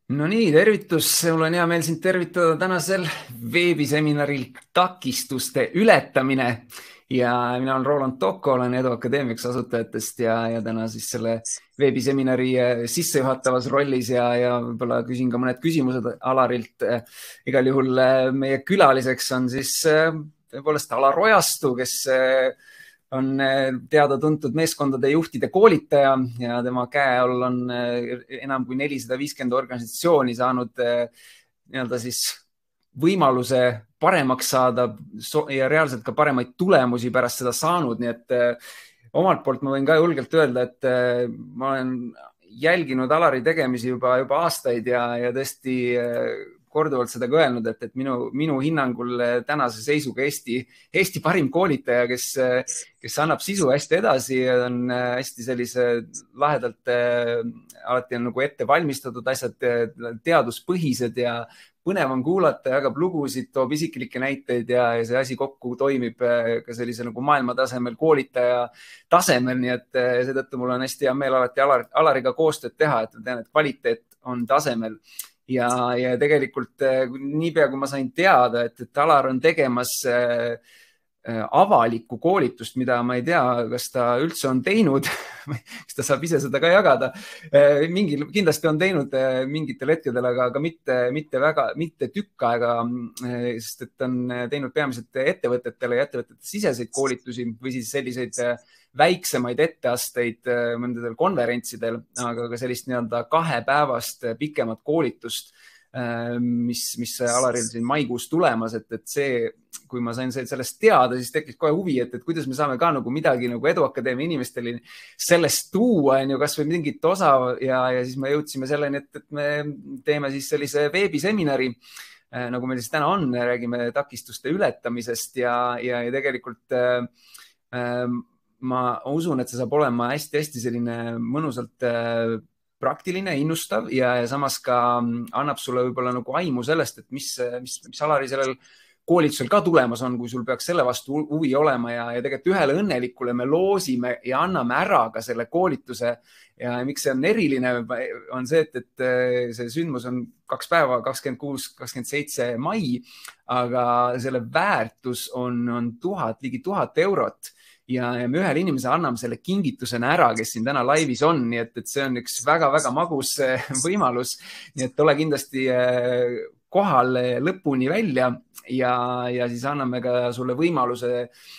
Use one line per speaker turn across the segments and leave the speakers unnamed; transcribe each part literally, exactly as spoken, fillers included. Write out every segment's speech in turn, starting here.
No nii, tervitus. Mul on hea meel sind tervitada tänasel veebiseminaril takistuste ületamine. Ja mina olen Roland Toko, olen Edu Akadeemia üks asutajatest ja, ja täna siis selle veebiseminari sissejuhatavas rollis ja, ja võib-olla küsin ka mõned küsimused Alarilt. Igal juhul meie külaliseks on siis tõepoolest Alar Ojastu, kes on teada-tuntud meeskondade juhtide koolitaja ja tema käe all on enam kui nelisada viiskümmend organisatsiooni saanud nii-öelda siis võimaluse paremaks saada ja reaalselt ka paremaid tulemusi pärast seda saanud. Nii et omalt poolt ma võin ka julgelt öelda, et ma olen jälginud Alari tegemisi juba, juba aastaid ja, ja tõesti korduvalt seda ka öelnud, et, et minu, minu hinnangul tänase seisuga Eesti, Eesti parim koolitaja, kes, kes annab sisu hästi edasi, on hästi sellise lahedalt, alati on nagu ette valmistatud asjad, teaduspõhised ja põnev on kuulata, jagab lugusid, toob isiklikke näiteid ja, ja see asi kokku toimib ka sellise nagu maailmatasemel koolitaja tasemel. Nii et seetõttu mul on hästi hea meel alati Alar, Alariga koostööd teha, et ma tean, et kvaliteet on tasemel. Ja, ja tegelikult niipea, kui ma sain teada, et, et Alar on tegemas äh, avalikku koolitust, mida ma ei tea, kas ta üldse on teinud, kas ta saab ise seda ka jagada. Mingil, kindlasti on teinud mingitel hetkedel, aga, aga mitte, mitte, väga, mitte tükk aega, sest et on teinud peamiselt ettevõtetele ja ettevõtete siseseid koolitusi või siis selliseid väiksemaid etteasteid mõndadel konverentsidel, aga ka sellist nii-öelda kahepäevast pikemat koolitust, mis, mis Alaril siin maikuus tulemas, et, et see, kui ma sain sellest teada, siis tekkis kohe huvi, et, et kuidas me saame ka nagu midagi nagu Edu Akadeemia inimestele sellest tuua, on ju, kas või mingit osa ja, ja siis me jõudsime selleni, et, et me teeme siis sellise veebiseminari, nagu meil siis täna on, räägime takistuste ületamisest ja, ja, ja tegelikult äh, ma usun, et see saab olema hästi-hästi selline mõnusalt äh, praktiline, innustav ja, ja samas ka annab sulle võib-olla nagu aimu sellest, et mis, mis, mis Alari sellel koolitusel ka tulemas on, kui sul peaks selle vastu huvi olema ja, ja tegelikult ühele õnnelikule me loosime ja anname ära ka selle koolituse ja miks see on eriline, on see, et, et see sündmus on kaks päeva, kakskümmend kuus, kakskümmend seitse mai, aga selle väärtus on, on tuhat, ligi tuhat eurot. Ja, ja me ühele inimese anname selle kingitusena ära, kes siin täna laivis on, nii et, et see on üks väga-väga magus võimalus, nii et ole kindlasti kohal lõpuni välja ja, ja siis anname ka sulle võimaluse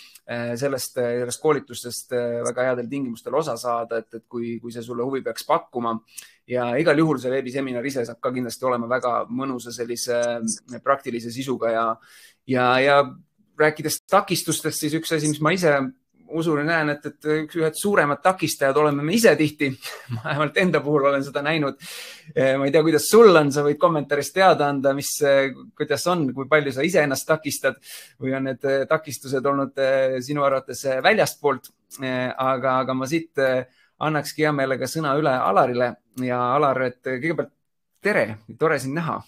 sellest, sellest koolitustest väga headel tingimustel osa saada, et, et kui, kui see sulle huvi peaks pakkuma ja igal juhul see veebiseminar ise saab ka kindlasti olema väga mõnusa sellise praktilise sisuga ja, ja, ja rääkides takistustest, siis üks asi, mis ma ise usun ja näen, et, et üks ühed suuremad takistajad oleme me ise tihti. Ma vähemalt enda puhul olen seda näinud. Ma ei tea, kuidas sul on, sa võid kommentaaris teada anda, mis, kuidas on, kui palju sa ise ennast takistad või on need takistused olnud sinu arvates väljastpoolt. Aga, aga ma siit annakski hea meelega sõna üle Alarile ja Alar, et kõigepealt tere, tore sind näha.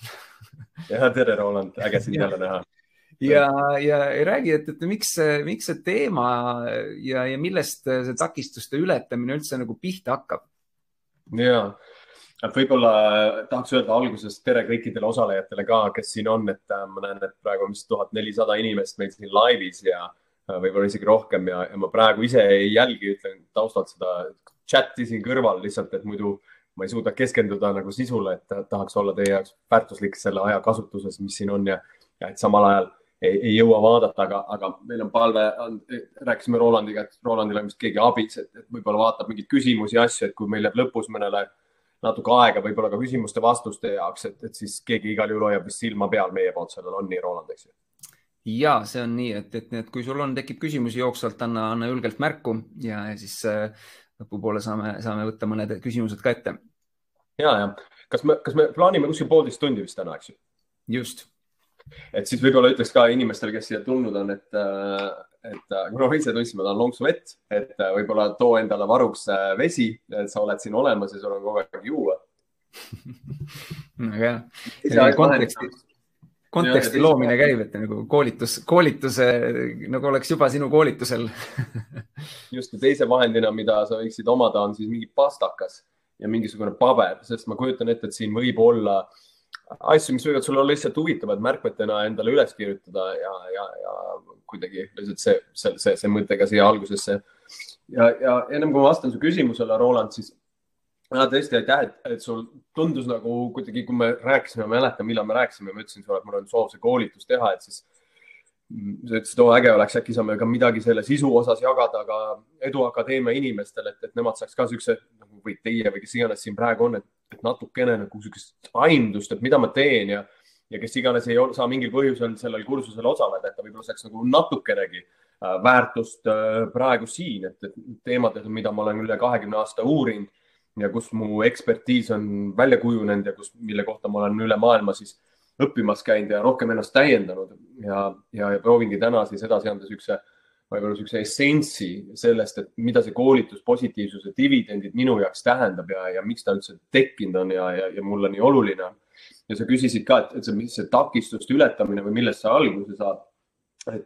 Ja, tere Roland, äge sind jälle näha.
Ja, ja räägi, et, et miks, miks see teema ja, ja millest see takistuste ületamine üldse nagu pihta hakkab?
Ja, võib-olla tahaks öelda alguses tere kõikidele osalejatele ka, kes siin on, et ma näen, et praegu on vist tuhat nelisada inimest meil siin laivis ja võib-olla isegi rohkem ja, ja ma praegu ise ei jälgi, ütlen taustalt seda chati siin kõrval lihtsalt, et muidu ma ei suuda keskenduda nagu sisule, et tahaks olla teie jaoks väärtuslik selle aja kasutuses, mis siin on ja, ja et samal ajal ei, ei jõua vaadata, aga, aga meil on palve, rääkisime Rolandiga, et Rolandil on vist keegi abis, et, et võib-olla vaatab mingeid küsimusi ja asju, et kui meil jääb lõpus mõnele natuke aega, võib-olla ka küsimuste vastuste jaoks, et, et siis keegi igal juhul hoiab vist silma peal meie poolt, sellel on nii Roland, eks ju.
Ja, see on nii, et, et, et kui sul on, tekib küsimusi jooksvalt, anna, anna julgelt märku ja, ja siis lõpupoole saame, saame võtta mõned küsimused ka ette.
Ja, ja. Kas me, kas me plaanime kuskil poolteist tundi vist täna, eks ju?
Just.
Et siis võib-olla ütleks ka inimestele, kes siia tulnud on, et, et kuna ma ise tundsin, ma tahan lonksu vett, et võib-olla too endale varuks vesi, et sa oled siin olemas ja sul on kogu aeg juua.
No jah, konteksti, konteksti loomine käib, et nagu koolitus, koolituse, nagu oleks juba sinu koolitusel.
Just teise vahendina, mida sa võiksid omada, on siis mingi pastakas ja mingisugune paber, sest ma kujutan ette, et siin võib olla asju, mis võivad sulle olla lihtsalt huvitavad märkmetena endale üles kirjutada ja, ja, ja kuidagi lihtsalt see, see, see, see mõttega siia algusesse. Ja, ja ennem kui ma vastan su küsimusele, Roland, siis ma tõesti aitäh, et, et sul tundus nagu kuidagi, kui me rääkisime, ma mäletan, millal me rääkisime, ma ütlesin sulle, et mul on soov see koolitus teha, et siis sa ütlesid, oo äge oleks, äkki saame ka midagi selle sisu osas jagada ka Edu Akadeemia inimestele, et, et nemad saaks ka siukse, nagu või teie või kes iganes siin praegu on, et, et natukene nagu siukest aimdust, et mida ma teen ja, ja kes iganes ei saa mingil põhjusel sellel kursusel osaleda, et ta võib-olla saaks nagu natukenegi väärtust praegu siin, et, et teemadel, mida ma olen üle kahekümne aasta uurinud ja kus mu ekspertiis on välja kujunenud ja kus, mille kohta ma olen üle maailma siis õppimas käinud ja rohkem ennast täiendanud ja, ja, ja proovingi täna siis edasi anda sükse, võib-olla sükse essentsi sellest, et mida see koolitus, positiivsuse dividendid minu jaoks tähendab ja, ja miks ta üldse tekkinud on ja, ja, ja mulle nii oluline on. Ja sa küsisid ka, et, et see, mis see takistuste ületamine või millest see alguse saab. Et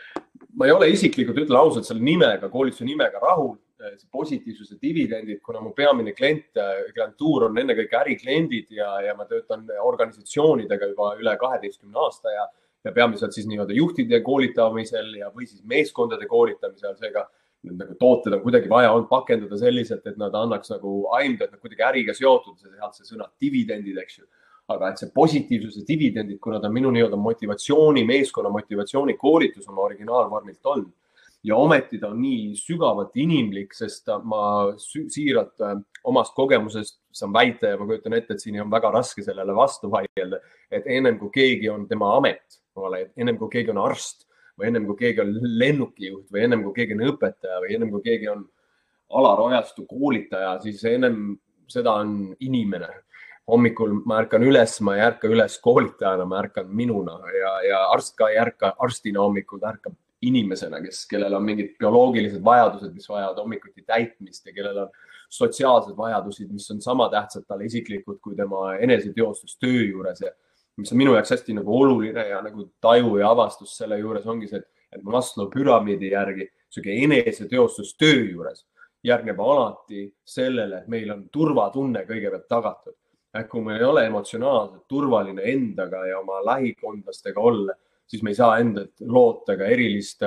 ma ei ole isiklikult, ütlen ausalt, selle nimega, koolituse nimega rahul, see positiivsuse dividendid, kuna mu peamine klient, klientuur on ennekõike ärikliendid ja, ja ma töötan organisatsioonidega juba üle kaheteistkümne aasta ja, ja peamiselt siis nii-öelda juhtide koolitamisel ja või siis meeskondade koolitamisel. Seega nagu tooted on kuidagi vaja olnud pakendada selliselt, et nad annaks nagu aimda, et nad kuidagi äriga seotud, see sealt see sõna dividendid, eks ju. Aga et see positiivsuse dividendid, kuna ta minu nii-öelda motivatsiooni, meeskonna motivatsiooni koolitus oma originaalvormilt on. Ja ometi ta on nii sügavalt inimlik, sest ma siiralt omast kogemusest saan väita ja ma kujutan ette, et siin on väga raske sellele vastu vaielda, et ennem kui keegi on tema amet, ennem kui keegi on arst või ennem kui keegi on lennukijuht või ennem kui keegi on õpetaja või ennem kui keegi on alarajastu koolitaja, siis ennem seda on inimene. Hommikul ma ärkan üles, ma ei ärka üles koolitajana, ma ärkan minuna ja, ja arst ka ei ärka arstina hommikul, ta ärkab inimesena, kes, kellel on mingid bioloogilised vajadused, mis vajavad hommikuti täitmist ja kellel on sotsiaalsed vajadusid, mis on sama tähtsad talle isiklikult kui tema eneseteostus töö juures. Ja mis on minu jaoks hästi nagu oluline ja nagu taju ja avastus selle juures ongi see, et Maslow püramiidi järgi selline eneseteostus töö juures järgneb alati sellele, et meil on turvatunne kõigepealt tagatud. Et kui meil ei ole emotsionaalselt turvaline endaga ja oma lähikondlastega olla, siis me ei saa endalt loota ka erilist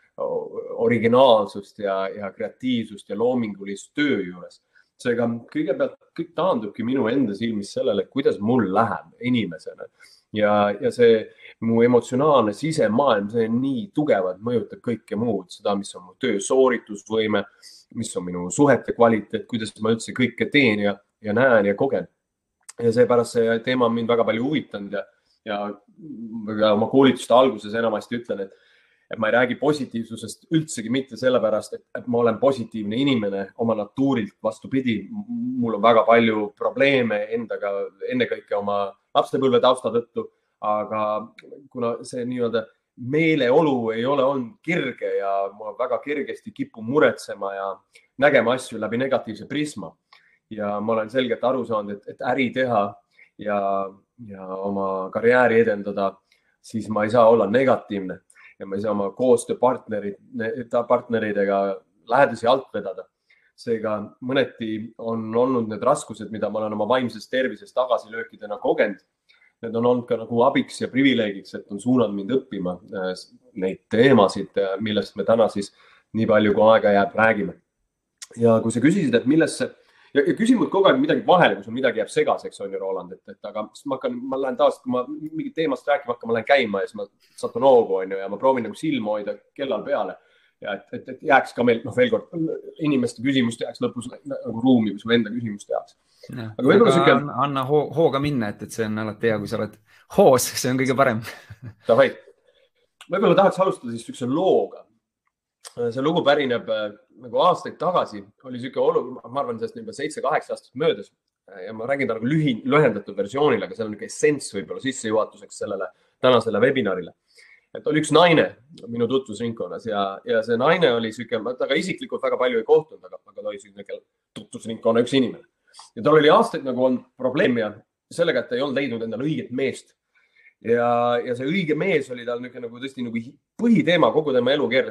originaalsust ja, ja kreatiivsust ja loomingulist töö juures. Seega kõigepealt kõik taandubki minu enda silmis sellele, kuidas mul läheb inimesena. Ja, ja see mu emotsionaalne sisemaailm, see nii tugevalt mõjutab kõike muud. Seda, mis on mu töö sooritusvõime, mis on minu suhete kvaliteet, kuidas ma üldse kõike teen ja, ja näen ja kogen. Ja seepärast see teema on mind väga palju huvitanud ja ja oma koolituste alguses enamasti ütlen, et, et ma ei räägi positiivsusest üldsegi mitte sellepärast, et, et ma olen positiivne inimene oma natuurilt vastupidi. Mul on väga palju probleeme endaga, ennekõike oma lapsepõlve tausta tõttu, aga kuna see nii-öelda meeleolu ei ole olnud kirge ja ma väga kergesti kipun muretsema ja nägema asju läbi negatiivse prisma. Ja ma olen selgelt aru saanud, et, et äri teha ja ja oma karjääri edendada, siis ma ei saa olla negatiivne ja ma ei saa oma koostööpartnerid, partneridega lähedasi alt vedada. Seega mõneti on olnud need raskused, mida ma olen oma vaimsest tervisest tagasilöökidena kogenud. Need on olnud ka nagu abiks ja privileegiks, et on suunanud mind õppima neid teemasid, millest me täna siis nii palju kui aega jääb räägime. Ja kui sa küsisid, et millesse Ja, ja küsimud kogu aeg midagi vahele, kui sul midagi jääb segaseks, on ju Roland, et, et aga ma, hakkan, ma lähen taas, kui ma mingit teemast rääkima hakkan, ma lähen käima ja siis ma satun hoogu, on ju, ja ma proovin nagu silma hoida kellal peale. Ja et, et, et jääks ka meil, noh veel kord, inimeste küsimust jääks lõpus nagu ruumi, kui su enda küsimust jääks.
Ja, aga võib-olla süke... Anna hoo, hooga minna, et, et see on alati hea, kui sa oled hoos, see on kõige parem.
Davai. Võib-olla tahaks alustada siis sükse looga. See lugu pärineb nagu aastaid tagasi, oli süke olu, ma arvan, sellest juba seitse-kaheksa aastat möödas ja ma räägin ta nagu lühi, lühendatud versioonile, aga seal on essents võib-olla sissejuhatuseks sellele tänasele webinarile. Et oli üks naine minu tutvusringkonnas ja, ja see naine oli süke, ma taga isiklikult väga palju ei kohtunud, aga, aga ta oli süke tutvusringkonna üks inimene. Ja tal oli aastaid nagu on probleem ja sellega, et ta ei olnud leidnud endale õiget meest. Ja, ja see õige mees oli tal nagu tõesti nagu põhiteema kogu tema elu keeles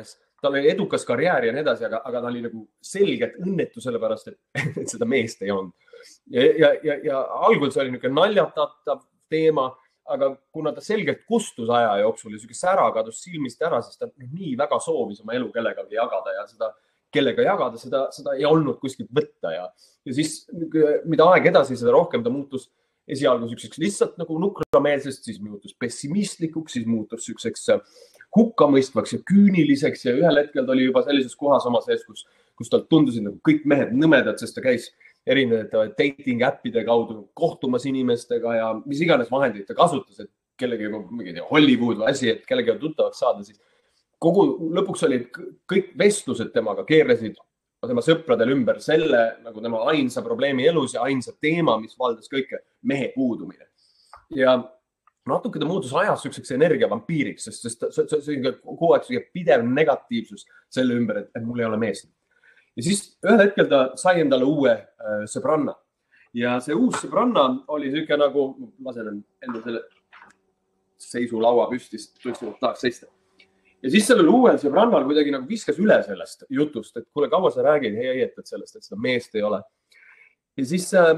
tal oli edukas karjäär ja nii edasi, aga, aga ta oli nagu selgelt õnnetu sellepärast, et, et seda meest ei olnud. Ja, ja, ja, ja algul see oli niisugune naljatatav teema, aga kuna ta selgelt kustus aja jooksul ja niisugune sära kadus silmist ära, siis ta nii väga soovis oma elu kellegagi jagada ja seda kellega jagada, seda, seda ei olnud kuskilt võtta ja, ja siis mida aeg edasi, seda rohkem ta muutus esialgu niisuguseks lihtsalt nagu nukrameelsest, siis muutus pessimistlikuks, siis muutus niisuguseks hukkamõistvaks ja küüniliseks ja ühel hetkel ta oli juba sellises kohas oma sees, kus, kus tal tundusid nagu kõik mehed nõmedad, sest ta käis erinevate dating äppide kaudu kohtumas inimestega ja mis iganes vahendeid ta kasutas, et kellegi mingi Hollywood või asi, et kellegi tuttavaks saada, siis kogu lõpuks olid kõik vestlused temaga keerlesid tema sõpradel ümber selle nagu tema ainsa probleemi elus ja ainsa teema, mis valdas kõike, mehe puudumine. Ja natuke ta muutus ajas niisuguseks energiavampiiriks, sest, sest see, see, see kogu aeg pidev negatiivsus selle ümber, et, et mul ei ole meest. Ja siis ühel hetkel ta sai endale uue äh, sõbranna. Ja see uus sõbranna oli niisugune nagu, lasen enne selle seisulaua püstist, tõesti tahaks seista. Ja siis sellel uuel sõbrannal kuidagi nagu viskas üle sellest jutust, et kuule, kaua sa räägid, ei heietad sellest, et seda meest ei ole. Ja siis äh,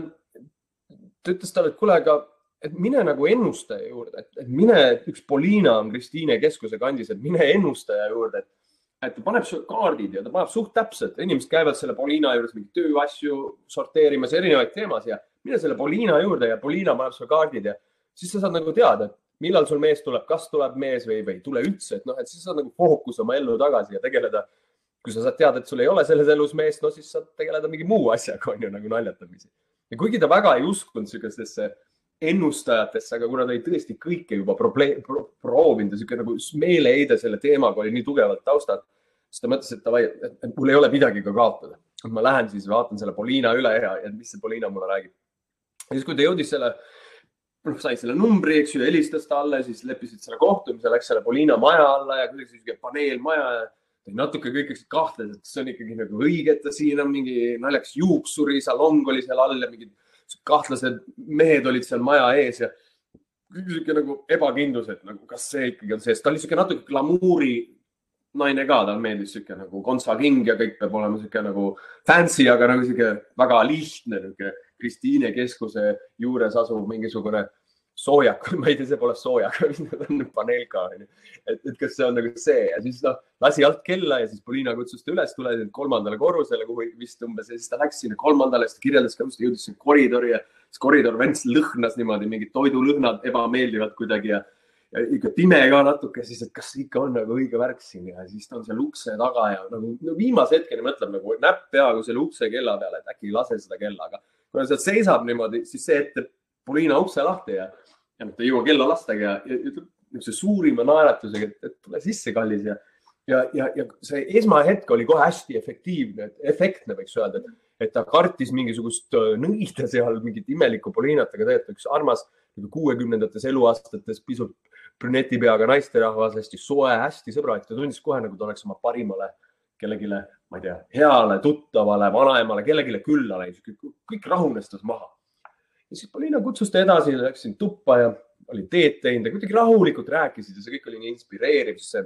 ta ütles talle, et kuule, aga et mine nagu ennustaja juurde, et, et mine, üks Poliina on Kristiine keskuse kandis, et mine ennustaja juurde, et, et ta paneb kaardid ja ta paneb suht täpselt. Inimesed käivad selle Poliina juures mingi tööasju sorteerimas, erinevaid teemasid ja mine selle Poliina juurde ja Poliina paneb sulle kaardid ja siis sa saad nagu teada, et millal sul mees tuleb, kas tuleb mees või või tule üldse, et noh, et siis saad nagu fookus oma ellu tagasi ja tegeleda. Kui sa saad teada, et sul ei ole selles elus meest, no siis saad tegeleda mingi muu asjaga, on ju, nagu naljatamisi. Ja kuigi ta väga ei uskunud niisugustesse ennustajatesse, aga kuna ta ei tõesti kõike juba probleem, pro, proovinud ja nagu meeleheide selle teemaga oli nii tugevalt taustad, siis ta mõtles, et, tavai, et, et mul ei ole midagi ka kaotada. Ma lähen siis vaatan selle Poliina üle ja, ja mis see Poliina mulle räägib. Ja siis, kui ta jõudis selle noh, sai selle numbri, eks ju, helistas talle, siis leppisid selle kohtumise, läks selle Poliina maja alla ja kuidagi siis paneelmaja ja natuke kõik kahtles, et see on ikkagi nagu õige, et ta siin on mingi naljaks juuksuri, salong oli seal all ja mingid kahtlased mehed olid seal maja ees ja niisugune nagu ebakindlus, et nagu kas see ikkagi on see, ta oli niisugune natuke glamuuri naine ka, tal meeldis niisugune nagu Gonza King ja kõik peab olema niisugune nagu fancy, aga nagu niisugune väga lihtne niisugune Kristiine keskuse juures asuv mingisugune soojak, ma ei tea, see pole soojak, ta on paneelka, et, et kas see on nagu see ja siis noh, lasi alt kella ja siis Poliina kutsus ta üles, tule kolmandale korrusele, kuhu vist umbes ja siis ta läks sinna kolmandale, siis ta kirjeldas ka, ta jõudis sinna koridori ja siis koridor vents lõhnas niimoodi, mingid toidulõhnad ebameeldivad kuidagi ja, ja ikka pime ka natuke, siis et kas ikka on nagu õige värk siin ja siis ta on seal ukse taga ja nagu no, viimase hetkeni mõtleb nagu näpp peaaegu selle ukse kella peale, et äkki ei lase seda kella, aga kuna sealt seisab niimoodi, siis see ette Poliina ukse lahti ja ja ta ei jõua kella lastega ja ütleb see suurima naeratusega, et, et tule sisse kallis ja, ja, ja, ja see esmahetk oli kohe hästi efektiivne, efektne võiks öelda, et, et ta kartis mingisugust nõida seal mingit imelikku Poliinat, aga tegelikult üks armas kuuekümnendates eluaastates pisut brüneti peaga naisterahvas, hästi soe, hästi sõbralik, ta tundis kohe nagu ta oleks oma parimale kellegile, ma ei tea, heale, tuttavale, vanaemale, kellegile küllale, kõik rahunestas maha. Ja siis Poliina kutsus ta edasi, läksin tuppa ja oli teed teinud ja kuidagi rahulikult rääkisid ja see kõik oli nii inspireeriv, sest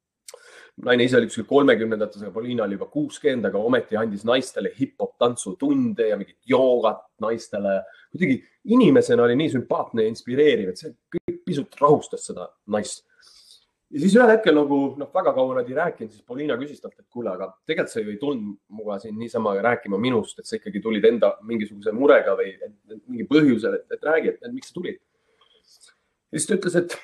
see naine ise oli kuskil kolmekümnendates, aga Poliina oli juba kuuskümmend, aga ometi andis naistele hip-hop tantsutunde ja mingit joogat naistele. Kuidagi inimesena oli nii sümpaatne ja inspireeriv, et see kõik pisut rahustas seda naist. Ja siis ühel hetkel nagu noh, väga kaua nad ei rääkinud, siis Poliina küsis talt, et kuule, aga tegelikult sa ju ei tulnud muga siin niisama rääkima minust, et sa ikkagi tulid enda mingisuguse murega või et, et mingi põhjusel, et, et räägi, et, et miks sa tulid. Ja siis ta ütles, et,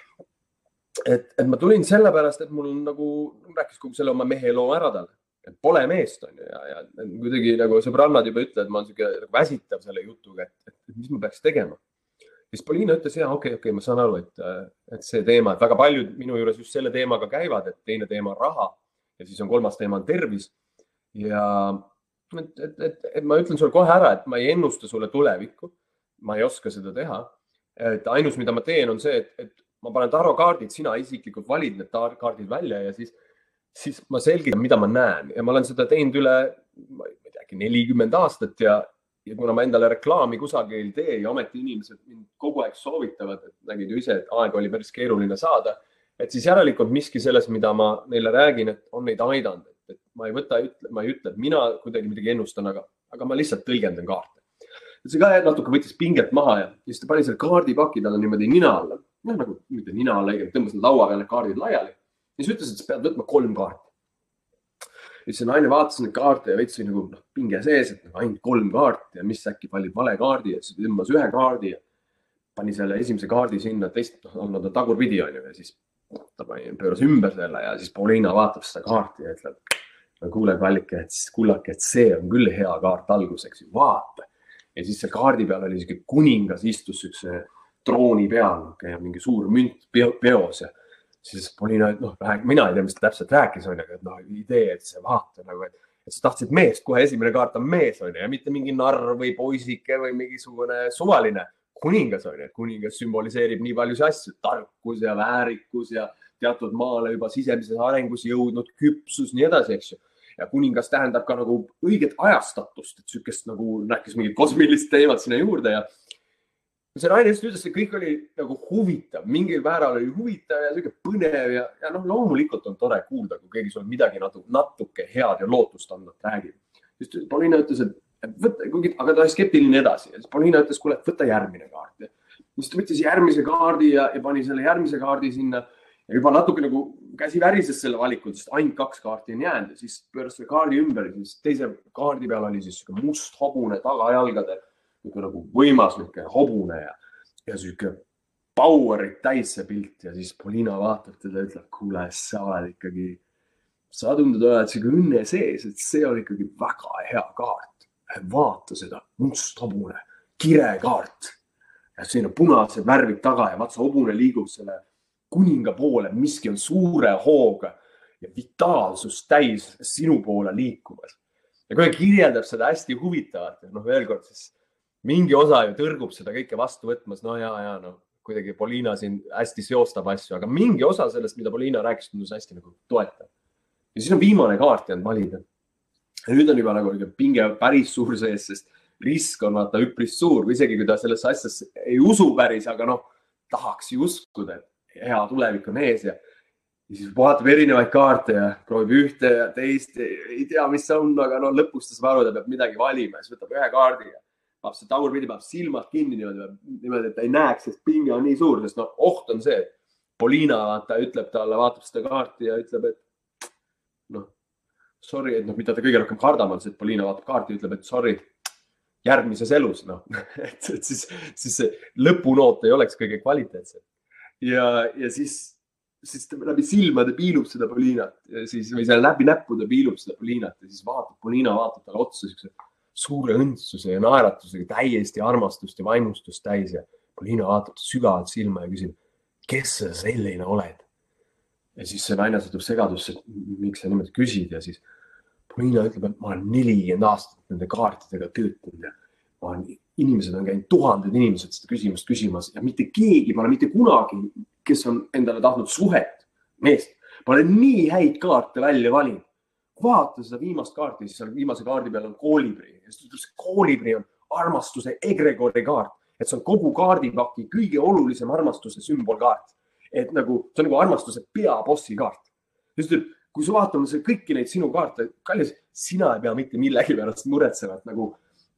et, et ma tulin sellepärast, et mul nagu rääkis kogu selle oma mehe loo ära talle, et pole meest on ja, ja kuidagi nagu sõbrannad juba ütle, et ma olen siuke nagu väsitav selle jutuga, et, et mis ma peaks tegema. Siis Poliina ütles, ja okei, okay, okei, okay, ma saan aru, et, et see teema, et väga paljud minu juures just selle teemaga käivad, et teine teema on raha ja siis on kolmas teema on tervis. Ja et, et, et, et ma ütlen sulle kohe ära, et ma ei ennusta sulle tulevikku. Ma ei oska seda teha. Et ainus, mida ma teen, on see, et, et ma panen tarokaardid, sina isiklikult valid need kaardid välja ja siis, siis ma selgitan, mida ma näen. Ja ma olen seda teinud üle, ma ei tea, nelikümmend aastat ja Ja kuna ma endale reklaami kusagil ei tee ja ometi inimesed mind kogu aeg soovitavad, et nägid ju ise, et aeg oli päris keeruline saada, et siis järelikult miski selles, mida ma neile räägin, et on neid aidanud. ma ei võta, ma ei ütle, et mina kuidagi midagi ennustan, aga, aga ma lihtsalt tõlgendan kaarte. See ka natuke võttis pinget maha ja siis ta pani selle kaardipaki talle niimoodi nina alla. No, nagu mitte nina alla, tõmbas laua peale kaardid laiali. Ja siis ütles, et sa pead võtma kolm kaarti. Ja see naine vaatas neid kaarte ja veits oli nagu no, pinge sees, et nagu ainult kolm kaarti ja mis äkki valib vale kaardi ja siis tõmbas ühe kaardi ja pani selle esimese kaardi sinna, teist on ta tagurpidi on ju ja siis ta pani, pööras ümber selle ja siis Pauliina vaatab seda kaarti ja ütleb, no kuule kallike, et siis kullake, et see on küll hea kaart alguseks, vaata. Ja siis seal kaardi peal oli siuke kuningas istus ükse trooni peal ja mingi suur münt peos ja siis Pauliina, et noh, mina ei tea, mis ta täpselt rääkis, on, aga et noh, idee, et see vaata nagu, et, et sa tahtsid meest, kohe esimene kaart on mees, on ja mitte mingi narr või poisike või mingisugune suvaline kuningas, on, et kuningas sümboliseerib nii palju asju, tarkus ja väärikus ja teatud maale juba sisemises arengus jõudnud küpsus, nii edasi, eks ju. Ja kuningas tähendab ka nagu õiget ajastatust, et sükest nagu rääkis mingid kosmilist teemat sinna juurde ja see naine ütles, et kõik oli nagu huvitav, mingil määral oli huvitav ja süke põnev ja, ja noh, loomulikult on tore kuulda, kui keegi sul midagi natuke, natuke head ja lootust andnud räägib. Siis Pauliina ütles, et võtta, aga ta oli skeptiline edasi ja siis Pauliina ütles, kuule, võtta järgmine kaart. Siis ta võttis järgmise kaardi ja, ja pani selle järgmise kaardi sinna ja juba natuke nagu käsi värises selle valikut, sest ainult kaks kaarti on jäänud ja siis pööras selle kaardi ümber ja siis teise kaardi peal oli siis must hobune tagajalgade, nagu võimas hobune ja, ja süke powerit täis see pilt ja siis Pauliina vaatab teda ja ütleb, kuule, sa oled ikkagi, sa tundud oled süke õnne sees, et see on ikkagi väga hea kaart. Vaata seda must hobune, kire kaart ja siin on punased värvid taga ja vaata see hobune liigub selle kuninga poole, miski on suure hooga ja vitaalsus täis sinu poole liikumas. Ja kui kirjeldab seda hästi huvitavalt, noh veel kord, siis mingi osa ju tõrgub seda kõike vastu võtmas, no ja, ja no kuidagi Pauliina siin hästi seostab asju, aga mingi osa sellest, mida Pauliina rääkis, tundus hästi nagu toetav. Ja siis on viimane kaart jäänud valida. Ja nüüd on juba nagu pinge päris suur sees, sest risk on vaata üpris suur, või isegi kui ta sellesse asjasse ei usu päris, aga noh, tahaks ju uskuda, et hea tulevik on ees ja, ja siis vaatab erinevaid kaarte ja proovib ühte ja teist, ei tea, mis see on, aga no lõpuks ta saab aru, ta peab midagi valima ja siis võtab ühe kaardi ja paab see tagurpidi, paab silmad kinni niimoodi, niimoodi, et ta ei näeks, sest pinge on nii suur, sest no oht on see, et Pauliina vaata, ütleb talle, vaatab seda kaarti ja ütleb, et noh, sorry, et noh, mida ta kõige rohkem kardab on see, et Pauliina vaatab kaarti ja ütleb, et sorry, järgmises elus, noh, et, et siis, siis see lõpunoot ei oleks kõige kvaliteetsem. Ja, ja siis, siis ta läbi silmade piilub seda Pauliinat ja siis, või seal läbi näppude piilub seda Pauliinat ja siis vaatab, Pauliina vaatab talle otsa suure õndsuse ja naeratusega täiesti armastust ja vaimustust täis ja Pauliina vaatab sügavalt silma ja küsib, kes sa selline oled? Ja siis see naine satub segadusse, et miks sa niimoodi küsid ja siis Pauliina ütleb, et ma olen nelikümmend aastat nende kaartidega töötanud ja ma olen inimesed on käinud, tuhanded inimesed seda küsimust küsimas ja mitte keegi pole mitte kunagi, kes on endale tahtnud suhet meest, pole nii häid kaarte välja valinud. Vaata seda viimast kaarti, siis seal viimase kaardi peal on koolibri. Koolibri on armastuse egregori kaart, et see on kogu kaardipaki kõige olulisem armastuse sümbolkaart. Et nagu, see on nagu armastuse peabossi kaart. Just, kui sa vaatame kõiki neid sinu kaarte, kallis, sina ei pea mitte millegi pärast muretsema, et nagu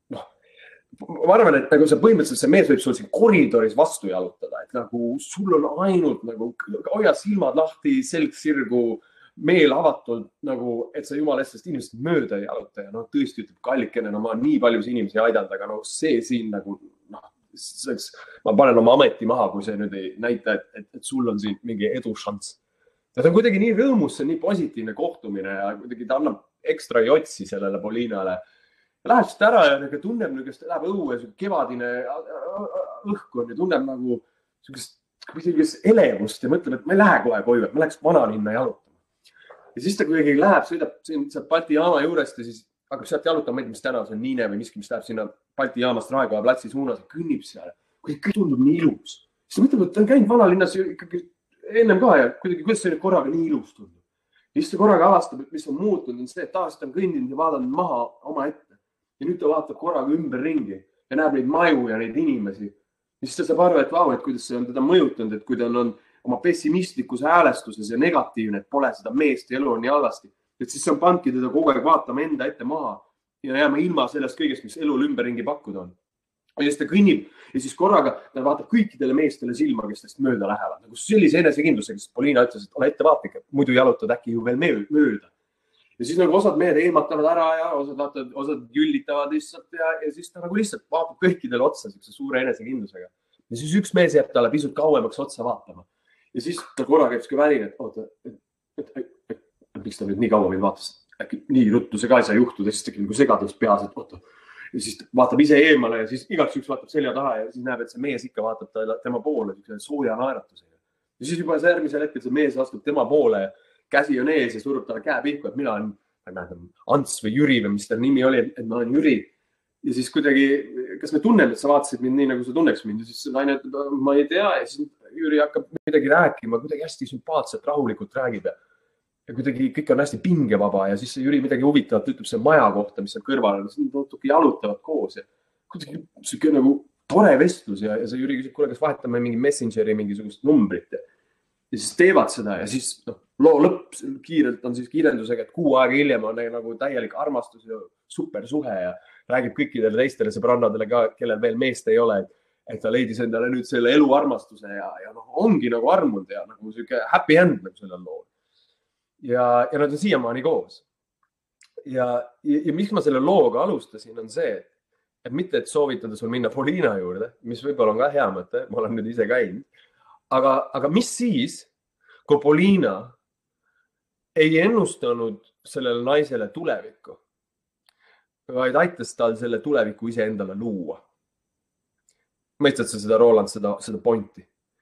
ma arvan, et nagu see põhimõtteliselt see mees võib sul siin koridoris vastu jalutada, et nagu sul on ainult nagu hoia silmad lahti, selg sirgu, meel avatult nagu, et sa jumala eest inimesed mööda ei jaluta ja noh, tõesti ütleb kallikene, no ma nii palju inimesi aidanud, aga no see siin nagu, noh, ma panen oma ameti maha, kui see nüüd ei näita, et, et, et sul on siin mingi edu šanss. Ta on kuidagi nii rõõmus, see on nii positiivne kohtumine ja kuidagi ta annab ekstra jotsi sellele Pauliinale. Läheb seda ära ja tunneb, kes läheb õue, kevadine õhku on ja tunneb nagu sellist elevust ja mõtleb, et ma ei lähe kohe koju, et ma läheks vanalinna jalutama. Ja siis ta kuidagi läheb, sõidab sealt Balti jaama juurest ja siis hakkab sealt jalutama, mis täna see on Niine või miski, mis läheb sinna Balti jaamast Raekoja platsi suunas ja kõnnib seal. Kõik tundub nii ilus. Siis ta mõtleb, et ta on käinud vanalinnas ikkagi ennem ka ja kuidagi, kuidas see korraga nii ilus tundub. Ja siis ta korraga avastab, et mis on muutunud, on see, et taas ta on kõndinud ja vaadanud maha oma ette. Ja nüüd ta vaatab korraga ümber ringi ja näeb neid maju ja neid inimesi. Ja siis ta saab arvu, et vau, et kuidas see on teda mõjutanud, et kui ta on oma pessimistlikus häälestuses ja negatiivne, et pole seda meest ja elu on nii halvasti. Ja et siis see on pandki teda kogu aeg vaatama enda ette maha ja jääma ilma sellest kõigest, mis elul ümberringi pakkuda on. Ja siis ta kõnnib ja siis korraga ta vaatab kõikidele meestele silma, kes tast mööda lähevad. Nagu sellise enesekindlusega, sest Poliina ütles, et ole ettevaatlik, et muidu jalutad äkki ju veel mööda. Ja siis nagu osad mehed eematavad ära ja osad, vaatavad, osad jüllitavad lihtsalt ja, ja siis ta nagu lihtsalt vaatab kõikidele otsa suure enesekindlusega. Ja siis üks mees jääb talle pisut kauemaks otsa vaatama. Ja siis ta korra käib siuke väline, et oota, et, et, et, et, et miks ta nüüd nii kaua meid vaatas, äkki nii ruttu see ka ei saa juhtuda, siis tekib nagu segadus peas, et oota. Ja siis vaatab ise eemale ja siis igaks üks vaatab selja taha ja siis näeb, et see mees ikka vaatab ta, tema poole sooja naeratusega. Ja siis juba järgmisel hetkel see mees astub tema poole ja käsi on ees ja surub talle käe pihku, et mina olen, ma ei mäleta, Ants või Jüri või mis ta nimi oli, et ma olen Jüri. Ja siis kuidagi, kas me tunneme, et sa vaatasid mind nii, nagu sa tunneks mind ja siis naine, ma ei tea ja siis Jüri hakkab midagi rääkima, kuidagi hästi sümpaatselt, rahulikult räägib ja, ja kuidagi kõik on hästi pingevaba ja siis see Jüri midagi huvitavat ütleb see maja kohta, mis on kõrval, siis nad natuke jalutavad koos ja kuidagi siuke nagu tore vestlus ja, ja see Jüri küsib, kuule, kas vahetame mingi messengeri mingisugust numbrit ja, ja siis teevad seda ja siis noh, loo lõpp kiirelt on siis kiirendusega, et kuu aega hiljem on nagu täielik armastus ja super suhe ja räägib kõikidele teistele sõbrannadele ka, kellel veel meest ei ole, et ta leidis endale nüüd selle elu armastuse ja, ja noh, ongi nagu armunud ja nagu siuke happy end nagu sellel lool. Ja, ja nad on siiamaani koos. Ja, ja, ja miks ma selle looga alustasin on see, et mitte, et soovitada sul minna Poliina juurde, mis võib-olla on ka hea mõte, ma olen nüüd ise käinud, aga, aga mis siis, kui Poliina ei ennustanud sellele naisele tulevikku, vaid aitas tal selle tuleviku ise endale luua. Mõistad sa seda, Roland, seda, seda pointi?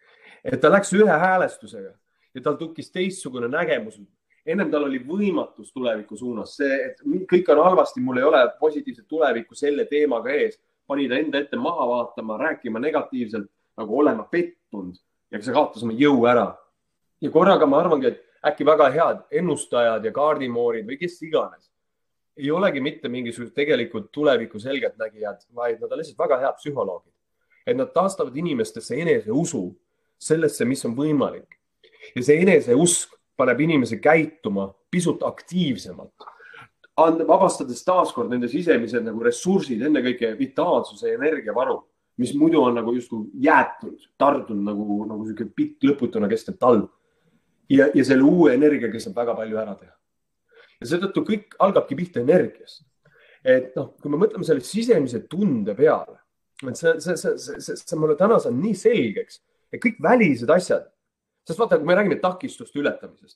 Et ta läks ühe häälestusega ja tal tukkis teistsugune nägemus. Ennem tal oli võimatus tuleviku suunas. See, et kõik on halvasti, mul ei ole positiivset tulevikku selle teemaga ees. Pani ta enda ette maha vaatama, rääkima negatiivselt, nagu olema pettunud ja see kaotas oma jõu ära. Ja korraga ma arvangi, et äkki väga head ennustajad ja kaardimoorid või kes iganes ei olegi mitte mingisugused tegelikult tuleviku selgelt nägijad, vaid nad on lihtsalt väga head psühholoogid. Et nad taastavad inimestesse enese usu sellesse, mis on võimalik. Ja see enese usk paneb inimese käituma pisut aktiivsemalt. Vabastades taaskord nende sisemised nagu ressursid, enne kõike vitaalsuse ja energiavaru, mis muidu on nagu justkui jäetud, tardunud nagu, nagu selline pikk lõputuna kestab talv. Ja, ja selle uue energiaga saab väga palju ära teha. Ja seetõttu kõik algabki pihta energiast. Et noh, kui me mõtleme selle sisemise tunde peale, et see, see, see, see, see, see mulle täna on nii selgeks, et kõik välised asjad, sest vaata, kui me räägime takistuste ületamisest,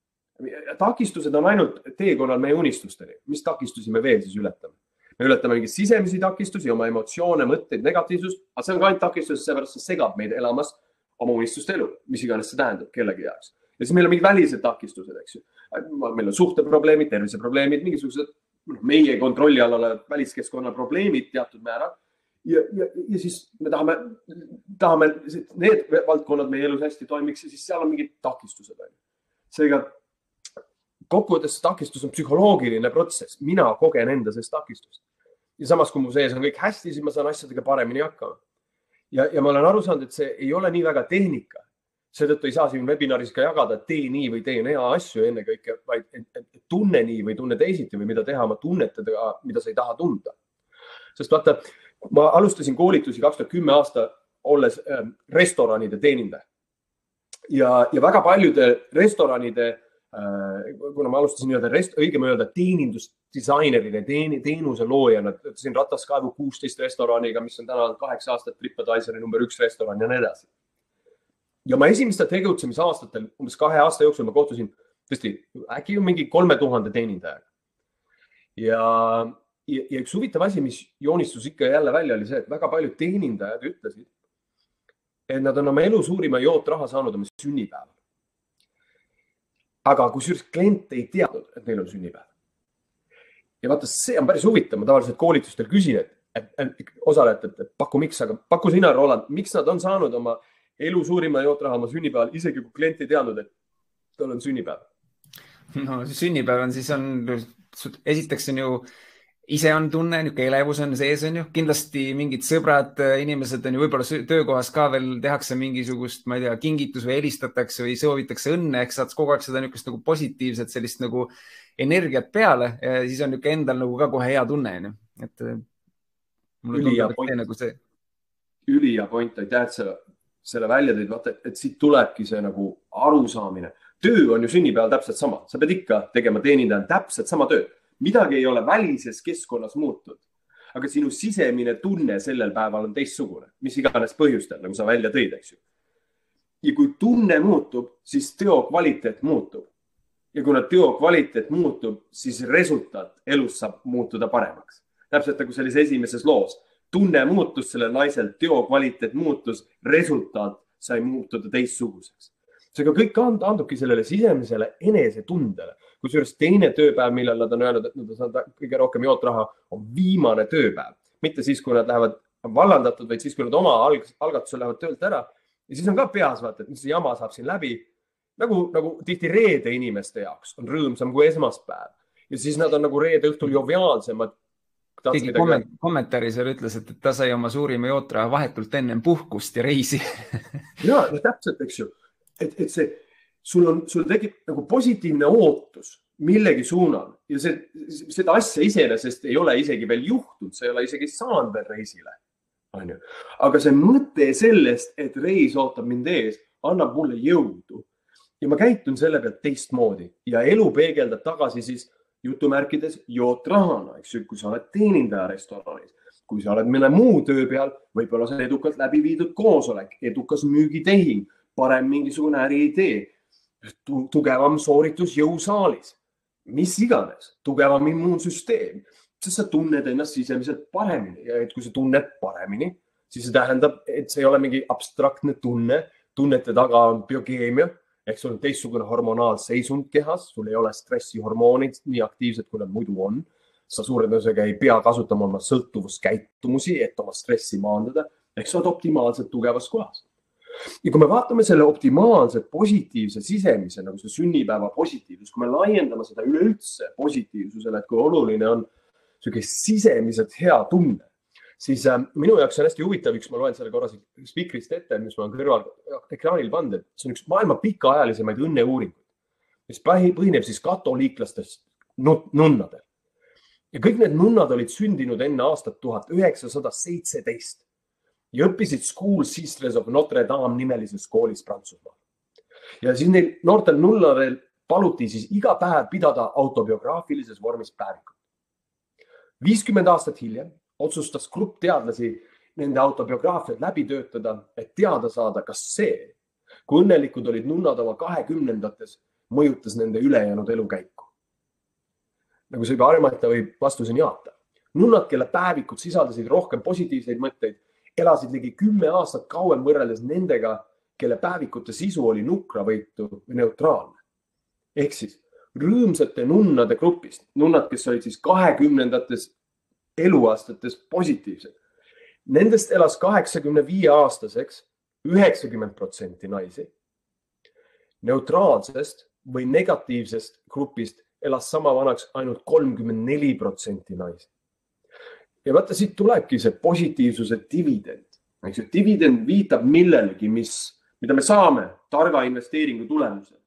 takistused on ainult teekonnal meie unistusteni. Mis takistusi me veel siis ületame? Me ületame mingi sisemisi takistusi, oma emotsioone, mõtteid, negatiivsust, aga see on ka ainult takistus, seepärast see segab meid elamast oma unistuste elu, mis iganes see tähendab kellegi jaoks. Ja siis meil on mingid välised takistused, eks ju. Meil on suhteprobleemid, terviseprobleemid, mingisugused meie kontrolli all olevad väliskeskkonna probleemid teatud määral. Ja, ja, ja siis me tahame, tahame, need valdkonnad meie elus hästi toimiks ja siis seal on mingid takistused. Seega kokkuvõttes takistus on psühholoogiline protsess. Mina kogen enda sellest takistust. Ja samas, kui mu sees on kõik hästi, siis ma saan asjadega paremini hakkama. Ja, ja ma olen aru saanud, et see ei ole nii väga tehnika. Seetõttu ei saa siin webinaris ka jagada, et tee nii või tee hea asju enne kõike, vaid et, et, et tunne nii või tunne teisiti või mida teha oma tunnetada, mida sa ei taha tunda. Sest vaata, ma alustasin koolitusi kaks tuhat kümme aasta olles äh, restoranide teenindaja. Ja, ja väga paljude restoranide, äh, kuna ma alustasin nii-öelda rest, õigem öelda teenindusdisainerine, teen, teenuse loojana, siin Rataskaevu kuusteist restoraniga, mis on täna kaheksa aastat TripAdvisori number üks restoran ja nii edasi. Ja ma esimestel tegutsemisaastatel, umbes kahe aasta jooksul ma kohtusin tõesti äkki mingi kolme tuhande teenindajaga. Ja, ja, ja üks huvitav asi, mis joonistus ikka jälle välja oli see, et väga paljud teenindajad ütlesid, et nad on oma elu suurima jootraha saanud oma sünnipäeval. Aga kusjuures klient ei teadnud, et neil on sünnipäev. Ja vaata, see on päris huvitav. Ma tavaliselt koolitustel küsin, et, et, et osalejad, et, et paku miks, aga paku sina, Roland, miks nad on saanud oma elu suurima jootraha oma sünnipäeval, isegi kui klient ei teadnud, et tal on sünnipäev?
No sünnipäev on siis on, esiteks on ju, ise on tunne, niisugune elevus on sees on ju, kindlasti mingid sõbrad, inimesed on ju võib-olla töökohas ka veel tehakse mingisugust, ma ei tea, kingitus või helistatakse või soovitakse õnne, eks saad kogu aeg seda niisugust nagu positiivset sellist nagu energiat peale ja siis on niisugune endal nagu ka kohe hea tunne. Et mulle tundub, et see nagu see.
Ülija point, aitäh, et sa selle välja tõid, vaata, et siit tulebki see nagu arusaamine. Töö on ju sünnipäeval täpselt sama. Sa pead ikka tegema teenindajana täpselt sama töö. Midagi ei ole välises keskkonnas muutud. Aga sinu sisemine tunne sellel päeval on teistsugune, mis iganes põhjustel, nagu sa välja tõid, eks ju. Ja kui tunne muutub, siis teo kvaliteet muutub. Ja kuna teo kvaliteet muutub, siis resultaat elus saab muutuda paremaks. Täpselt nagu selles esimeses loos. Tunne muutus selle naisel, teo kvaliteet muutus, resultaat sai muutuda teistsuguseks. Seega kõik andubki sellele sisemisele enesetundele. Kusjuures teine tööpäev, millal nad on öelnud, et nad saavad kõige rohkem jootraha, on viimane tööpäev. Mitte siis, kui nad lähevad vallandatud, vaid siis, kui nad oma algatusel lähevad töölt ära. Ja siis on ka peas, vaata, et mis see jama saab siin läbi. Nagu, nagu tihti reede inimeste jaoks on rõõmsam kui esmaspäev. Ja siis nad on nagu reede õhtul joviaalsemad.
Tegi kommentaari seal ütles, et ta sai oma suurima jootraha vahetult ennem puhkust ja reisi.
Ja, no täpselt, eks ju. Et, et see, sul, on, sul tekib nagu positiivne ootus millegi suunal ja see, seda asja iseenesest ei ole isegi veel juhtunud, see ei ole isegi saanud veel reisile. Aga see mõte sellest, et reis ootab mind ees, annab mulle jõudu ja ma käitun selle pealt teistmoodi ja elu peegeldab tagasi siis jutumärkides jootrahana, eks ju, kui sa oled teenindaja restoranis, kui sa oled mõne muu töö peal, võib-olla see edukalt läbi viidud koosolek, edukas müügitehing, parem mingisugune äriidee, tugevam sooritus jõusaalis, mis iganes, tugevam immuunsüsteem, sest sa tunned ennast sisemiselt paremini ja et kui sa tunned paremini, siis see tähendab, et see ei ole mingi abstraktne tunne, tunnete taga on biokeemia, ehk sul on teistsugune hormonaalseisund kehas, sul ei ole stressihormoonid nii aktiivsed, kui nad muidu on, sa suure tõusega ei pea kasutama oma sõltuvuskäitumusi, et oma stressi maandada, ehk sa oled optimaalselt tugevas kohas. Ja kui me vaatame selle optimaalselt positiivse sisemise, nagu see sünnipäeva positiivsus, kui me laiendame seda üleüldse positiivsusele, et kui oluline on selline sisemiselt hea tunne, siis äh, minu jaoks on hästi huvitav, üks ma loen selle korras spikrist ette, mis ma olen kõrval ekraanil pannud, et see on üks maailma pikaajalisemaid õnneuuringuid, mis põhineb siis katoliiklastest nunnadel. Ja kõik need nunnad olid sündinud enne aastat tuhat üheksasada seitseteist. Ja õppisid School Sisters of Notre Dame nimelises koolis Prantsusmaal. Ja siis neil noortel nunnadel paluti siis iga päev pidada autobiograafilises vormis päevikut. viiskümmend aastat hiljem otsustas grupp teadlasi nende autobiograafiad läbi töötada, et teada saada, kas see, kui õnnelikud olid nunnad oma kahekümnendates, mõjutas nende ülejäänud elukäiku. Nagu see juba armata võib vastuseni jaata. Nunnad, kelle päevikud sisaldasid rohkem positiivseid mõtteid, elasid ligi kümme aastat kauem võrreldes nendega, kelle päevikute sisu oli nukravõitu või neutraalne. Ehk siis rõõmsate nunnade grupist, nunnad, kes olid siis kahekümnendates eluaastates positiivsed. Nendest elas kaheksakümne viie aastaseks üheksakümmend protsenti naisi. Neutraalsest või negatiivsest grupist elas sama vanaks ainult kolmkümmend neli protsenti naisi. Ja vaata, siit tulebki see positiivsuse dividend. Dividend viitab millelegi, mis, mida me saame targa investeeringu tulemusel.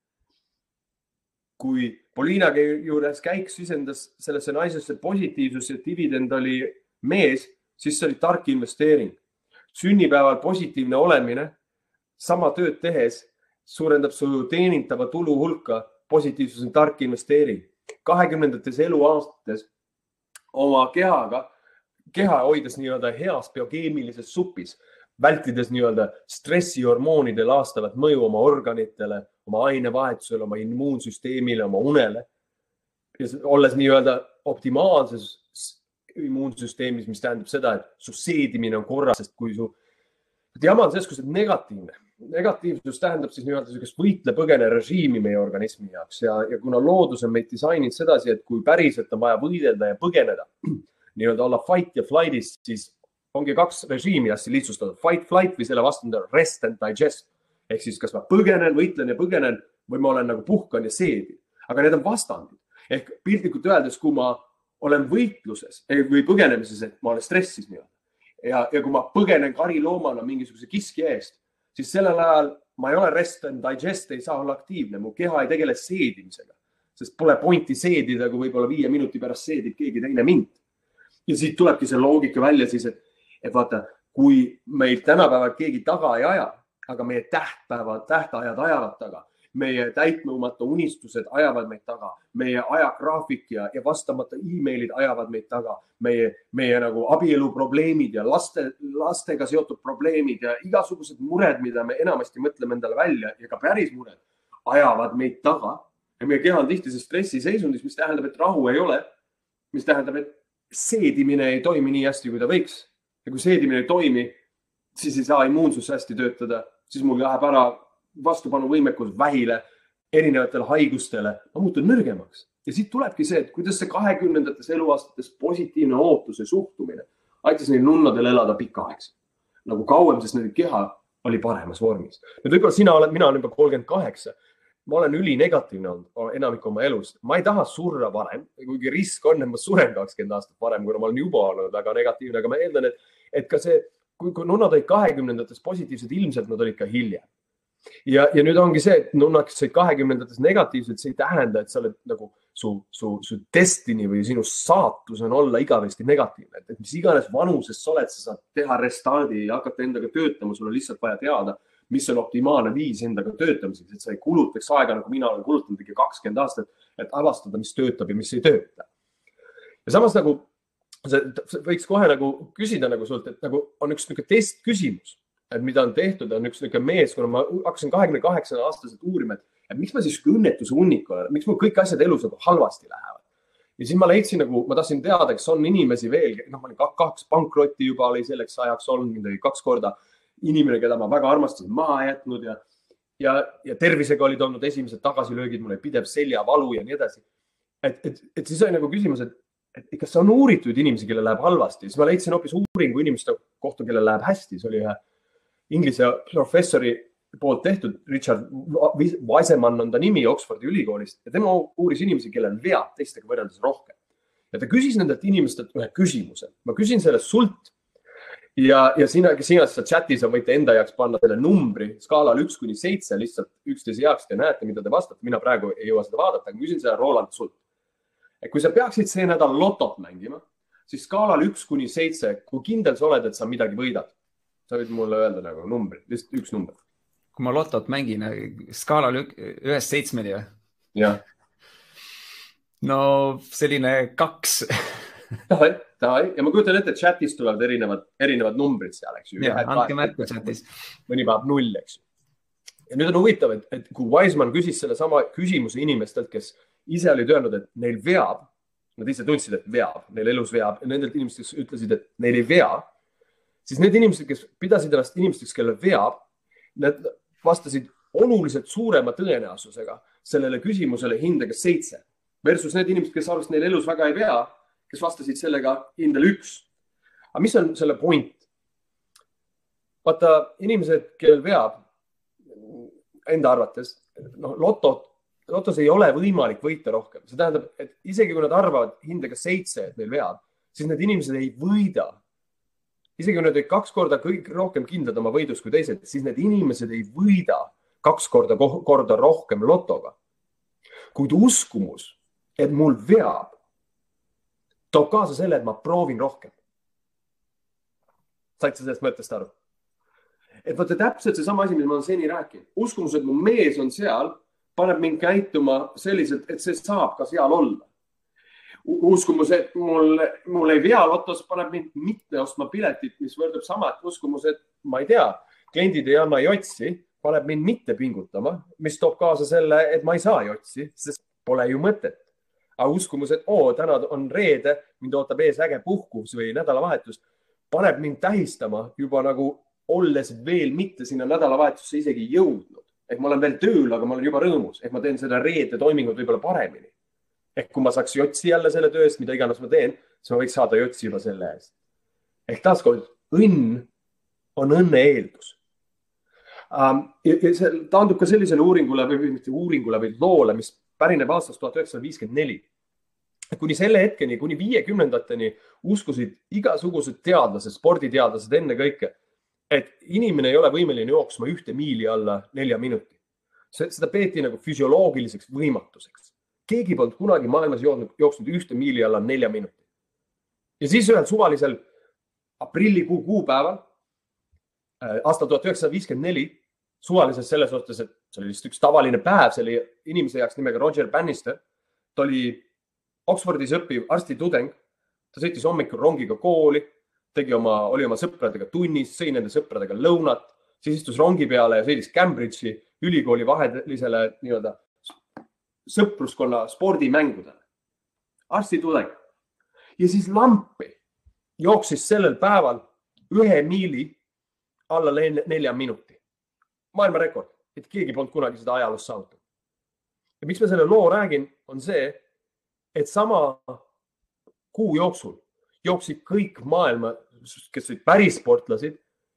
Kui Poliina juures käiks sisendas sellesse naisesse positiivsus ja dividend oli mees, siis see oli tark investeering. Sünnipäeval positiivne olemine, sama tööd tehes, suurendab su teenintava tulu hulka, positiivsus on tark investeering. kahekümnendates eluaastates oma kehaga, keha hoides nii-öelda heas biokeemilises supis, vältides nii-öelda stressihormoonide laastavat mõju oma organitele, oma ainevahetusele, oma immuunsüsteemile, oma unele. Ja olles nii-öelda optimaalses immuunsüsteemis, mis tähendab seda, et su seedimine on korras, sest kui su jama on selles, kus on negatiivne. Negatiivsus tähendab siis nii-öelda sellist võitle-põgene režiimi meie organismi jaoks ja, ja kuna loodus on meid disaininud sedasi, et kui päriselt on vaja võidelda ja põgeneda, nii-öelda olla fight ja flight'is, siis ongi kaks režiimi hästi lihtsustatud. Fight, flight või selle vastu on rest and digest. Ehk siis kas ma põgenen, võitlen ja põgenen või ma olen nagu puhkan ja seedin. Aga need on vastandid. Ehk piltlikult öeldes, kui ma olen võitluses või põgenemises, et ma olen stressis nii-öelda. Ja, ja kui ma põgenen kariloomana mingisuguse kiski eest, siis sellel ajal ma ei ole rest and digest, ei saa olla aktiivne. Mu keha ei tegele seedimisega. sest pole pointi seedida, kui võib-olla viie minuti pärast seedib keegi teine mind. Ja siit tulebki see loogika välja siis, et, et vaata, kui meil tänapäeval keegi taga ei aja, aga meie tähtpäevad, tähtajad ajavad taga, meie täitmata unistused ajavad meid taga, meie ajagraafik ja, ja vastamata e-mailid ajavad meid taga, meie, meie nagu abieluprobleemid ja laste, lastega seotud probleemid ja igasugused mured, mida me enamasti mõtleme endale välja ja ka päris mured, ajavad meid taga. Ja meie keha on tihti see stressiseisundis, mis tähendab, et rahu ei ole, mis tähendab, et seedimine ei toimi nii hästi, kui ta võiks. Ja kui seedimine ei toimi, siis ei saa immuunsus hästi töötada, siis mul läheb ära vastupanu võimekus vähile, erinevatele haigustele, ma muutun nõrgemaks. Ja siit tulebki see, et kuidas see kahekümnendates eluaastates positiivne ootus ja suhtumine aitas neil nunnadel elada pikka aegsi. Nagu kauem, sest nende keha oli paremas vormis. Nüüd võib-olla sina oled, mina olen juba kolmkümmend kaheksa. Ma olen üli negatiivne olnud enamik oma elust. Ma ei taha surra varem, kuigi risk on, et ma suren kakskümmend aastat varem, kuna ma olen juba olnud väga negatiivne, aga ma eeldan, et, et ka see, kui, kui nunnad olid kahekümnendates positiivsed, ilmselt nad olid ka hiljem. Ja, ja nüüd ongi see, et nunnad, kes olid kahekümnendates negatiivsed, see ei tähenda, et sa oled nagu su, su, su destiny või sinu saatus on olla igavesti negatiivne. Et mis iganes vanuses sa oled, sa saad teha restardi ja hakata endaga töötama, sul on lihtsalt vaja teada, mis on optimaalne viis endaga töötamiseks, et sa ei kulutaks aega, nagu mina olen kulutanud ikka kakskümmend aastat, et avastada, mis töötab ja mis ei tööta. Ja samas nagu, see võiks kohe nagu küsida nagu sult, et nagu on üks test küsimus, et mida on tehtud, on üks mees, kuna ma hakkasin kahekümne kaheksa aastaselt uurima, et, et miks ma siis õnnetuse hunnik olen, miks mul kõik asjad elus nagu halvasti lähevad. Ja siis ma leidsin nagu, ma tahtsin teada, kas on inimesi veel, noh, ma olin kaks pankrotti juba oli selleks ajaks olnud, midagi kaks korda inimene, keda ma väga armastasin, maha jätnud ja, ja, ja tervisega olid olnud esimesed tagasilöögid, mul oli pidev seljavalu ja nii edasi. Et, et, et siis oli nagu küsimus, et, et kas on uuritud inimesi, kelle läheb halvasti. Siis ma leidsin hoopis uuringu inimeste kohta, kelle läheb hästi. See oli ühe Inglise professori poolt tehtud, Richard Wiseman on ta nimi Oxfordi ülikoolist ja tema uuris inimesi, kellel veab teistega võrreldes rohkem. Ja ta küsis nendelt inimestelt ühe küsimuse. Ma küsin sellest sult ja, ja sina, kes sina seda chatis on, võite enda jaoks panna selle numbri skaalal üks kuni seitse lihtsalt üksteise jaoks ja näete, mida te vastate. Mina praegu ei jõua seda vaadata, aga küsin seda Roland sult. Et kui sa peaksid see nädal lotot mängima, siis skaalal üks kuni seitse, kui kindel sa oled, et sa midagi võidad? Sa võid mulle öelda nagu numbri, lihtsalt üks number.
Kui ma lotot mängin, skaalal ühest seitsmeni või?
Jah.
No selline kaks.
Tahai, tahai. Ja ma kujutan ette, et chatis tulevad erinevad, erinevad numbrid seal, eks ju.
Ja, andke märku chatis.
Mõni päev null, eks ju. Ja nüüd on huvitav, et, et kui Wiseman küsis selle sama küsimuse inimestelt, kes ise olid öelnud, et neil veab, nad ise tundsid, et veab, neil elus veab ja nendelt inimesteks ütlesid, et neil ei vea, siis need inimesed, kes pidasid ennast inimesteks, kelle veab, need vastasid oluliselt suurema tõenäosusega sellele küsimusele hindega seitse versus need inimesed, kes arvasid neil elus väga ei vea, kes vastasid sellega hindele üks. Aga mis on selle point? Vaata, inimesed, kellel veab enda arvates, no, lotot, lotos ei ole võimalik võita rohkem. See tähendab, et isegi kui nad arvavad hindega seitse, et neil veab, siis need inimesed ei võida. Isegi kui nad olid kaks korda kõik rohkem kindlad oma võidus kui teised, siis need inimesed ei võida kaks korda, korda rohkem lotoga. Kuid uskumus, et mul veab, toob kaasa selle, et ma proovin rohkem. Said sa sellest mõttest aru? Et vaata täpselt see sama asi, mis ma olen seni rääkinud. Uskumus, et mu mees on seal, paneb mind käituma selliselt, et see saab ka seal olla. Uskumus, et mul, mul ei vea lotos, paneb mind mitte ostma piletit, mis võrdub sama, et uskumus, et ma ei tea, kliendid ei anna jotsi, paneb mind mitte pingutama, mis toob kaasa selle, et ma ei saa jotsi, sest pole ju mõtet. Aga uskumus, et oo, täna on reede, mind ootab ees äge puhkus või nädalavahetus, paneb mind tähistama juba nagu olles veel mitte sinna nädalavahetusse isegi jõudnud. Ehk ma olen veel tööl, aga ma olen juba rõõmus. Ehk ma teen seda reede toimingut võib-olla paremini. Ehk kui ma saaks jotsi jälle selle tööst, mida iganes ma teen, siis ma võiks saada jotsi juba selle eest. Ehk taaskord, õnn on õnne eeldus. Um, ja, ja see taandub ka sellisele uuringule või mitte uuringule või loole, mis pärineb aastast tuhat üheksasada viiskümmend neli. Kuni selle hetkeni, kuni viiekümnendateni uskusid igasugused teadlased, sporditeadlased enne kõike, et inimene ei ole võimeline jooksma ühte miili alla nelja minuti. Seda peeti nagu füsioloogiliseks võimatuseks. keegi polnud kunagi maailmas jooksnud, jooksnud ühte miili alla nelja minuti. Ja siis ühel suvalisel aprillikuu kuupäeval, aastal tuhat üheksasada viiskümmend neli, suvalises selles suhtes, et see oli lihtsalt üks tavaline päev, see oli inimese jaoks nimega Roger Bannister. Ta oli Oxfordis õppiv arstitudeng. Ta sõitis hommikul rongiga kooli, tegi oma, oli oma sõpradega tunnis, sõi nende sõpradega lõunat, siis istus rongi peale ja sõidis Cambridge'i ülikooli vahelisele nii-öelda sõpruskonna spordimängudele. Arstitudeng. Ja siis lampi jooksis sellel päeval ühe miili alla nelja minuti. Maailma rekord, et keegi polnud kunagi seda ajaloos saavutanud. Ja miks ma selle loo räägin, on see, et sama kuu jooksul jooksid kõik maailma, kes olid päris sportlasid,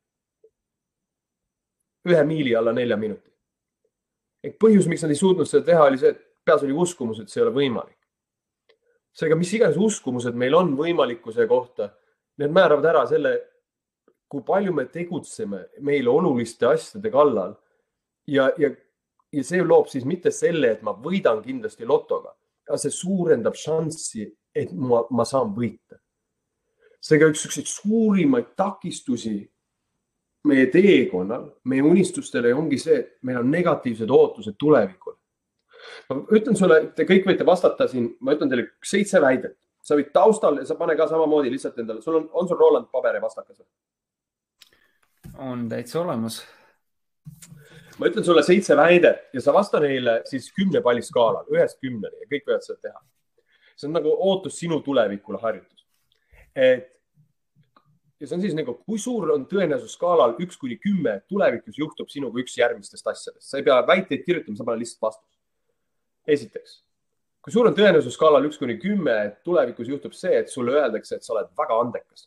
ühe miili alla nelja minuti. Ehk põhjus, miks nad ei suutnud seda teha, oli see, et peas oli uskumus, et see ei ole võimalik. Seega, mis iganes uskumused meil on võimalikkuse kohta, need määravad ära selle, kui palju me tegutseme meile oluliste asjade kallal. Ja, ja, ja see loob siis mitte selle, et ma võidan kindlasti lotoga, aga see suurendab šanssi, et ma, ma saan võita. Seega üks, üks suurimaid takistusi meie teekonnal, meie unistustele ongi see, et meil on negatiivsed ootused tulevikule. Ma ütlen sulle, te kõik võite vastata siin, ma ütlen teile seitse väidet. Sa võid taustal ja sa pane ka samamoodi lihtsalt endale. Sul on, on sul Roland paber ja vastakas?
On täitsa olemas.
Ma ütlen sulle seitse väidet ja sa vasta neile siis kümne palli skaalal, ühest kümneni ja kõik võivad seda teha. See on nagu ootus sinu tulevikule harjutus. Et, ja see on siis nagu, kui suur on tõenäosus skaalal üks kuni kümme, tulevikus juhtub sinuga üks järgmistest asjadest. Sa ei pea väiteid kirjutama, sa pane lihtsalt vastus. Esiteks, kui suur on tõenäosus skaalal üks kuni kümme, et tulevikus juhtub see, et sulle öeldakse, et sa oled väga andekas.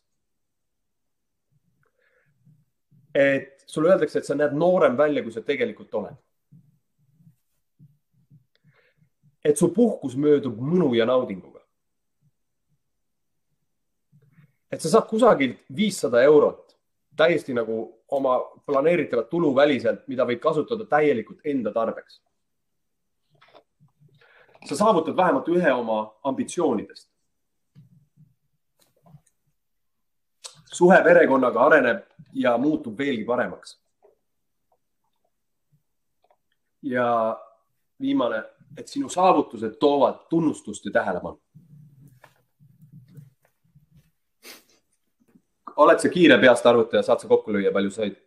Et sulle öeldakse, et sa näed noorem välja, kui sa tegelikult oled. Et su puhkus möödub mõnu ja naudinguga. Et sa saad kusagilt viissada eurot täiesti nagu oma planeeritavat tulu väliselt, mida võid kasutada täielikult enda tarbeks. Sa saavutad vähemalt ühe oma ambitsioonidest. Suhe perekonnaga areneb ja muutub veelgi paremaks. Ja viimane, et sinu saavutused toovad tunnustust ja tähelepanu. Oled sa kiire peast arvuta ja saad sa kokku lüüa, palju said?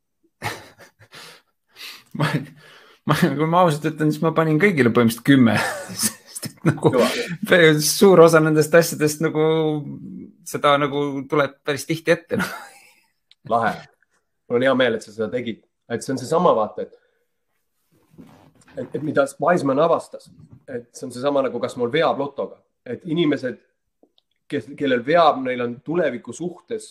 ma, ma, kui ma ausalt ütlen, siis ma panin kõigile põhimõtteliselt kümme. Nagu, suur osa nendest asjadest nagu, seda nagu tuleb päris tihti ette.
Lahe. Mul on hea meel, et sa seda tegid. Et see on see sama vaata, et, et, et mida Wiseman avastas, et see on see sama nagu kas mul veab lotoga. Et inimesed, kes, kellel veab, neil on tuleviku suhtes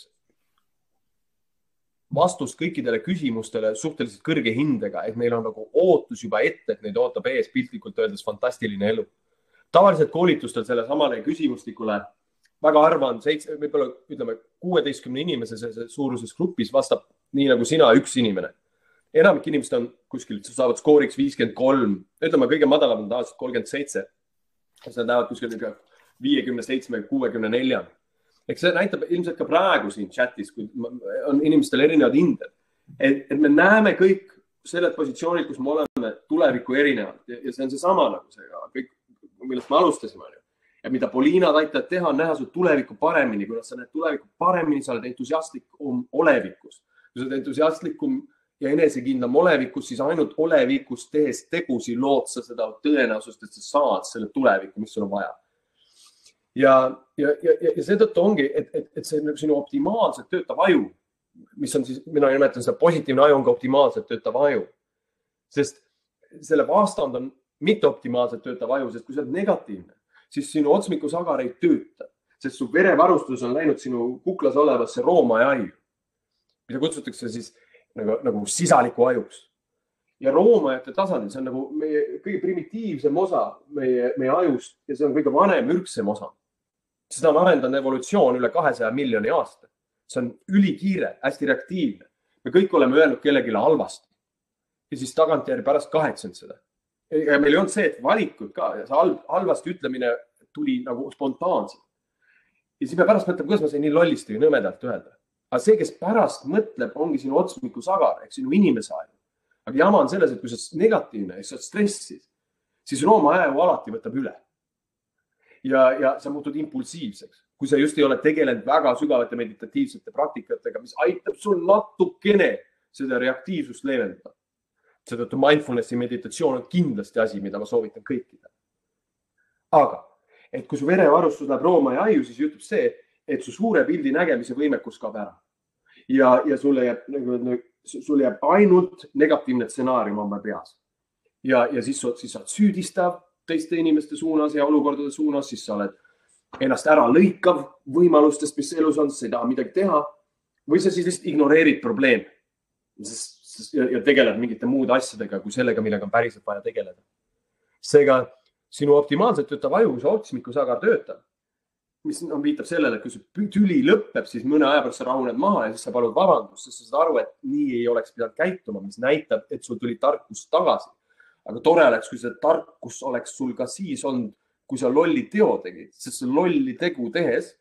vastus kõikidele küsimustele suhteliselt kõrge hindega, et neil on nagu ootus juba ette, et neid ootab ees piltlikult öeldes fantastiline elu. Tavaliselt koolitustel selle samale küsimustikule väga harva on seitse, võib-olla ütleme kuueteistkümne inimese suuruses grupis vastab nii nagu sina üks inimene. Enamik inimesed on kuskil, saavad skooriks viiskümmend kolm, ütleme kõige madalam on tavaliselt kolmkümmend seitse. Seda lähevad kuskil viiekümne seitsme, kuuekümne nelja. Eks see näitab ilmselt ka praegu siin chatis, kui on inimestel erinevad hinded. Et, et me näeme kõik sellelt positsioonid, kus me oleme tulevikku erinevalt. Ja, ja see on see sama nagu see, kõik, millest me alustasime. Ja mida Poliinad aitavad teha, on näha su tulevikku paremini. Kui sa näed tulevikku paremini, sa oled entusiastlikum olevikus. Kui sa oled entusiastlikum ja enesekindlam olevikus, siis ainult olevikus tehes tegusi lood sa seda tõenäosust, et sa saad selle tuleviku, mis sul on vaja. Ja, ja, ja, ja seetõttu ongi, et, et, et see sinu optimaalselt töötav aju, mis on siis, mina nimetan seda positiivne aju on ka optimaalselt töötav aju. Sest selle vastand on mitte optimaalselt töötav aju, sest kui see on negatiivne, siis sinu otsmikusagar ei tööta, sest su verevarustus on läinud sinu kuklas olevasse rooma ja aju, mida kutsutakse siis nagu, nagu sisaliku ajuks. Ja roomajate tasandil, see on nagu meie kõige primitiivsem osa meie, meie ajust ja see on kõige vanem ürksem osa. Seda on arendanud evolutsioon üle kahesaja miljoni aasta. See on ülikiire, hästi reaktiivne. Me kõik oleme öelnud kellegile halvasti. Ja siis tagantjärgi pärast kahetsenud seda. ja meil ei olnud see, et valikud ka, ja see halb, halvasti ütlemine tuli nagu spontaanselt. Ja siis me pärast mõtleme, kuidas ma sain nii lollisti ja nõmedalt öelda. Aga see, kes pärast mõtleb, ongi sinu otsmiku sagar, ehk sinu inimese aju. Aga jama on selles, et kui sa oled negatiivne ja sa oled stressis, siis Rooma aju alati võtab üle. Ja, ja sa muutud impulsiivseks. Kui sa just ei ole tegelenud väga sügavate meditatiivsete praktikatega, mis aitab sul natukene seda reaktiivsust leevendada. Seetõttu mindfulnessi meditatsioon on kindlasti asi, mida ma soovitan kõikidele. Aga, et kui su verevarustus läheb Rooma ja aju, siis juhtub see, et su suure pildi nägemise võimekus kaob ära. Ja, ja sulle jääb, sulle jääb ainult negatiivne stsenaarium oma peas. Ja, ja siis, siis sa oled süüdistav teiste inimeste suunas ja olukordade suunas, siis sa oled ennast ära lõikav võimalustest, mis elus on, sa ei taha midagi teha. Või sa siis lihtsalt ignoreerid probleeme ja tegeled mingite muude asjadega kui sellega, millega on päriselt vaja tegeleda. Seega sinu optimaalselt töötav aju, see otsmikusagar töötab, mis on, viitab sellele, et kui see tüli lõpeb, siis mõne aja pärast sa rahuned maha ja siis sa palud vabandust, sest sa saad aru, et nii ei oleks pidanud käituma, mis näitab, et sul tuli tarkus tagasi. Aga tore oleks, kui see tarkus oleks sul ka siis on, kui sa lolli teo tegid, sest see lolli tegu tehes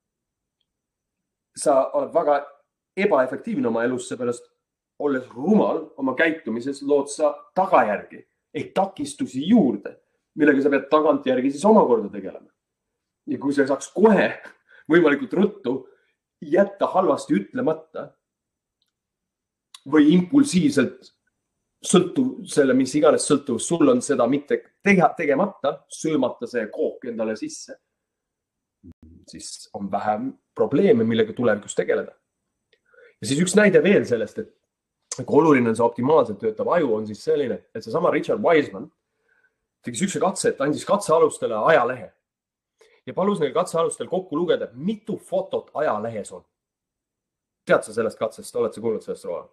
sa oled väga ebaefektiivne oma elus, seepärast olles rumal oma käitumises lood sa tagajärgi ehk takistusi juurde, millega sa pead tagantjärgi siis omakorda tegelema. Ja kui sa saaks kohe võimalikult ruttu jätta halvasti ütlemata või impulsiivselt sõltuv selle, mis iganes sõltuvus sul on seda mitte teha, tegemata, söömata see kook endale sisse, siis on vähem probleeme, millega tulevikus tegeleda. Ja siis üks näide veel sellest, et kui oluline on see optimaalselt töötav aju, on siis selline, et see sama Richard Wiseman tegi sükse katse, et andis katsealustele ajalehe ja palus neil katsealustel kokku lugeda, mitu fotot ajalehes on. Tead sa sellest katsest? Oled sa kuulnud sellest roa?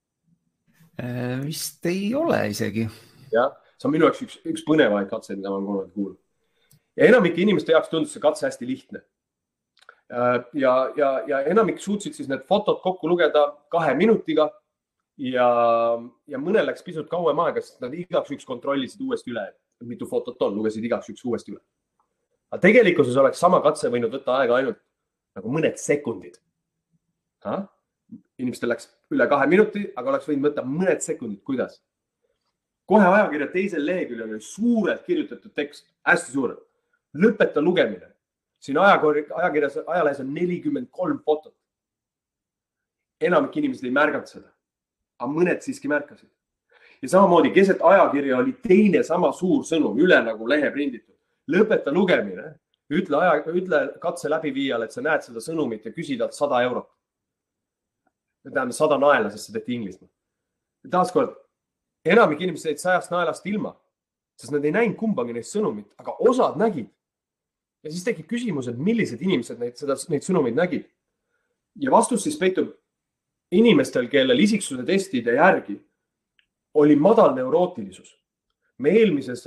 Vist ei ole isegi.
Ja, see on minu jaoks üks, üks põnevaid katseid, mida ma olen kuulnud kuulnud. Ja enamike inimeste jaoks tundus see katse hästi lihtne. Ja, ja, ja enamik suutsid siis need fotod kokku lugeda kahe minutiga ja, ja mõnel läks pisut kauem aega, sest nad igaks üks kontrollisid uuesti üle, mitu fotot on, lugesid igaks üks uuesti üle. Aga tegelikkuses oleks sama katse võinud võtta aega ainult nagu mõned sekundid. Ha? Inimestel läks üle kahe minuti, aga oleks võinud võtta mõned sekundid. Kuidas? Kohe ajakirja teisel leheküljel oli suurelt kirjutatud tekst, hästi suurelt. Lõpeta lugemine. Siin ajakirjas, ajalehes on nelikümmend kolm fotot. Enamik inimesed ei märganud seda, aga mõned siiski märkasid. Ja samamoodi keset ajakirja oli teine sama suur sõnum, üle nagu lehe prinditud. Lõpeta lugemine, ütle, aja, ütle katse läbiviijale, et sa näed seda sõnumit ja küsid sada eurot. Tähendab sada naela, sest see tehti Inglismaa. Taaskord, enamik inimesed jäid sajast naelast ilma, sest nad ei näinud kumbagi neist sõnumit, aga osad nägid. Ja siis tekib küsimus, et millised inimesed neid, seda, neid sõnumeid nägid. Ja vastus siis peitub inimestel, kellel isiksuse testide järgi oli madal neurootilisus. Me eelmises,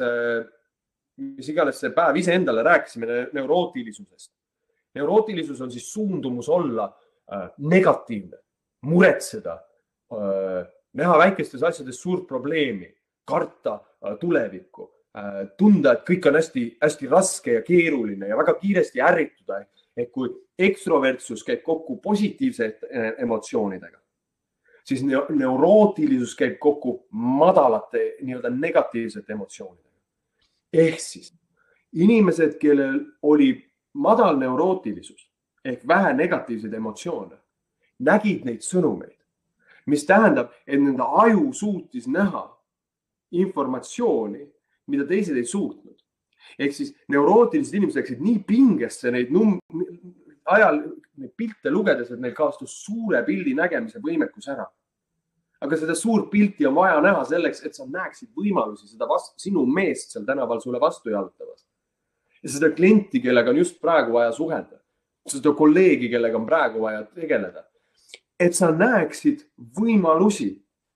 mis iganes see päev ise endale rääkisime neurootilisusest. Neurootilisus on siis suundumus olla äh, negatiivne, muretseda, äh, näha väikestes asjades suurt probleemi, karta äh, tulevikku, äh, tunda, et kõik on hästi, hästi raske ja keeruline ja väga kiiresti ärrituda. Et kui ekstrovertsus käib kokku positiivsete emotsioonidega, siis neurootilisus käib kokku madalate nii-öelda negatiivsete emotsioonidega. Ehk siis inimesed, kellel oli madal neurootilisus ehk vähe negatiivseid emotsioone, nägid neid sõnumeid, mis tähendab, et nende aju suutis näha informatsiooni, mida teised ei suutnud. Ehk siis neurootilised inimesed läksid nii pingesse neid num- ajal neid pilte lugedes, et neil kaastus suure pildi nägemise võimekus ära. Aga seda suurt pilti on vaja näha selleks, et sa näeksid võimalusi seda vastu, sinu meest seal tänaval sulle vastu jalutavast. Ja seda klienti, kellega on just praegu vaja suhelda. Seda kolleegi, kellega on praegu vaja tegeleda. Et sa näeksid võimalusi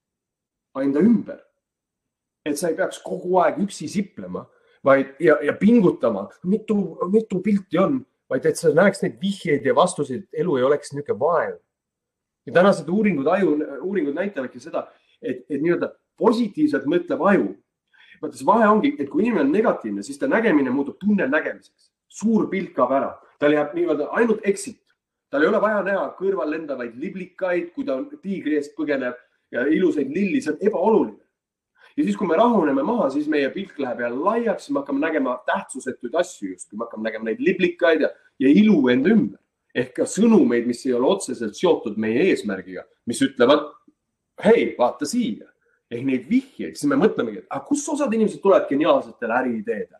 enda ümber. Et sa ei peaks kogu aeg üksi siplema vaid, ja, ja pingutama, mitu, mitu pilti on, vaid et sa näeks neid vihjeid ja vastuseid, et elu ei oleks niisugune vaev. Ja tänased uuringud, aju, uuringud näitavadki seda, et, et nii-öelda positiivselt mõtlev aju vaata, see vahe ongi, et kui inimene on negatiivne, siis ta nägemine muutub tunnel nägemiseks. Suur pilt kaob ära. Tal jääb nii-öelda ainult exit. Tal ei ole vaja näha kõrval lendavaid liblikaid, kui ta tiigri eest põgeneb ja ilusaid lilli, see on ebaoluline. Ja siis, kui me rahuneme maha, siis meie pilt läheb jälle laiaks, siis me hakkame nägema tähtsusetuid asju just, kui me hakkame nägema neid liblikaid ja, ja ilu enda ümber. Ehk ka sõnumeid, mis ei ole otseselt seotud meie eesmärgiga, mis ütlevad, hei, vaata siia. Ehk neid vihjeid, siis me mõtlemegi, et kus osad inimesed tulevad geniaalsetele äriideedele.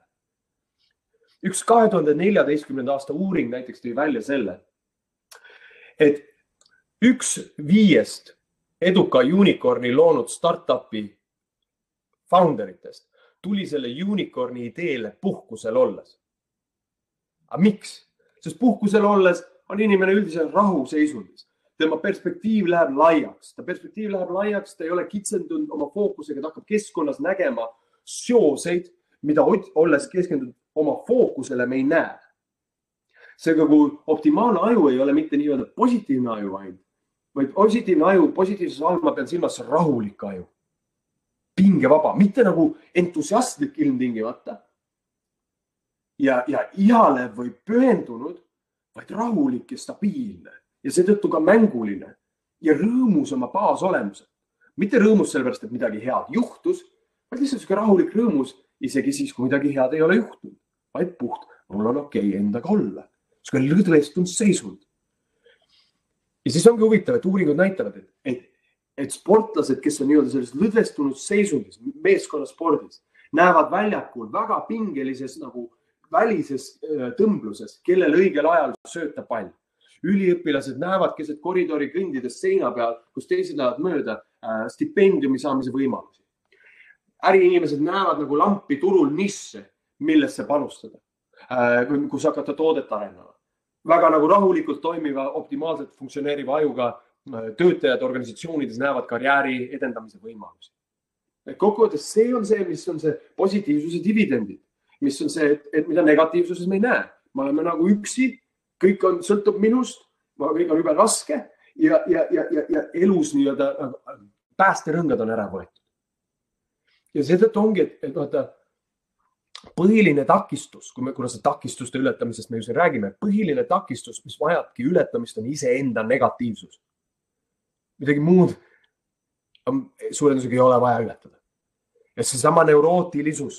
Üks kahe tuhande neljateistkümnenda aasta uuring näiteks tõi välja selle, et üks viiest eduka unicorni loonud startupi founderitest tuli selle unicorni ideele puhkusel olles. Aga miks? Sest puhkusel olles on inimene üldiselt rahuseisundis. Tema perspektiiv läheb laiaks. Ta perspektiiv läheb laiaks, ta ei ole kitsendunud oma fookusega, ta hakkab keskkonnas nägema seoseid, mida olles keskendunud oma fookusele me ei näe. Seega, kui optimaalne aju ei ole mitte nii-öelda positiivne aju ainult, vaid positiivne aju, positiivses all ma pean silmas rahulik aju. Pingevaba, mitte nagu entusiastlik ilmtingimata ja, ja ihalev või pühendunud, vaid rahulik ja stabiilne ja seetõttu ka mänguline ja rõõmus oma baasolemusel. Mitte rõõmus sellepärast, et midagi head juhtus, vaid lihtsalt selline rahulik rõõmus, isegi siis, kui midagi head ei ole juhtunud, vaid puht, mul on okei endaga olla. Selline lõdvestunud seisund. Ja siis ongi huvitav, et uuringud näitavad, et, et et sportlased, kes on nii-öelda selles lõdvestunud seisundis, meeskonnaspordis, näevad väljakul väga pingelises nagu välises tõmbluses, kellel õigel ajal sööta pall. Üliõpilased näevad keset koridori kõndides seina peal, kus teised lähevad mööda stipendiumi saamise võimalusi. Äriinimesed näevad nagu lampi turul nisse, millesse panustada, kus hakata toodet arendama. Väga nagu rahulikult toimiva, optimaalselt funktsioneeriva ajuga töötajad organisatsioonides näevad karjääri edendamise võimalusi. Kokkuvõttes see on see, mis on see positiivsuse dividendid, mis on see, et, et mida negatiivsuses me ei näe. Me oleme nagu üksi, kõik on, sõltub minust, kõik on juba raske ja, ja, ja, ja, ja elus nii-öelda päästerõngad on ära võetud. Ja seetõttu ongi, et, et vaata, põhiline takistus, kui me, kuna see takistuste ületamisest me just räägime, põhiline takistus, mis vajabki ületamist, on iseenda negatiivsus. Midagi muud suurendusega ei ole vaja ületada. Ja see sama neurootilisus.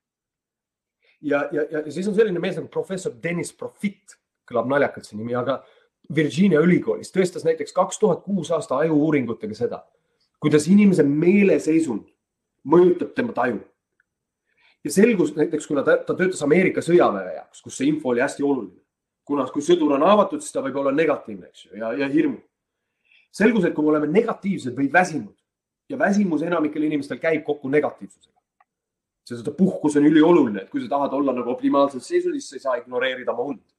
Ja, ja, ja siis on selline mees nagu professor Dennis Profit, kõlab naljakalt see nimi, aga Virginia ülikoolis tõestas näiteks kaks tuhat kuus aasta aju-uuringutega seda, kuidas inimese meeleseisund mõjutab tema taju. Ja selgus näiteks, kuna ta, ta töötas Ameerika sõjaväe jaoks, kus see info oli hästi oluline. Kuna kui sõdur on avatud, siis ta võib olla negatiivne, eks ju, ja, ja hirmu. Selgus, et kui me oleme negatiivsed või väsinud ja väsimus enamikel inimestel käib kokku negatiivsusega. Seda puhkus on üli oluline, et kui sa tahad olla nagu optimaalselt seisundis, sa ei saa ignoreerida oma und.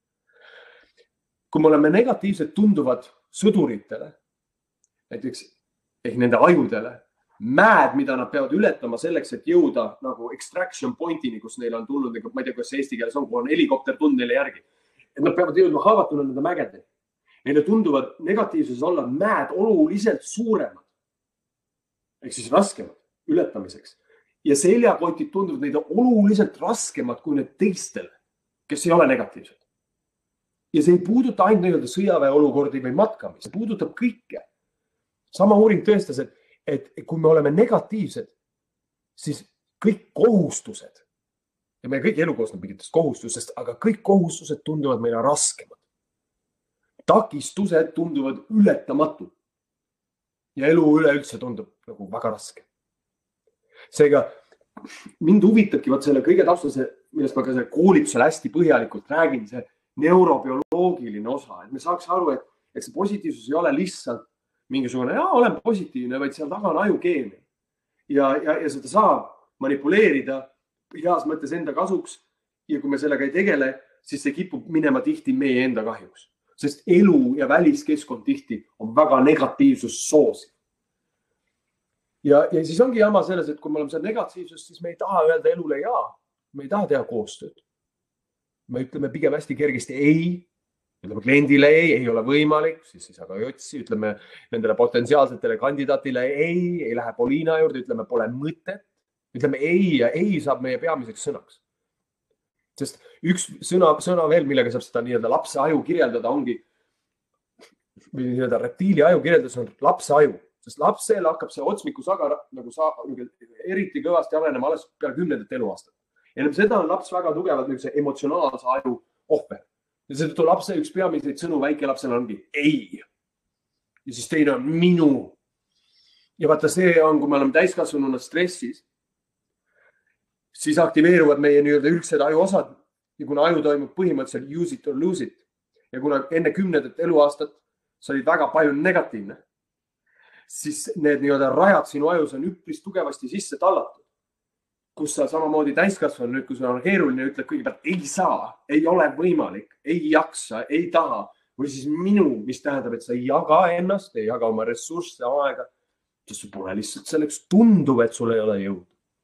Kui me oleme negatiivsed tunduvad sõduritele, näiteks ehk nende ajudele, mäed, mida nad peavad ületama selleks, et jõuda nagu extraction pointini, kus neil on tulnud, ma ei tea, kuidas eesti keeles on, kui on helikopter tund neile järgi. Et nad peavad jõudma haavatuna nende mägedeni. Neile tunduvad negatiivsuses olla mäed oluliselt suuremad, ehk siis raskemad ületamiseks. Ja seljakotid tunduvad neile oluliselt raskemad kui need teistele, kes ei ole negatiivsed. Ja see ei puuduta ainult nii-öelda sõjaväe olukordi või matkamist, see puudutab kõike. Sama uuring tõestas, et, et kui me oleme negatiivsed, siis kõik kohustused, ja meie kõik elu koosneb mingitest kohustusest, aga kõik kohustused tunduvad meile raskemad. Takistused tunduvad ületamatud ja elu üleüldse tundub nagu väga raske. Seega mind huvitabki vaat selle kõige taustase, millest ma ka selle koolitusel hästi põhjalikult räägin, see neurobioloogiline osa, et me saaks aru, et, et see positiivsus ei ole lihtsalt mingisugune, jaa, olen positiivne, vaid seal taga on ajukeemia. Ja, ja, ja seda saab manipuleerida heas mõttes enda kasuks ja kui me sellega ei tegele, siis see kipub minema tihti meie enda kahjuks. Sest elu ja väliskeskkond tihti on väga negatiivsus soosi. Ja, ja siis ongi jama selles, et kui me oleme seal negatiivsus, siis me ei taha öelda elule jaa. Me ei taha teha koostööd. Me ütleme pigem hästi kergesti ei, ütleme kliendile ei, ei ole võimalik, siis siis aga ei otsi, ütleme, nendele potentsiaalsetele kandidaatile ei, ei lähe Poliina juurde, ütleme, pole mõtet. ütleme ei ja ei saab meie peamiseks sõnaks. Sest üks sõna, sõna veel, millega saab seda nii-öelda lapse aju kirjeldada, ongi või nii-öelda reptiili aju kirjeldus on lapse aju, sest lapsel hakkab see otsmiku saga nagu sa, eriti kõvasti arenema alles peale kümnendat eluaastat. Ja seda on laps väga tugevalt see emotsionaalse aju ohver. Ja seetõttu lapse üks peamiseid sõnu väikelapsel ongi ei. Ja siis teine on minu. Ja vaata see on, kui me oleme täiskasvanuna stressis, siis aktiveeruvad meie nii-öelda üldsed aju osad ja kuna aju toimub põhimõtteliselt use it or lose it ja kuna enne kümnendat eluaastat sa olid väga palju negatiivne, siis need nii-öelda rajad sinu ajus on üpris tugevasti sisse tallatud, kus sa samamoodi täiskasvanu nüüd, kui sul on keeruline, ütled kõigepealt ei saa, ei ole võimalik, ei jaksa, ei taha või siis minu, mis tähendab, et sa ei jaga ennast, ei jaga oma ressursse, aega, sest sul pole lihtsalt selleks tundub, et sul ei ole jõud.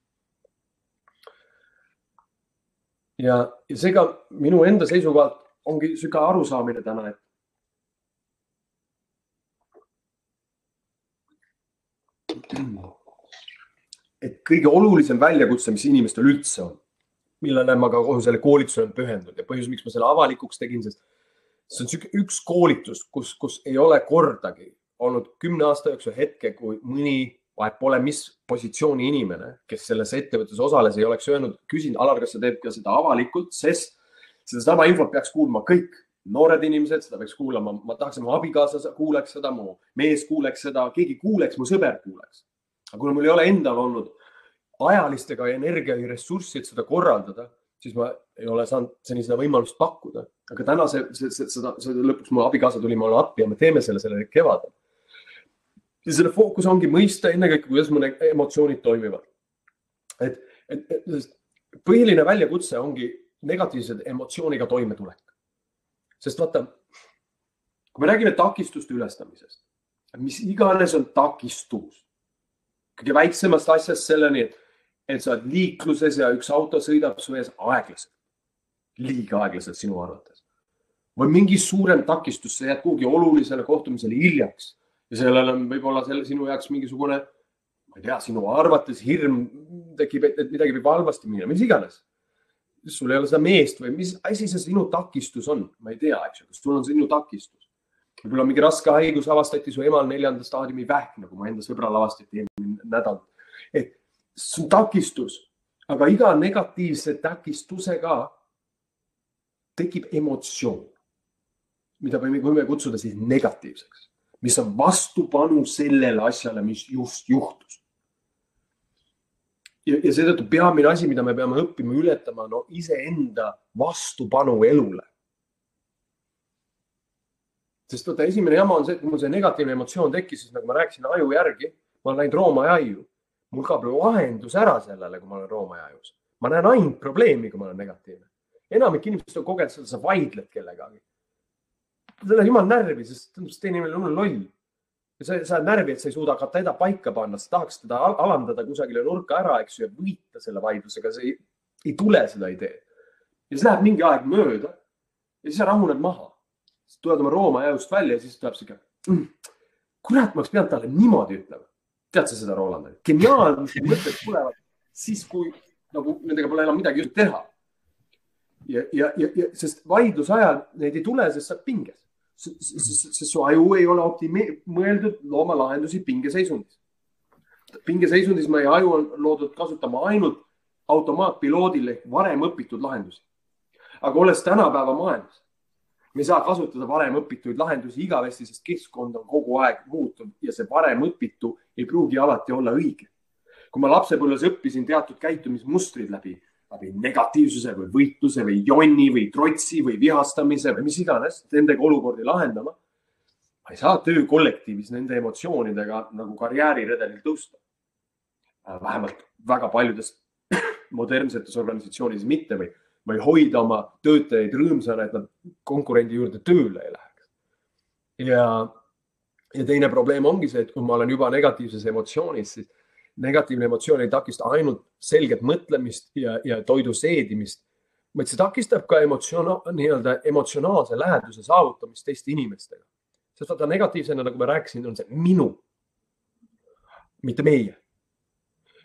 Ja, ja seega minu enda seisukohalt ongi süga arusaamine täna, et et kõige olulisem väljakutse, mis inimestel üldse on, millele ma ka kogu selle koolitusele on pühendunud ja põhjus, miks ma selle avalikuks tegin, sest see on üks koolitus, kus, kus ei ole kordagi olnud kümne aasta jooksul hetke, kui mõni vahet pole, mis positsiooni inimene, kes selles ettevõttes osales, ei oleks öelnud, küsin, Alar, kas sa teed ka seda avalikult, sest seda sama infot peaks kuulma kõik noored inimesed, seda peaks kuulama, ma tahaks, mu abikaasa kuuleks seda, mu mees kuuleks seda, keegi kuuleks, mu sõber kuuleks. Aga kuna mul ei ole endal olnud ajalistega energia ja ressurssi, et seda korraldada, siis ma ei ole saanud seni seda võimalust pakkuda. Aga täna see, see, see, seda, see lõpuks mu abikaasa tuli mulle appi ja me teeme selle selle kevadel. Ja selle fookus ongi mõista ennekõike, kuidas mu emotsioonid toimivad. Et, et, et põhiline väljakutse ongi negatiivsed emotsiooniga toimetulek. Sest vaata, kui me räägime takistuste ülestamisest, mis iganes on takistus, kõige väiksemast asjast selleni, et, et sa oled liikluses ja üks auto sõidab su ees aeglaselt, liiga aeglaselt sinu arvates. Või mingi suurem takistus, sa jääd kuhugi olulisele kohtumisele hiljaks. Ja sellel on võib-olla selle sinu jaoks mingisugune, ma ei tea, sinu arvates hirm tekib, et, et midagi võib halvasti minna, mis iganes. Sul ei ole seda meest või mis asi see sinu takistus on? Ma ei tea, eks, kas sul on sinu takistus. Võib-olla mingi raske haigus avastati su emal neljanda staadiumi vähk, nagu ma enda sõbral avastati eelmine nädal. Et see on takistus, aga iga negatiivse takistusega tekib emotsioon, mida võime kutsuda siis negatiivseks, mis on vastupanu sellele asjale, mis just juhtus. Ja, ja seetõttu peamine asi, mida me peame õppima ületama, no iseenda vastupanu elule. Sest võtta, esimene jama on see, et kui mul see negatiivne emotsioon tekkis, siis nagu ma rääkisin aju järgi, ma olen läinud Rooma aju. Mul kaob lahendus ära sellele, kui ma olen Rooma ajus. Ma näen ainult probleemi, kui ma olen negatiivne. Enamik inimesed on kogenud seda, sa vaidled kellegagi. Seda on jumal närvi, sest teine inimene on loll. Ja sa, sa närvi, et sa ei suuda ka teda paika panna, sa tahaks teda alandada kusagile nurka ära, eks ju, ja võita selle vaidlusega, see ei, ei tule seda idee. Ja siis läheb mingi aeg mööda ja siis sa rahuned maha. Siis tuled oma Rooma ajust välja ja siis tuleb siuke, mm, kurat, ma oleks pidanud talle niimoodi ütlema. Tead sa seda, Roland? Geniaalne mõtted tulevad siis, kui nagu nendega pole enam midagi just teha. Ja, ja, ja, ja sest vaidlus ajal neid ei tule, sest sa pinges. Sest su aju ei ole optime- mõeldud looma lahendusi pingeseisundis. Pingeseisundis meie aju on loodud kasutama ainult automaatpiloodil ehk varem õpitud lahendusi. Aga olles tänapäeva maailmas, me ei saa kasutada varem õpituid lahendusi igavesti, sest keskkond on kogu aeg muutunud ja see varem õpitu ei pruugi alati olla õige. Kui ma lapsepõlves õppisin teatud käitumismustrid läbi, läbi negatiivsuse või võitluse või jonni või trotsi või vihastamise või mis iganes, nendega olukordi lahendama, ma ei saa töö kollektiivis nende emotsioonidega nagu karjääriredelil tõusta. Vähemalt väga paljudes modernsetes organisatsioonides mitte või, või hoida oma töötajaid rõõmsana, et nad konkurendi juurde tööle ei läheks. Ja, ja teine probleem ongi see, et kui ma olen juba negatiivses emotsioonis, siis negatiivne emotsioon ei takista ainult selget mõtlemist ja, ja toidu seedimist, vaid see takistab ka emotsiona, nii-öelda emotsionaalse läheduse saavutamist teiste inimestega. Sest vaata negatiivsena, nagu ma rääkisin, on see minu, mitte meie.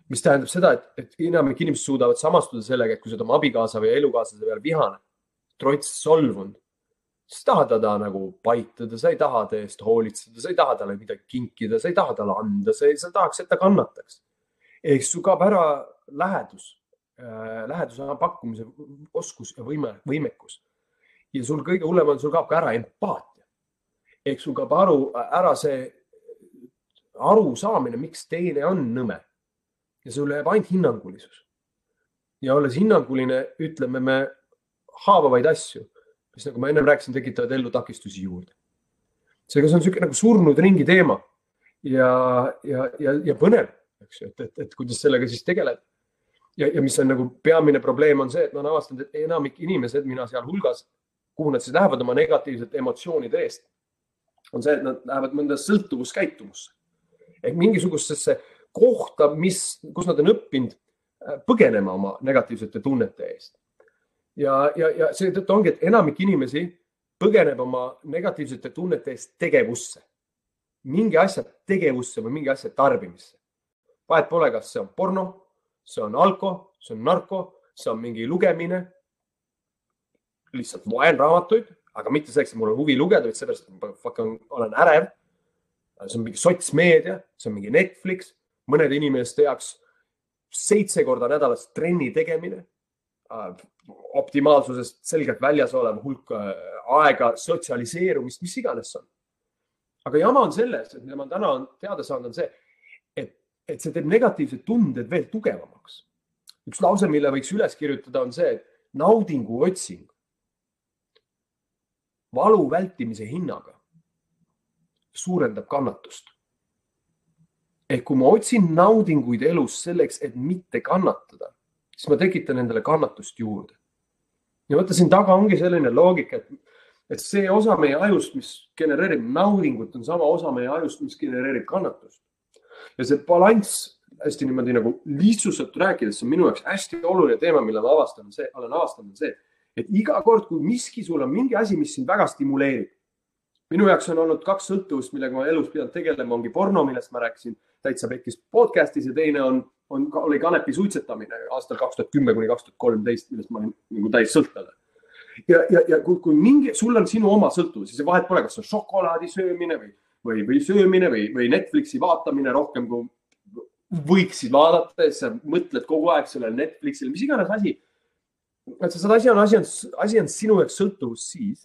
mis tähendab seda, et, et enamik inimesed suudavad samastuda sellega, et kui sa oled oma abikaasa või elukaaslase peale vihane, trots solvunud, sa ei taha teda nagu paitada, sa ei taha ta eest hoolitseda, sa ei taha talle midagi kinkida, sa ei taha talle anda, sa, sa tahaks, et ta kannataks. Ehk sul kaob ära lähedus, äh, läheduse pakkumise oskus ja võime, võimekus. Ja sul kõige hullem on, sul kaob ka ära empaatia. Ehk sul kaob aru, ära see aru saamine, miks teine on nõme. Ja sul jääb ainult hinnangulisus. Ja olles hinnanguline, ütleme me haavavaid asju, mis nagu ma ennem rääkisin, tekitavad ellu takistusi juurde. Seega see on selline nagu surnud ringi teema ja, ja, ja, ja põnev, eks ju, et, et, et kuidas sellega siis tegeled. Ja, ja mis on nagu peamine probleem on see, et ma olen avastanud, et enamik inimesed, mina seal hulgas, kuhu nad siis lähevad oma negatiivsete emotsioonide eest, on see, et nad lähevad mõnda sõltuvuskäitumusse. Ehk mingisugusesse kohta, mis, kus nad on õppinud põgenema oma negatiivsete tunnete eest. Ja, ja, ja see tõttu ongi, et enamik inimesi põgeneb oma negatiivsete tunnete eest tegevusse. Mingi asja tegevusse või mingi asja tarbimisse. Vahet pole, kas see on porno, see on alko, see on narko, see on mingi lugemine. Lihtsalt loen raamatuid, aga mitte selleks, et mul on huvi lugeda, vaid seepärast, et ma olen ärev. See on mingi sotsmeedia, see on mingi Netflix. Mõned inimeste jaoks seitse korda nädalas trenni tegemine, optimaalsusest selgelt väljas olev hulk aega, sotsialiseerumist, mis iganes on. Aga jama on selles, et mida ma täna teada saanud on see, et, et see teeb negatiivsed tunded veel tugevamaks. Üks lause, mille võiks üles kirjutada on see, et naudingu otsing valu vältimise hinnaga suurendab kannatust. Ehk kui ma otsin naudinguid elus selleks, et mitte kannatada, siis ma tekitan endale kannatust juurde. Ja võtta siin taga ongi selline loogika, et, et see osa meie ajust, mis genereerib naudingut, on sama osa meie ajust, mis genereerib kannatust. Ja see balanss, hästi niimoodi nagu lihtsuselt rääkides, on minu jaoks hästi oluline teema, mille ma avastan, see, olen avastanud see, et iga kord, kui miski sul on mingi asi, mis sind väga stimuleerib. Minu jaoks on olnud kaks sõltuvust, millega ma elus pidanud tegelema, ongi porno, millest ma rääkisin täitsa pekkis podcastis ja teine on, on, oli kanepi suitsetamine aastal kaks tuhat kümme kuni kaks tuhat kolmteist, millest ma olin nagu täis sõltuvale. Ja, ja, ja kui, kui mingi, sul on sinu oma sõltuvus, siis vahet pole, kas on šokolaadi söömine või, või, või söömine või, või Netflixi vaatamine rohkem, kui võiksid vaadata, ja sa mõtled kogu aeg sellele Netflixile, mis iganes asi. Et see asi on, asi on, asi on sinu jaoks sõltuvus siis,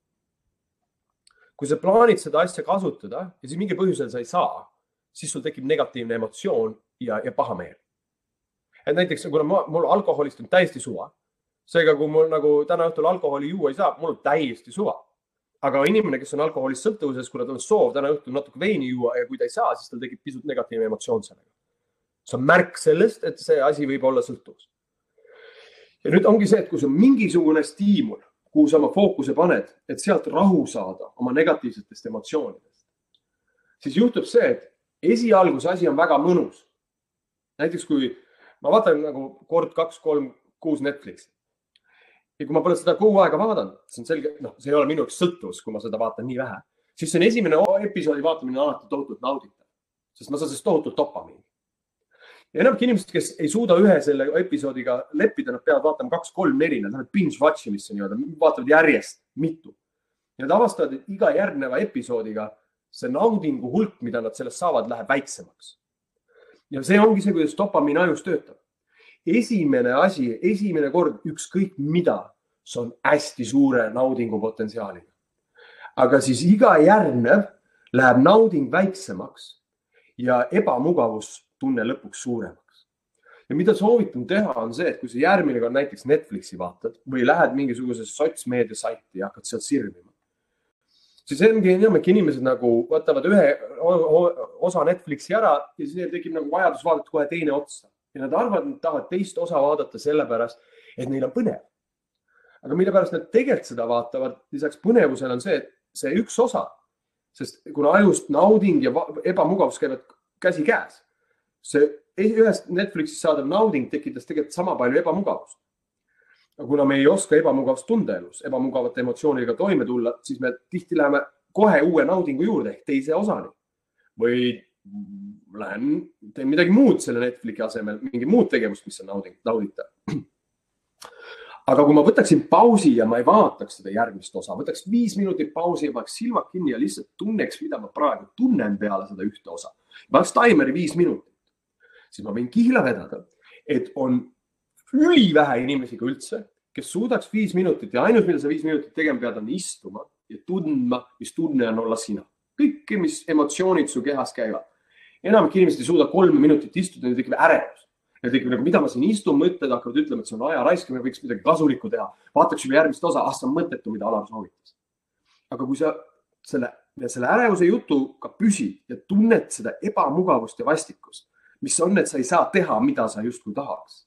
kui sa plaanid seda asja kasutada ja siis mingi põhjusel sa ei saa, siis sul tekib negatiivne emotsioon ja, ja pahameel. Et näiteks, kuna mul alkoholist on täiesti suva, seega kui mul nagu täna õhtul alkoholi juua ei saa, mul on täiesti suva. Aga inimene, kes on alkoholist sõltuvuses, kui tal on soov täna õhtul natuke veini juua ja kui ta ei saa, siis tal tekib pisut negatiivne emotsioon sellega. See on märk sellest, et see asi võib olla sõltuvus. Ja nüüd ongi see, et kui sul on mingisugune stiimul, kuhu sa oma fookuse paned, et sealt rahu saada oma negatiivsetest emotsioonidest, siis juhtub see, et esialgu see asi on väga mõnus. Näiteks kui ma vaatan nagu kord, kaks, kolm, kuus Netflixi. Ja kui ma pole seda kogu aega vaadanud, see on selge, noh, see ei ole minu üks sõltuvus, kui ma seda vaatan nii vähe, siis see on esimene episoodi vaatamine alati tohutult nauditav, sest ma saan sellest tohutult dopamiini. Ja enamki inimesed, kes ei suuda ühe selle episoodiga leppida, nad peavad vaatama kaks, kolm, neli, nad lähevad binge-watchimisse nii-öelda, vaatavad järjest mitu. Ja nad avastavad, et iga järgneva episoodiga see naudingu hulk, mida nad sellest saavad, läheb väiksemaks. Ja see ongi see, kuidas dopamiin ajus töötab. Esimene asi, esimene kord ükskõik mida, see on hästi suure naudingu potentsiaaliga. Aga siis iga järgnev läheb nauding väiksemaks ja ebamugavus tunne lõpuks suuremaks. Ja mida soovitan teha on see, et kui sa järgmine kord näiteks Netflixi vaatad või lähed mingisugusesse sotsmeedia saiti ja hakkad sealt sirvima, siis ongi enamik inimesed nagu võtavad ühe osa Netflixi ära ja siis neil tekib nagu vajadus vaadata kohe teine otsa. Ja nad arvavad, nad tahavad teist osa vaadata sellepärast, et neil on põnev. Aga mille pärast nad tegelikult seda vaatavad, lisaks põnevusel on see, et see üks osa, sest kuna ajust nauding ja ebamugavus käivad käsi käes, see ühest Netflixist saadav nauding tekitas tegelikult sama palju ebamugavust. Aga kuna me ei oska ebamugavust tunda elus, ebamugavate emotsiooniga toime tulla, siis me tihti läheme kohe uue naudingu juurde ehk teise osani. Või lähen, teen midagi muud selle Netflixi asemel, mingi muud tegevust, mis on nauditav. Aga kui ma võtaksin pausi ja ma ei vaataks seda järgmist osa, võtaks viis minutit pausi ja paneks silmad kinni ja lihtsalt tunneks, mida ma praegu tunnen peale seda ühte osa. Paneks taimeri viis minutit, siis ma võin kihla vedada, et on ülivähe inimesi ka üldse, kes suudaks viis minutit ja ainus, mida sa viis minutit tegema pead, on istuma ja tundma, mis tunne on olla sina. Kõik, mis emotsioonid su kehas käivad. Enamik inimesed ei suuda kolme minutit istuda, neil tekib ärevus. Neil tekib nagu, mida ma siin istun, mõtted hakkavad ütlema, et see on aja raisk, me võiks midagi kasulikku teha. Vaataks juba järgmist osa, ah, see on mõttetu, mida Alar soovitas. Aga kui sa selle, selle ärevuse jutu ka püsid ja tunned seda ebamugavust ja vastikust, mis on, et sa ei saa teha, mida sa justkui tahaks,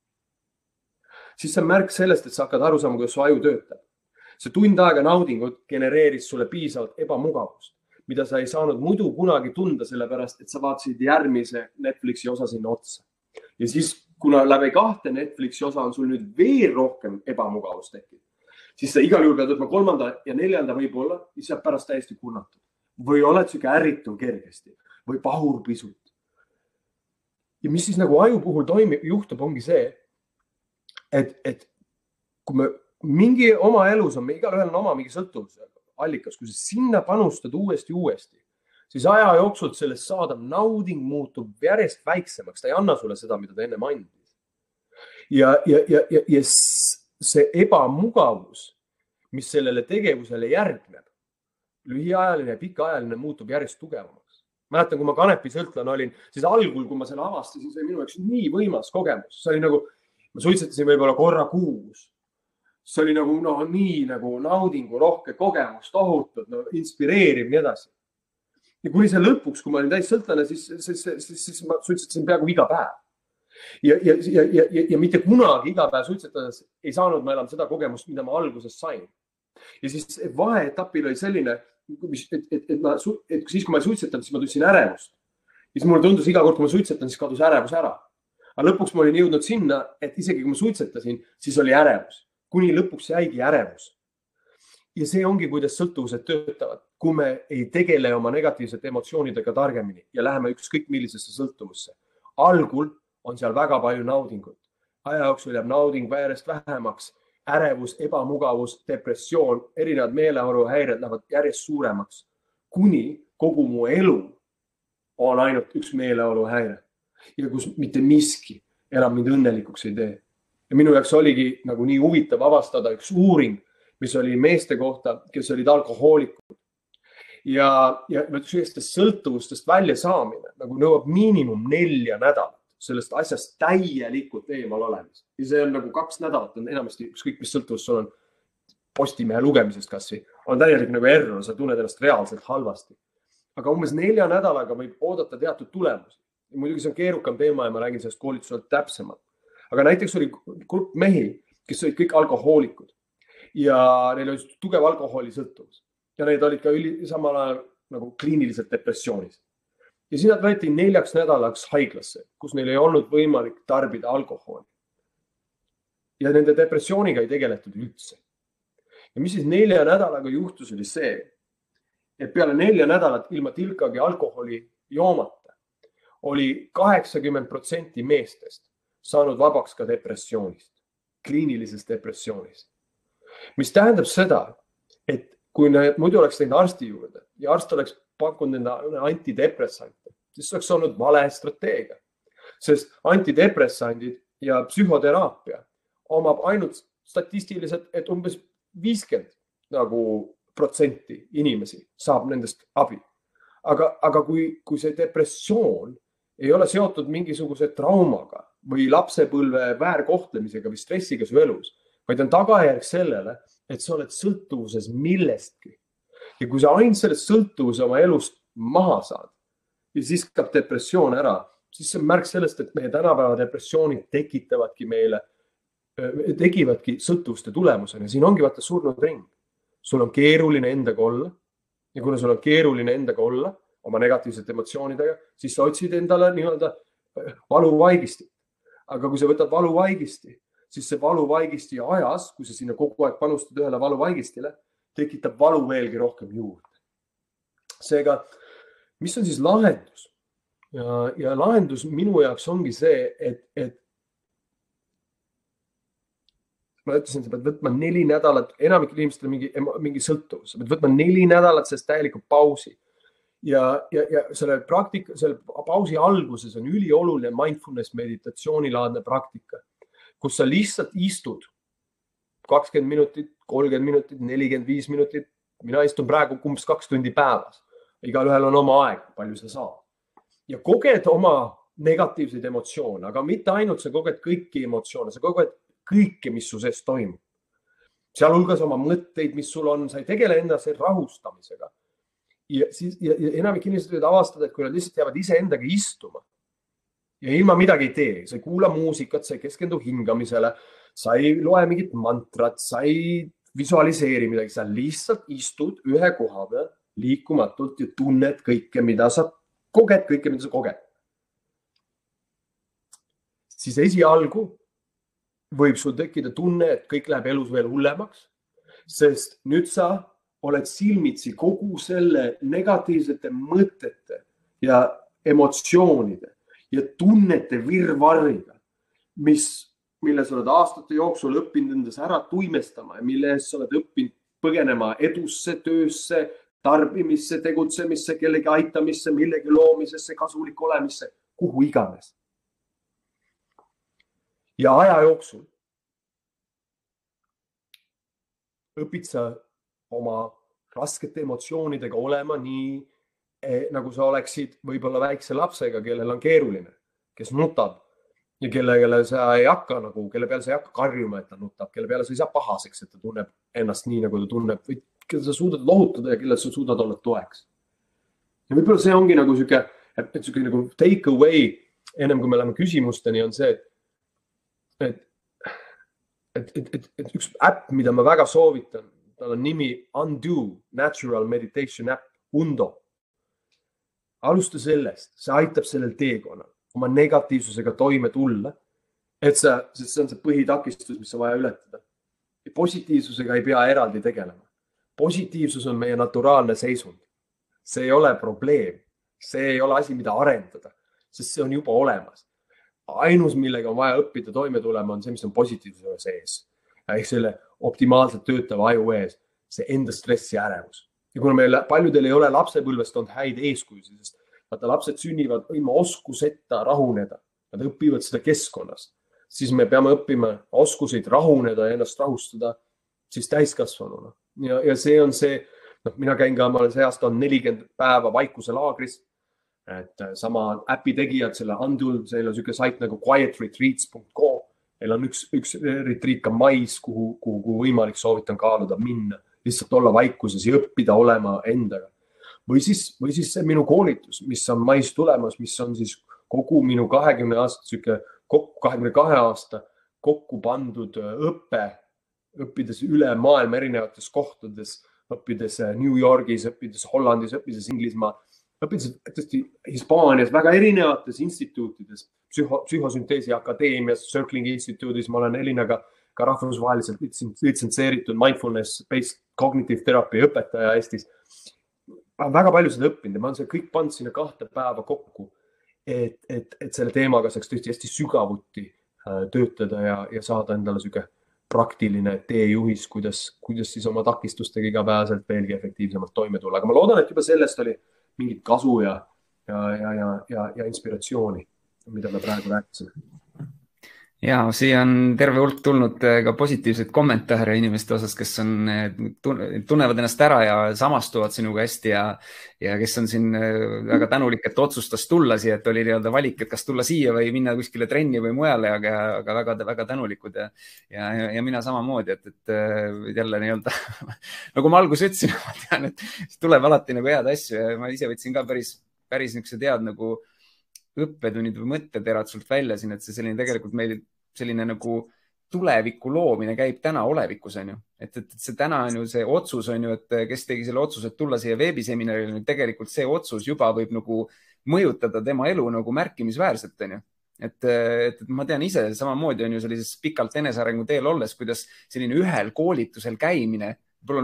siis see on märk sellest, et sa hakkad aru saama, kuidas su aju töötab. See tund aega naudingut genereeris sulle piisavalt ebamugavust, mida sa ei saanud muidu kunagi tunda, sellepärast, et sa vaatasid järgmise Netflixi osa sinna otsa. Ja siis, kuna läbi kahte Netflixi osa on sul nüüd veel rohkem ebamugavust tekkinud, siis sa igal juhul pead võtma kolmanda ja neljanda võib-olla, siis saab pärast täiesti kurnatud. Või oled süke ärrituv kergesti või pahur pisut. Ja mis siis nagu aju puhul toimib, juhtub, ongi see, et, et kui me mingi oma elus on, me igal ühel on oma mingi sõltuvuse allikas, kui sa sinna panustad uuesti uuesti, siis aja jooksult sellest saadav nauding muutub järjest väiksemaks. Ta ei anna sulle seda, mida ta enne mainis. Ja, ja, ja, ja, ja see ebamugavus, mis sellele tegevusele järgneb, lühiajaline ja pikaajaline muutub järjest tugevamaks. Mäletan, kui ma kanepisõltlane olin, siis algul, kui ma selle avastasin, see oli minu jaoks nii võimas kogemus. See oli nagu, ma suitsetasin võib-olla korra kuus. See oli nagu, no, nii nagu naudingu rohke kogemus, tohutud, no, inspireeriv, nii edasi. Ja kuni see lõpuks, kui ma olin täis sõltlane, siis, siis, siis, siis ma suitsetasin peaaegu iga päev. Ja, ja, ja, ja, ja mitte kunagi iga päev suitsetades ei saanud ma enam seda kogemust, mida ma alguses sain. Ja siis vaheetapil oli selline, et, et, et, ma, et siis, kui ma suitsetan, siis ma tundsin ärevust. Ja siis mulle tundus iga kord, kui ma suitsetan, siis kadus ärevus ära. Aga lõpuks ma olin jõudnud sinna, et isegi kui ma suitsetasin, siis oli ärevus. Kuni lõpuks jäigi ärevus. Ja see ongi, kuidas sõltuvused töötavad. Kui me ei tegele oma negatiivsete emotsioonidega targemini ja läheme ükskõik millisesse sõltuvusse. Algul on seal väga palju naudingut. Aja jooksul jääb nauding järjest vähemaks. Ärevus, ebamugavus, depressioon, erinevad meeleoluhäired lähevad järjest suuremaks. Kuni kogu mu elu on ainult üks meeleoluhäire. Ja kus mitte miski enam mind õnnelikuks ei tee. Ja minu jaoks oligi nagu nii huvitav avastada üks uuring, mis oli meeste kohta, kes olid alkohoolikud. Ja, ja sellistest sõltuvustest välja saamine nagu nõuab miinimum nelja nädalat sellest asjast täielikult eemal olemis. Ja see on nagu kaks nädalat, on enamasti ükskõik mis sõltuvus sul on Postimehe lugemisest kasvi, on täielik nagu error, sa tunned ennast reaalselt halvasti. Aga umbes nelja nädalaga võib oodata teatud tulemusi. Ja muidugi see on keerukam teema ja ma räägin sellest koolituselt täpsemalt. Aga näiteks oli grupp mehi, kes olid kõik alkohoolikud ja neil oli tugev alkohoolisõltuvus ja need olid ka üli, samal ajal nagu kliiniliselt depressioonis. Ja siis nad võeti neljaks nädalaks haiglasse, kus neil ei olnud võimalik tarbida alkohooli. Ja nende depressiooniga ei tegeletud üldse. Ja mis siis nelja nädalaga juhtus oli see, et peale nelja nädalat ilma tilkagi alkoholi joomata oli kaheksakümmend protsenti meestest saanud vabaks ka depressioonist, kliinilisest depressioonist. Mis tähendab seda, et kui need muidu oleks teinud arsti juurde ja arst oleks pakkunud nende antidepressante, siis oleks olnud vale strateegia. Sest antidepressandid ja psühhoteraapia omab ainult statistiliselt, et umbes viiskümmend nagu protsenti inimesi saab nendest abi. Aga, aga kui, kui see depressioon ei ole seotud mingisuguse traumaga või lapsepõlve väärkohtlemisega või stressiga su elus, vaid on tagajärg sellele, et sa oled sõltuvuses millestki. Ja kui sa ainult sellest sõltuvuse oma elust maha saad ja siis kaab depressioon ära, siis see on märk sellest, et meie tänapäeva depressioonid tekitavadki meile, tegivadki sõltuvuste tulemusena. Siin ongi vaata surnud ring. Sul on keeruline endaga olla ja kuna sul on keeruline endaga olla oma negatiivsete emotsioonidega, siis sa otsid endale nii-öelda valuvaigistit. Aga kui sa võtad valuvaigisti, siis see valuvaigisti ajas, kui sa sinna kogu aeg panustad ühele valuvaigistile, tekitab valu veelgi rohkem juurde. Seega, mis on siis lahendus? ja, ja lahendus minu jaoks ongi see, et, et ma ütlesin, sa pead võtma neli nädalat, enamik inimestel mingi, mingi sõltuvus, sa pead võtma neli nädalat sellest täieliku pausi. Ja, ja, ja selle praktika, selle pausi alguses on ülioluline mindfulness meditatsioonilaadne praktika, kus sa lihtsalt istud kakskümmend minutit, kolmkümmend minutit, nelikümmend viis minutit. Mina istun praegu umbes kaks tundi päevas. Igal ühel on oma aeg, palju sa saad. Ja koged oma negatiivseid emotsioone, aga mitte ainult sa koged kõiki emotsioone, sa koged kõike, mis su sees toimub. Sealhulgas oma mõtteid, mis sul on, sa ei tegele enda see rahustamisega. Ja, siis, ja, ja enamik inimesed võivad avastada, et kui nad lihtsalt jäävad ise endaga istuma ja ilma midagi ei tee, sa ei kuula muusikat, sa ei keskendu hingamisele, sa ei loe mingit mantrat, sa ei visualiseeri midagi, sa lihtsalt istud ühe koha peal liikumatult ja tunned kõike, mida sa koged, kõike, mida sa koged. Siis esialgu võib sul tekkida tunne, et kõik läheb elus veel hullemaks, sest nüüd sa oled silmitsi kogu selle negatiivsete mõtete ja emotsioonide ja tunnete virvarriga, mis, mille sa oled aastate jooksul õppinud endas ära tuimestama ja mille eest sa oled õppinud põgenema edusse, töösse, tarbimisse, tegutsemisse, kellegi aitamisse, millegi loomisesse, kasulik olemisse, kuhu iganes. Ja aja jooksul õpid sa oma raskete emotsioonidega olema nii, eh, nagu sa oleksid võib-olla väikse lapsega, kellel on keeruline, kes nutab ja kelle, kelle sa ei hakka nagu, kelle peale sa ei hakka karjuma, et ta nutab, kelle peale sa ei saa pahaseks, et ta tunneb ennast nii, nagu ta tunneb, või kelle sa suudad lohutada ja kelle sa suudad olla toeks. Ja võib-olla see ongi nagu süke, et süke nagu take away, ennem kui me läheme küsimusteni, on see, et, et, et, et, et üks äpp, mida ma väga soovitan, tal on nimi Undo Natural Meditation App, Undo. Alusta sellest, see aitab sellel teekonnal oma negatiivsusega toime tulla, et sa, sest see on see põhitakistus, mis on vaja ületada. Ja positiivsusega ei pea eraldi tegelema. Positiivsus on meie naturaalne seisund. See ei ole probleem. See ei ole asi, mida arendada, sest see on juba olemas. Ainus, millega on vaja õppida toime tulema, on see, mis on positiivsuse sees. Ehk selle optimaalselt töötava aju ees, see enda stress ja ärevus. Ja kuna meil paljudel ei ole lapsepõlvest olnud häid eeskujusid, sest vaata, lapsed sünnivad ilma oskuseta rahuneda. Nad õpivad seda keskkonnast. Siis me peame õppima oskuseid rahuneda ja ennast rahustada siis täiskasvanuna. Ja, ja see on see, noh, mina käin ka, ma olen see aasta on nelikümmend päeva vaikuse laagris, et sama äpi tegijad selle Undul, seal on selline sait nagu quiet retreats dot com. Meil on üks, üks retriit ka mais, kuhu, kuhu, kuhu võimalik soovitan kaaluda minna, lihtsalt olla vaikuses ja õppida olema endaga. Või siis, või siis see minu koolitus, mis on mais tulemas, mis on siis kogu minu kahekümne aasta, süke, kahekümne kahe aasta kokku pandud õppe, õppides üle maailma erinevates kohtades, õppides New Yorgis, õppides Hollandis, õppides Inglismaa, õppides tõesti Hispaanias väga erinevates instituutides, psühho, psühhosünteesi akadeemias, Circling Instituudis, ma olen Elinaga ka rahvusvaheliselt litsenseeritud mindfulness-based cognitive therapy õpetaja Eestis. Ma olen väga palju seda õppinud ja ma olen see kõik pannud sinna kahte päeva kokku, et, et, et selle teemaga saaks tõesti hästi sügavuti töötada ja, ja saada endale süge praktiline teejuhis, kuidas, kuidas siis oma takistustega igapäevaselt veelgi efektiivsemalt toime tulla. Aga ma loodan, et juba sellest oli mingit kasu ja, ja, ja, ja, ja, ja inspiratsiooni, mida me praegu rääkisime.
Ja, siia on terve hulk tulnud ka positiivseid kommentaare inimeste osas, kes on, tunnevad ennast ära ja samastuvad sinuga hästi ja, ja kes on siin väga tänulik, et otsustas tulla siia, et oli nii-öelda valik, et kas tulla siia või minna kuskile trenni või mujale, aga, aga väga, väga tänulikud ja, ja, ja mina samamoodi, et, et jälle nii-öelda, nagu ma alguses ütlesin, ma tean, et tuleb alati nagu head asju ja ma ise võtsin ka päris, päris niisugused head nagu õppetunnid või mõtteterad sult välja siin, et see selline tegelikult meil selline nagu tuleviku loomine käib täna olevikus, on ju. Et, et see täna on ju see otsus, on ju, et kes tegi selle otsuse, et tulla siia veebiseminarile, tegelikult see otsus juba võib nagu mõjutada tema elu nagu märkimisväärselt, on ju. Et, et, et ma tean ise, samamoodi on ju sellises pikalt enesearengu teel olles, kuidas selline ühel koolitusel käimine, võib-olla nagu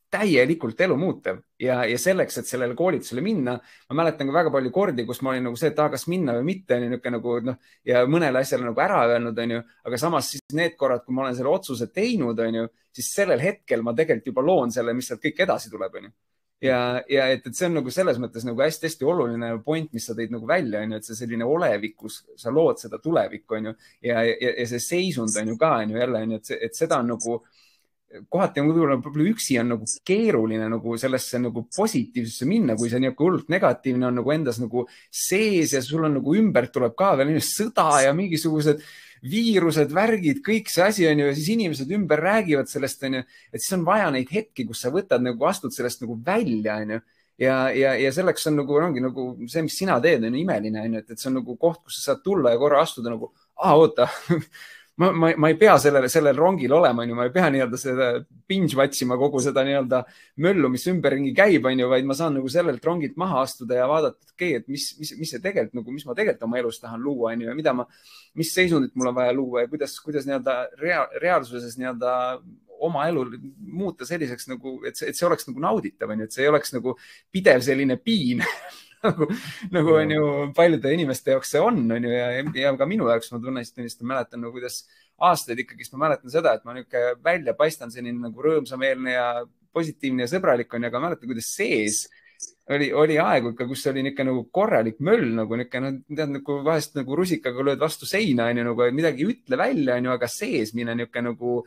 täielikult elu muutev ja, ja selleks, et sellele koolitusele minna, ma mäletan ka väga palju kordi, kus ma olin nagu see, et ah, kas minna või mitte, nagu, noh, ja mõnele asjale nagu ära öelnud, on ju, aga samas siis need korrad, kui ma olen selle otsuse teinud, on ju, siis sellel hetkel ma tegelikult juba loon selle, mis sealt kõik edasi tuleb, on ju. Ja, ja et, et see on nagu selles mõttes nagu hästi-hästi oluline point, mis sa tõid nagu välja, on ju, et see selline olevikus, sa lood seda tulevikku, on ju, ja, ja, ja see seisund on ju ka, on ju, jälle, on ju, et, et seda on nagu kohati on võib-olla üksi on nagu keeruline nagu sellesse nagu positiivsesse minna, kui see nii hullult negatiivne on nagu endas nagu sees ja sul on nagu ümber tuleb ka veel sõda ja mingisugused viirused, värgid, kõik see asi on ju, ja siis inimesed ümber räägivad sellest, on ju, et siis on vaja neid hetki, kus sa võtad nagu astud sellest nagu välja, on ju. Ja, ja, ja selleks on nagu, ongi nagu see, mis sina teed, on ju imeline, on ju, et see on nagu koht, kus sa saad tulla ja korra astuda nagu, ah, oota, Ma, ma, ma ei pea sellel, sellel rongil olema, on ju, ma ei pea nii-öelda seda binge watchima kogu seda nii-öelda möllu, mis ümberringi käib, on ju, vaid ma saan nagu sellelt rongilt maha astuda ja vaadata, et okei, et mis, mis, mis see tegelikult nagu, mis ma tegelikult oma elus tahan luua, on ju, ja mida ma, mis seisundit mul on vaja luua ja kuidas, kuidas nii-öelda rea, reaalsuses nii-öelda oma elu muuta selliseks nagu, et see, et see oleks nagu nauditav, on ju, et see ei oleks nagu pidev selline piin nagu, nagu on ju paljude inimeste jaoks see on, on ju, ja, ja ka minu jaoks ma tunnistan, mäletan, nagu, kuidas aastaid ikkagi, ma mäletan seda, et ma nüüd välja paistan selline nagu rõõmsameelne ja positiivne ja sõbralik on, aga mäletan, kuidas sees oli, oli aegu ikka, kus oli niisugune nagu korralik möll, nagu niisugune, tead, nagu vahest nagu rusikaga lööd vastu seina, on ju, nagu midagi ütle välja, on ju, aga sees mine niisugune nagu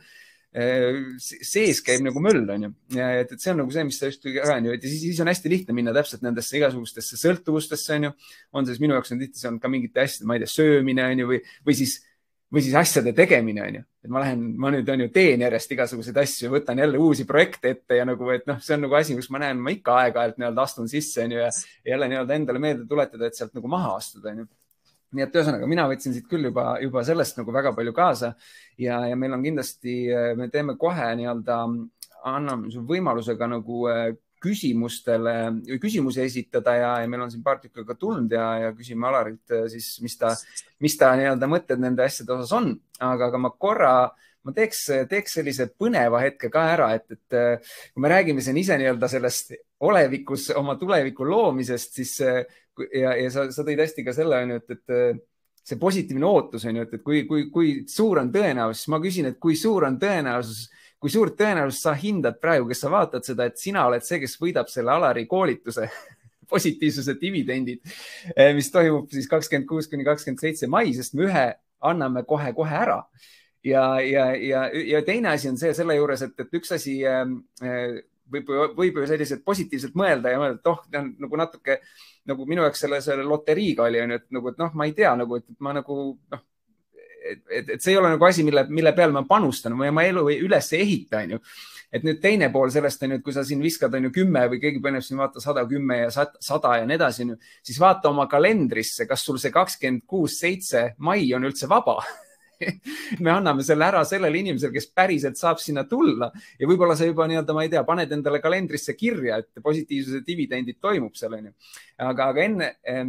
sees käib nagu möll, on ju. Ja et, et see on nagu see, mis sa just ka on ju, et siis, siis on hästi lihtne minna täpselt nendesse igasugustesse sõltuvustesse, on ju. On see siis minu jaoks on tihti, see on ka mingite asjade, ma ei tea, söömine, on ju, või, või siis, või siis asjade tegemine, on ju. Et ma lähen, ma nüüd on ju teen järjest igasuguseid asju, võtan jälle uusi projekte ette ja nagu, et noh, see on nagu asi, kus ma näen, ma ikka aeg-ajalt nii-öelda astun sisse, on ju, ja jälle nii-öelda endale meelde tuletada, et sealt nagu maha astuda, on ju. Nii et ühesõnaga, mina võtsin siit küll juba, juba sellest nagu väga palju kaasa ja, ja meil on kindlasti, me teeme kohe nii-öelda, anname võimalusega nagu küsimustele, küsimusi esitada ja, ja meil on siin paar tükki ka tulnud ja, ja küsime Alarilt siis, mis ta, mis ta nii-öelda mõtted nende asjade osas on, aga, aga ma korra, ma teeks, teeks sellise põneva hetke ka ära, et, et kui me räägime siin ise nii-öelda sellest olevikus oma tuleviku loomisest, siis ja, ja sa, sa tõid hästi ka selle, on ju, et, et see positiivne ootus on ju, et, et kui, kui, kui suur on tõenäosus, ma küsin, et kui suur on tõenäosus, kui suurt tõenäosus sa hindad praegu, kes sa vaatad seda, et sina oled see, kes võidab selle Alari koolituse positiivsuse dividendid, mis toimub siis kakskümmend kuus kuni kakskümmend seitse mai, sest me ühe anname kohe-kohe ära. Ja, ja, ja, ja teine asi on see selle juures, et, et üks asi võib, võib ju selliselt positiivselt mõelda ja mõelda, et oh, nagu natuke nagu minu jaoks selle, selle loteriiga oli, on ju, et nagu, et noh, ma ei tea, nagu, et ma nagu, noh, et, et, et see ei ole nagu asi, mille, mille peale ma panustan või ma elu üles ehita, on ju. Et nüüd teine pool sellest on ju, et kui sa siin viskad, on ju, kümme või keegi paneb siin vaata sada kümme ja sada ja nii edasi, on ju, siis vaata oma kalendrisse, kas sul see kakskümmend kuus seitse mai on üldse vaba. Me anname selle ära sellele inimesele, kes päriselt saab sinna tulla ja võib-olla sa juba nii-öelda, ma ei tea, paned endale kalendrisse kirja, et positiivsuse dividendid toimub seal, on ju. Aga, aga enne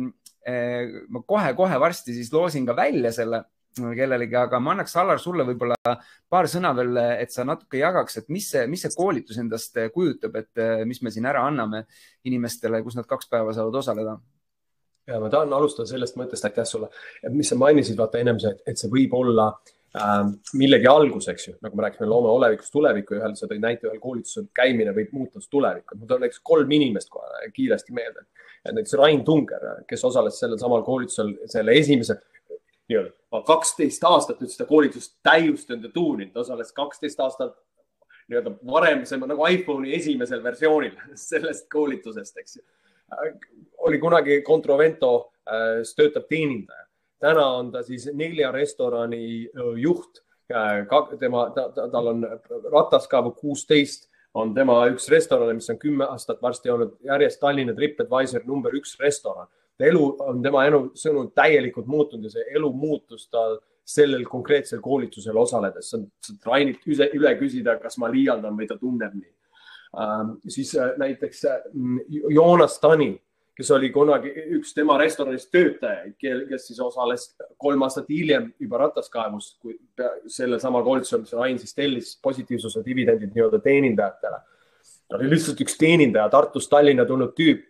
eh, ma kohe-kohe varsti siis loosin ka välja selle kellelegi, aga ma annaks, Alar, sulle võib-olla paar sõna veel, et sa natuke jagaks, et mis see, mis see koolitus endast kujutab, et mis me siin ära anname inimestele, kus nad kaks päeva saavad osaleda.
Ja ma tahan alustada sellest mõttest, aitäh sulle, et mis sa mainisid, vaata ennem see, et see võib olla äh, millegi alguseks ju, nagu me rääkime loome olevikust tulevikku ja ühel, sa tõi näite ühel koolitusel käimine võib muuta tulevikku. Ma toon näiteks kolm inimest kohe kiiresti meelde. Näiteks Rain Tunger, kes osales sellel samal koolitusel, selle esimese nii-öelda kaksteist aastat nüüd seda koolitust täiustanud ja tuuninud, osales kaksteist aastat nii-öelda varem, see nagu iPhone'i esimesel versioonil sellest koolitusest, eks ju. Oli kunagi Controvento äh, töötab teenindaja. Täna on ta siis nelja restorani juht. Tema, ta, ta, tal on Rataskaabu kuusteist, on tema üks restoran, mis on kümme aastat varsti olnud järjest Tallinna TripAdvisor number üks restoran. Elu on tema elu sõnul täielikult muutunud ja see elu muutus ta sellel konkreetsel koolitusel osaledes. Rainit üle küsida, kas ma liialdan või ta tunneb nii. Uh, siis uh, näiteks uh, Joonas Tani, kes oli kunagi üks tema restoranis töötajaid, kes siis osales kolm aastat hiljem juba Rataskaevus, kui sellel samal koolitusel, mis Rain siis tellis positiivsuse dividendid nii-öelda teenindajatele. Ta oli lihtsalt üks teenindaja, Tartust Tallinna tulnud tüüp,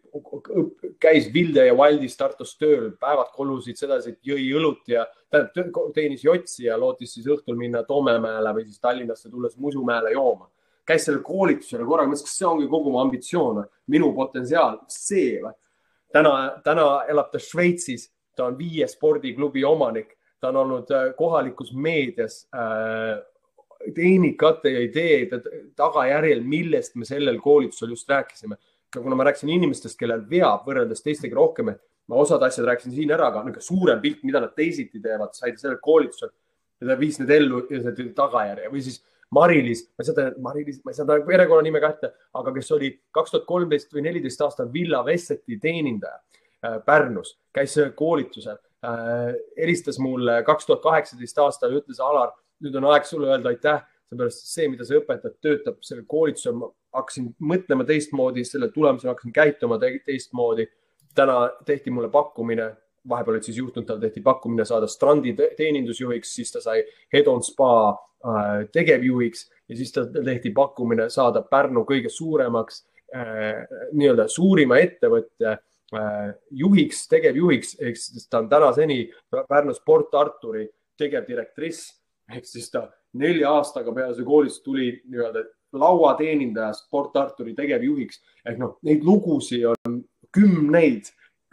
käis Vilde ja Wildis Tartus tööl, päevad kolusid sedasi, jõi õlut ja teenis jotsi ja lootis siis õhtul minna Toomemäele või siis Tallinnasse tulles Musumäele jooma. Käis selle koolitusele korraga, mõtles, kas see ongi kogu mu ambitsioon, minu potentsiaal, see või. Täna, täna elab ta Šveitsis, ta on viie spordiklubi omanik, ta on olnud kohalikus meedias äh, tehnikate ja ideede tagajärjel, millest me sellel koolitusel just rääkisime. Kuna ma rääkisin inimestest, kellel veab võrreldes teistega rohkem, et ma osad asjad rääkisin siin ära, aga nagu suurem pilt, mida nad teisiti teevad, said sellel koolitusel ja ta viis need ellu ja see tagajärje. Või siis Marilis, ma ei saa ta, Marilis, ma ei saa ta perekonna nime kätte, aga kes oli kaks tuhat kolmteist või neliteist aastal Villa Vesseti teenindaja äh, Pärnus, käis koolitusel, äh, helistas mulle kaks tuhat kaheksateist aastal ja ütles Alar, nüüd on aeg sulle öelda aitäh, seepärast see, mida sa õpetad, töötab selle koolitusel. Ma hakkasin mõtlema teistmoodi, selle tulemusel hakkasin käituma teistmoodi. Täna tehti mulle pakkumine, vahepeal olid siis juhtunud, tal tehti pakkumine saada Strandi teenindusjuhiks, siis ta sai Head on Spa äh, tegevjuhiks ja siis ta tehti pakkumine saada Pärnu kõige suuremaks, äh, nii-öelda suurima ettevõtte äh, juhiks, tegevjuhiks, ehk siis ta on tänaseni Pärnu Sport Arturi tegevdirektriss. Ehk siis ta nelja aastaga peale see koolis tuli nii-öelda lauateenindaja Sport Arturi tegevjuhiks. Ehk noh, neid lugusi on kümneid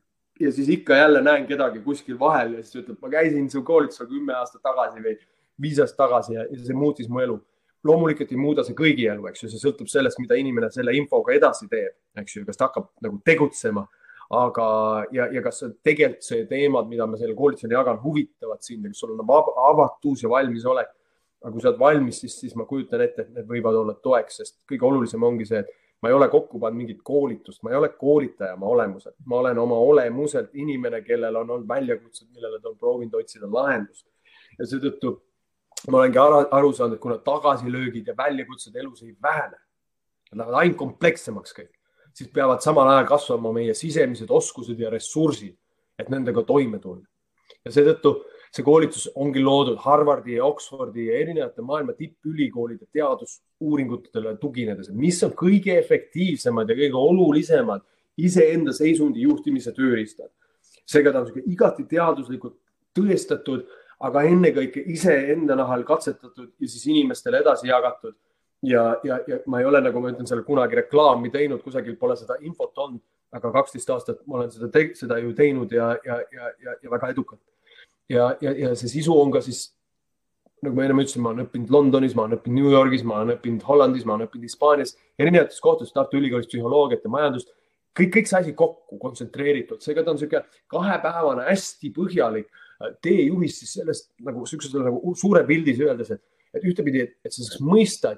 ja siis ikka jälle näen kedagi kuskil vahel ja siis ütleb, ma käisin su koolitusel kümme aastat tagasi või viis aastat tagasi ja see muutis mu elu. Loomulikult ei muuda see kõigi elu, eks ju, see sõltub sellest, mida inimene selle infoga edasi teeb, eks ju, kas ta hakkab nagu tegutsema. Aga ja, ja kas tegelikult see teemad, mida me selle koolitusel jagan, huvitavad sind, kas sul on avatus ja valmis olek. Aga kui sa oled valmis, siis, siis ma kujutan ette, et need võivad olla toeks, sest kõige olulisem ongi see, et ma ei ole kokku pannud mingit koolitust, ma ei ole koolitaja oma olemuselt. Ma olen oma olemuselt inimene, kellel on olnud väljakutsed, millele ta on proovinud otsida lahendust. Ja seetõttu ma olengi aru saanud, et kuna tagasilöögid ja väljakutsed elus ei vähene, nad lähevad ainult komplekssemaks kõik. Siis peavad samal ajal kasvama meie sisemised oskused ja ressursid, et nendega toime tulla. Ja seetõttu see koolitus ongi loodud Harvardi ja Oxfordi ja erinevate maailma tippülikoolide teadusuuringutele tuginedes, mis on kõige efektiivsemad ja kõige olulisemad iseenda seisundi juhtimise tööriistad. Seega ta on igati teaduslikult tõestatud, aga ennekõike iseenda nahal katsetatud ja siis inimestele edasi jagatud. Ja, ja, ja ma ei ole, nagu ma ütlen, selle kunagi reklaami teinud, kusagil pole seda infot olnud, aga kaksteist aastat ma olen seda, te, seda ju teinud ja, ja, ja, ja, ja väga edukalt. Ja, ja, ja see sisu on ka siis, nagu ma enne ütlesin, ma olen õppinud Londonis, ma olen õppinud New Yorgis, ma olen õppinud Hollandis, ma olen õppinud Hispaanias, erinevates kohtades, Tartu Ülikoolis psühholoogiat ja majandust, kõik, kõik see asi kokku kontsentreeritud. Seega ta on selline kahepäevane hästi põhjalik teejuhis siis sellest nagu, nagu suure pildis öeldes, et, et ühtepidi, et, et sa saaks mõista,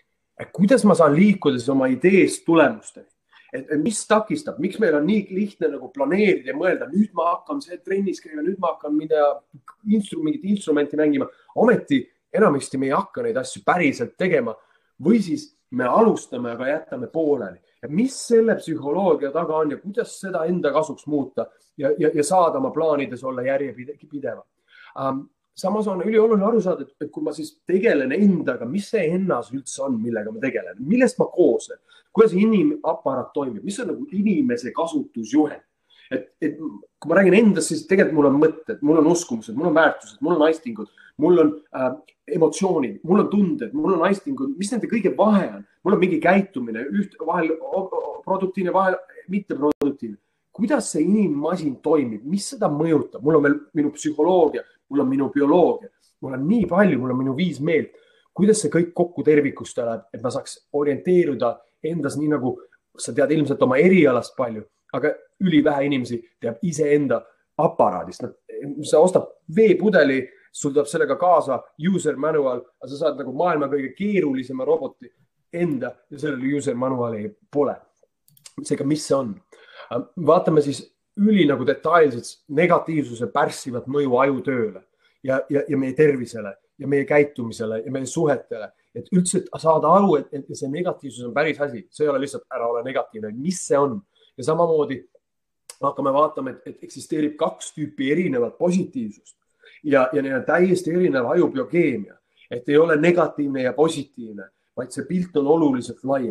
et kuidas ma saan liikuda siis oma ideest tulemusteni. Et mis takistab, miks meil on nii lihtne nagu planeerida ja mõelda, nüüd ma hakkan see trennis käima, nüüd ma hakkan mida instru, mingit instrumenti mängima. Ometi enamisti me ei hakka neid asju päriselt tegema või siis me alustame, aga jätame pooleli. Ja mis selle psühholoogia taga on ja kuidas seda enda kasuks muuta ja, ja, ja saada oma plaanides olla järjepideva. Um, Samas on ülioluline aru saada, et kui ma siis tegelen endaga, mis see ennas üldse on, millega ma tegelen, millest ma kooslen, kuidas inimaparaat toimib, mis on nagu inimese kasutusjuhend. Et, et kui ma räägin endast, siis tegelikult mul on mõtted, mul on uskumused, mul on väärtused, mul on aistingud, mul on äh, emotsioonid, mul on tunded, mul on aistingud, mis nende kõige vahe on, mul on mingi käitumine, üht, vahel produktiivne, vahel mitteproduktiivne. Kuidas see inimmasin toimib, mis seda mõjutab? Mul on veel minu psühholoogia, mul on minu bioloogia, mul on nii palju, mul on minu viis meelt. Kuidas see kõik kokku tervikust läheb, et ma saaks orienteeruda endas nii nagu, sa tead ilmselt oma erialast palju, aga ülivähe inimesi teab iseenda aparaadist. Sa ostad veepudeli, sul tuleb sellega kaasa user manual, aga sa saad nagu maailma kõige keerulisema roboti enda ja sellele user manuali pole. Seega, mis see on? Vaatame siis üli nagu detailselt negatiivsuse pärssivat mõju ajutööle ja, ja, ja meie tervisele ja meie käitumisele ja meie suhetele. Et üldse saada aru, et, et see negatiivsus on päris asi. See ei ole lihtsalt ära ole negatiivne. Mis see on? Ja samamoodi hakkame vaatama, et, et eksisteerib kaks tüüpi erinevat positiivsust ja, ja neil on täiesti erinev ajubiokeemia. Et ei ole negatiivne ja positiivne, vaid see pilt on oluliselt laiem.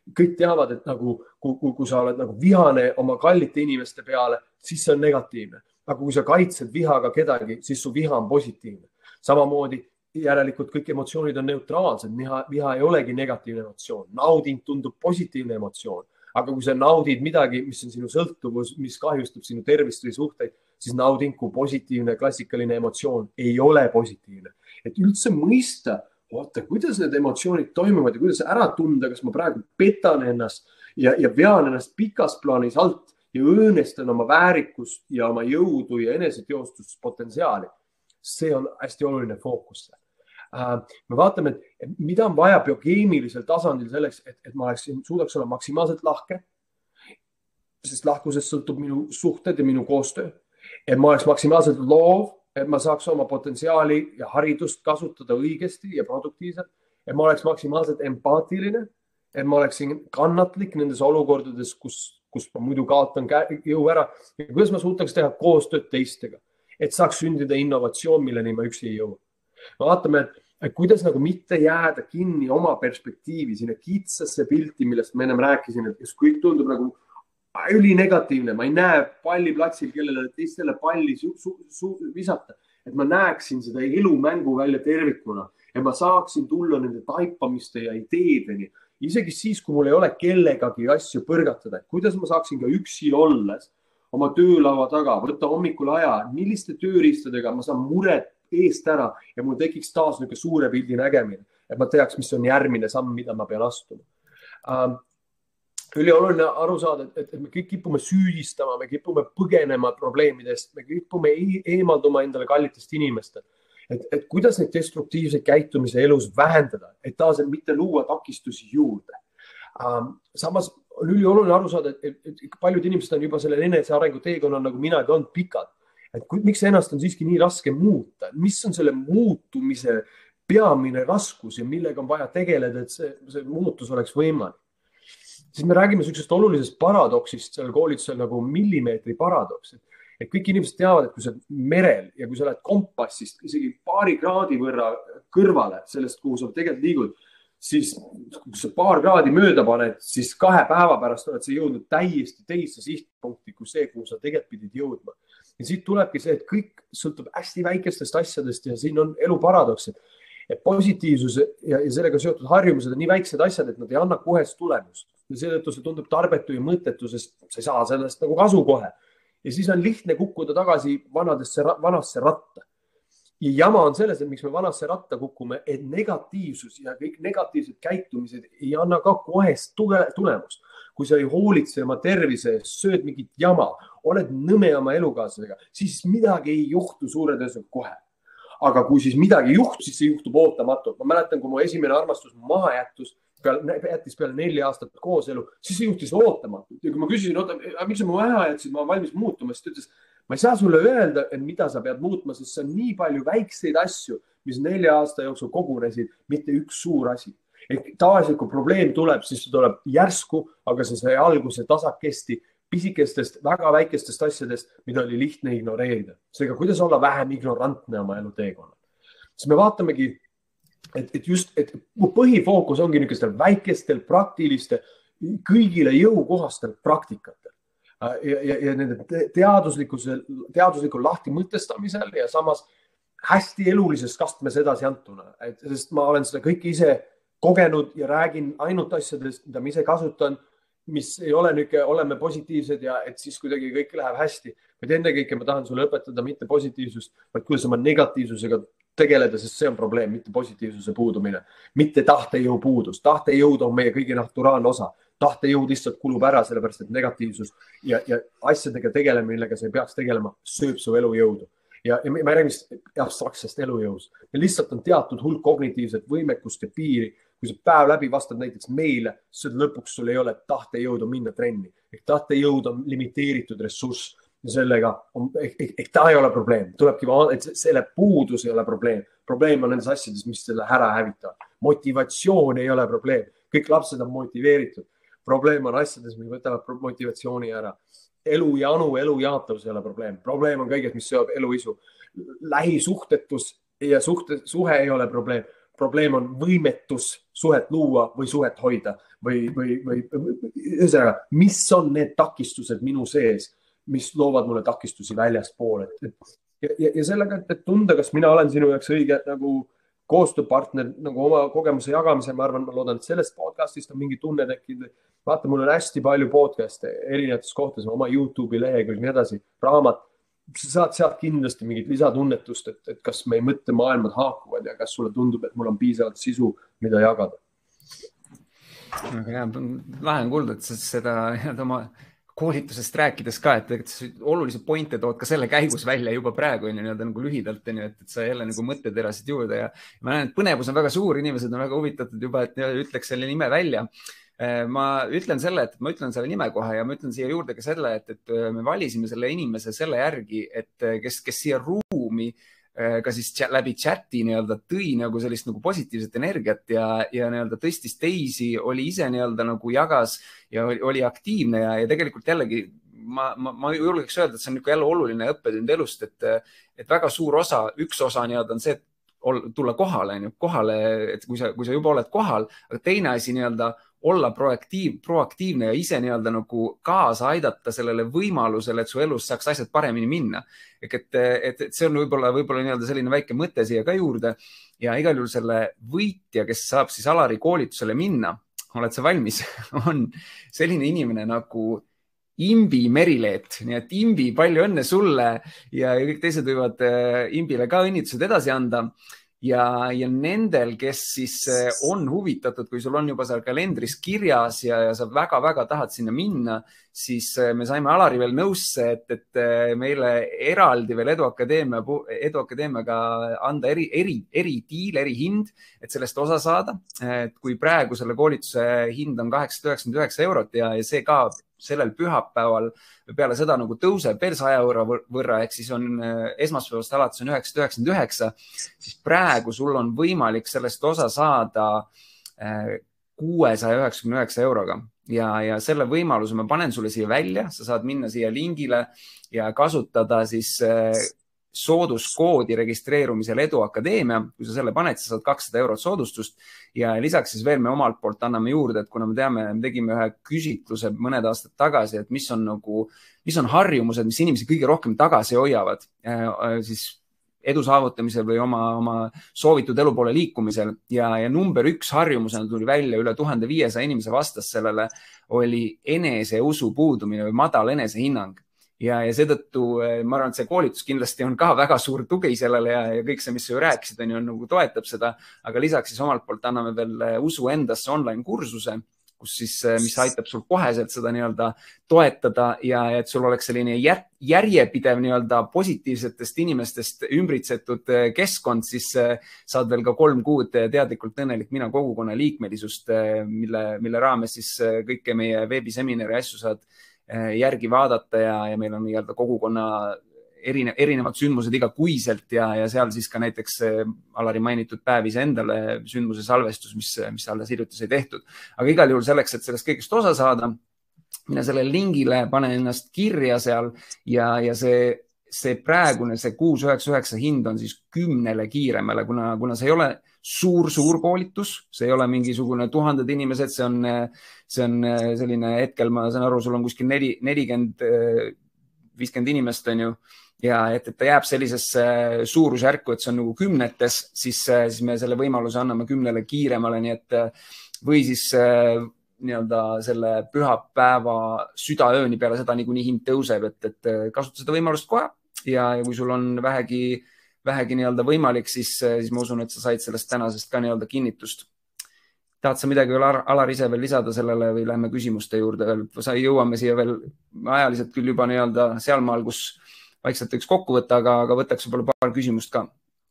kõik teavad, et nagu, kui, kui, kui sa oled nagu vihane oma kallite inimeste peale, siis see on negatiivne. Aga kui sa kaitsed vihaga kedagi, siis su viha on positiivne. Samamoodi järelikult kõik emotsioonid on neutraalsed. Viha, viha ei olegi negatiivne emotsioon. Nauding tundub positiivne emotsioon. Aga kui sa naudid midagi, mis on sinu sõltuvus, mis kahjustab sinu tervist või suhteid, siis nauding kui positiivne klassikaline emotsioon ei ole positiivne. Et üldse mõista, oota, kuidas need emotsioonid toimuvad ja kuidas ära tunda, kas ma praegu petan ennast ja, ja vean ennast pikas plaanis alt ja õõnestan oma väärikust ja oma jõudu ja eneseteostuspotentsiaali. See on hästi oluline fookus. Me vaatame, et mida on vaja biokeemilisel tasandil selleks, et, et ma oleks, suudaks olla maksimaalselt lahke, sest lahkusest sõltub minu suhted ja minu koostöö. Et ma oleks maksimaalselt loov, et ma saaks oma potentsiaali ja haridust kasutada õigesti ja produktiivselt. Et ma oleks maksimaalselt empaatiline, et ma oleksin kannatlik nendes olukordades, kus, kus ma muidu kaotan jõu ära. Ja kuidas ma suutaks teha koostööd teistega, et saaks sündida innovatsioon, milleni ma üksi ei jõua. Me vaatame, et kuidas nagu mitte jääda kinni oma perspektiivi, sinna kitsasse pilti, millest ma ennem rääkisin, et kõik tundub nagu üli negatiivne. Ma ei näe palliplatsil, kellele teistele palli su, su, su, visata. Et ma näeksin seda elumängu välja tervikuna ja ma saaksin tulla nende taipamiste ja ideedeni. Isegi siis, kui mul ei ole kellegagi asju põrgatada, et kuidas ma saaksin ka üksi olles oma töölaua taga, võtta hommikul aja, milliste tööriistadega ma saan muret eest ära ja mul tekiks taas niisugune suure pildi nägemine, et ma teaks, mis on järgmine samm, mida ma pean astuma. Ähm, üli oluline aru saada, et, et me kõik kipume süüdistama, me kipume põgenema probleemidest, me kipume eemalduma endale kallitest inimestest. Et, et kuidas neid destruktiivseid käitumise elus vähendada, et taas et mitte luua takistusi juurde. Ähm, samas on üli oluline aru saada, et, et, et paljud inimesed on juba selle enese arengu teekonnal nagu minagi olnud pikad. Et miks ennast on siiski nii raske muuta? Mis on selle muutumise peamine raskus ja millega on vaja tegeleda, et see, see muutus oleks võimalik? Siis me räägime sellisest olulisest paradoksist seal koolitusel nagu millimeetri paradoks. Et kõik inimesed teavad, et kui sa merel ja kui sa lähed kompassist isegi paari kraadi võrra kõrvale sellest, kuhu sa tegelikult liigud, siis kui sa paar kraadi mööda paned, siis kahe päeva pärast oled sa jõudnud täiesti teise sihtpunkti kui see, kuhu sa tegelikult pidid jõudma. Ja siit tulebki see, et kõik sõltub hästi väikestest asjadest ja siin on elu paradoks, et positiivsus ja, ja sellega seotud harjumused on nii väiksed asjad, et nad ei anna kohest tulemust. Ja seetõttu see tundub tarbetu ja mõttetu, sest sa ei saa sellest nagu kasu kohe. Ja siis on lihtne kukkuda tagasi vanadesse, vanasse ratta. Ja jama on selles, et miks me vanasse ratta kukume, et negatiivsus ja kõik negatiivsed käitumised ei anna ka kohest tulemust. Kui sa ei hoolitse oma tervise, sööd mingit jama, oled nõme oma elukaaslasega, siis midagi ei juhtu suure tõenäosusega kohe. Aga kui siis midagi juhtub, siis see juhtub ootamatult. Ma mäletan, kui mu esimene armastus maha jättus, peale, jättis peale neli aastat kooselu, siis see juhtis ootamatult. Ja kui ma küsisin, oota, miks sa mu maha jätsid, ma olen valmis muutuma, siis ta ütles, ma ei saa sulle öelda, et mida sa pead muutma, sest see on nii palju väikseid asju, mis nelja aasta jooksul kogunesid, mitte üks suur asi. Et tavaliselt, kui probleem tuleb, siis see tuleb järsku, aga see sai alguse tasakesti pisikestest, väga väikestest asjadest, mida oli lihtne ignoreerida. Seega, kuidas olla vähem ignorantne oma elu teekonnal. Siis me vaatamegi, et, et just, et mu põhifookus ongi niisugustel väikestel, praktiliste, kõigile jõukohastel praktikatel. Ja, ja, ja nende teaduslikul lahti mõtestamisel ja samas hästi elulisest kastmes edasi antuna. Et, sest ma olen seda kõike ise kogenud ja räägin ainult asjadest, mida ma ise kasutan, mis ei ole nüüd, oleme positiivsed ja et siis kuidagi kõik läheb hästi. Vaid ennekõike ma tahan sulle õpetada mitte positiivsust, vaid kuidas oma negatiivsusega tegeleda, sest see on probleem, mitte positiivsuse puudumine. Mitte tahtejõu puudus. Tahtejõud on meie kõigi naturaalne osa. Tahtejõud lihtsalt kulub ära, sellepärast et negatiivsus ja, ja asjadega tegelema, millega sa ei peaks tegelema, sööb su elujõudu. Ja, ja ma räägin abstraktsest elujõus. Ja lihtsalt on teatud hulk kognitiivset võimekust ja piiri. Kui sa päev läbi vastad näiteks meile, siis lõpuks sul ei ole tahtejõudu minna trenni. Ehk tahtejõud on limiteeritud ressurss ja sellega on, ehk, ehk ta ei ole probleem. Tulebki, et selle puudus ei ole probleem. Probleem on nendes asjades, mis selle ära hävitavad. Motivatsioon ei ole probleem. Kõik lapsed on motiveeritud. Probleem on asjades, mis võtavad motivatsiooni ära. Elu ja anu, elu jaatavus ei ole probleem. Probleem on kõiges, mis sööb eluisu. Lähisuhtetus ja suhte, suhe ei ole probleem. probleem on võimetus suhet luua või suhet hoida või, või, või ühesõnaga, mis on need takistused minu sees, mis loovad mulle takistusi väljaspool. Et, et, ja, ja sellega, et, et tunda, kas mina olen sinu jaoks õige nagu koostööpartner nagu oma kogemuse jagamisel, ma arvan, ma loodan, et sellest podcastist on mingi tunne tekkinud. Vaata, mul on hästi palju podcast'e erinevates kohtades, oma YouTube'i lehekülg, nii edasi, raamat. Sa saad sealt kindlasti mingit lisatunnetust, et, et kas meie mõttemaailmad haakuvad ja kas sulle tundub, et mul on piisavalt sisu, mida jagada.
Ja, lahe on kuulda, et sa seda oma koolitusest rääkides ka, et olulisi pointe tood ka selle käigus välja juba praegu on ju, nagu lühidalt, et, et sa jälle nagu mõtteterasid juurde ja ma näen, et põnevus on väga suur, inimesed on väga huvitatud juba, et ütleks selle nime välja. Ma ütlen selle, et ma ütlen selle nime kohe ja ma ütlen siia juurde ka selle, et, et me valisime selle inimese selle järgi, et kes, kes siia ruumi ka siis läbi chati nii-öelda tõi nagu sellist nagu positiivset energiat ja, ja nii-öelda tõstis teisi, oli ise nii-öelda nagu jagas ja oli, oli aktiivne ja, ja tegelikult jällegi ma, ma, ma julgeks öelda, et see on jälle oluline õppetund elust, et, et väga suur osa, üks osa nii-öelda on see, et tulla kohale, kohale, et kui sa, kui sa juba oled kohal, aga teine asi nii-öelda olla proaktiiv, proaktiivne ja ise nii-öelda nagu kaasa aidata sellele võimalusele, et su elus saaks asjad paremini minna. Et, et, et see on võib-olla, võib-olla nii-öelda selline väike mõte siia ka juurde ja igal juhul selle võitja, kes saab siis Alari koolitusele minna, oled sa valmis, on selline inimene nagu Imbi Merileet. Nii et Imbi, palju õnne sulle ja kõik teised võivad Imbile ka õnnitused edasi anda. Ja, ja nendel, kes siis on huvitatud, kui sul on juba seal kalendris kirjas ja, ja sa väga-väga tahad sinna minna, siis me saime Alari veel nõusse, et, et meile eraldi veel Edu Akadeemia, Edu Akadeemiaga anda eri, eri, eri diil, eri hind, et sellest osa saada. Et kui praegu selle koolituse hind on kaheksasada üheksakümmend üheksa eurot ja, ja see ka sellel pühapäeval peale seda nagu tõuseb veel saja euro võrra, ehk siis on esmaspäevast alates on üheksasada üheksakümmend üheksa, siis praegu sul on võimalik sellest osa saada kuuesaja üheksakümne üheksa euroga ja, ja selle võimaluse ma panen sulle siia välja, sa saad minna siia lingile ja kasutada siis sooduskoodi registreerumisel Edu Akadeemia. Kui sa selle paned, sa saad kakssada eurot soodustust ja lisaks siis veel me omalt poolt anname juurde, et kuna me teame, me tegime ühe küsitluse mõned aastad tagasi, et mis on nagu, mis on harjumused, mis inimesi kõige rohkem tagasi hoiavad, siis edu saavutamisel või oma, oma soovitud elu poole liikumisel ja, ja number üks harjumusena tuli välja üle tuhande viiesaja inimese vastas sellele oli eneseusu puudumine või madal enesehinnang. Ja, ja seetõttu ma arvan, et see koolitus kindlasti on ka väga suur tugi sellele ja, ja kõik see, mis sa ju rääkisid, on ju, nagu toetab seda, aga lisaks siis omalt poolt anname veel usu endasse online kursuse, kus siis, mis aitab sul koheselt seda nii-öelda toetada ja et sul oleks selline järjepidev nii-öelda positiivsetest inimestest ümbritsetud keskkond, siis saad veel ka kolm kuud teadlikult õnnelik mina kogukonna liikmelisust, mille, mille raames siis kõike meie veebiseminari asju saad järgi vaadata ja, ja meil on nii-öelda kogukonna erine, erinevad sündmused igakuiselt ja, ja seal siis ka näiteks Alari mainitud päev ise endale sündmuse salvestus, mis, mis alles hiljuti sai tehtud. Aga igal juhul selleks, et sellest kõigest osa saada, mine selle lingile, pane ennast kirja seal ja, ja see, see praegune, see kuus üheksa üheksa hind on siis kümnele kiiremale, kuna, kuna see ei ole suur, suur koolitus, see ei ole mingisugune tuhanded inimesed, see on, see on selline hetkel, ma saan aru, sul on kuskil nelikümmend, viiskümmend inimest on ju, ja et, et ta jääb sellisesse suurusjärku, et see on nagu kümnetes, siis, siis me selle võimaluse anname kümnele kiiremale, nii et või siis nii-öelda selle pühapäeva südaööni peale seda niikuinii hind tõuseb, et, et kasuta seda võimalust kohe ja, ja kui sul on vähegi vähegi nii-öelda võimalik, siis, siis ma usun, et sa said sellest tänasest ka nii-öelda kinnitust. Tahad sa midagi veel Alar ise veel lisada sellele või lähme küsimuste juurde veel? Sa jõuame siia veel ajaliselt küll juba nii-öelda sealmaal, kus vaikselt võiks kokku võtta, aga, aga võtaks võib-olla paar küsimust ka.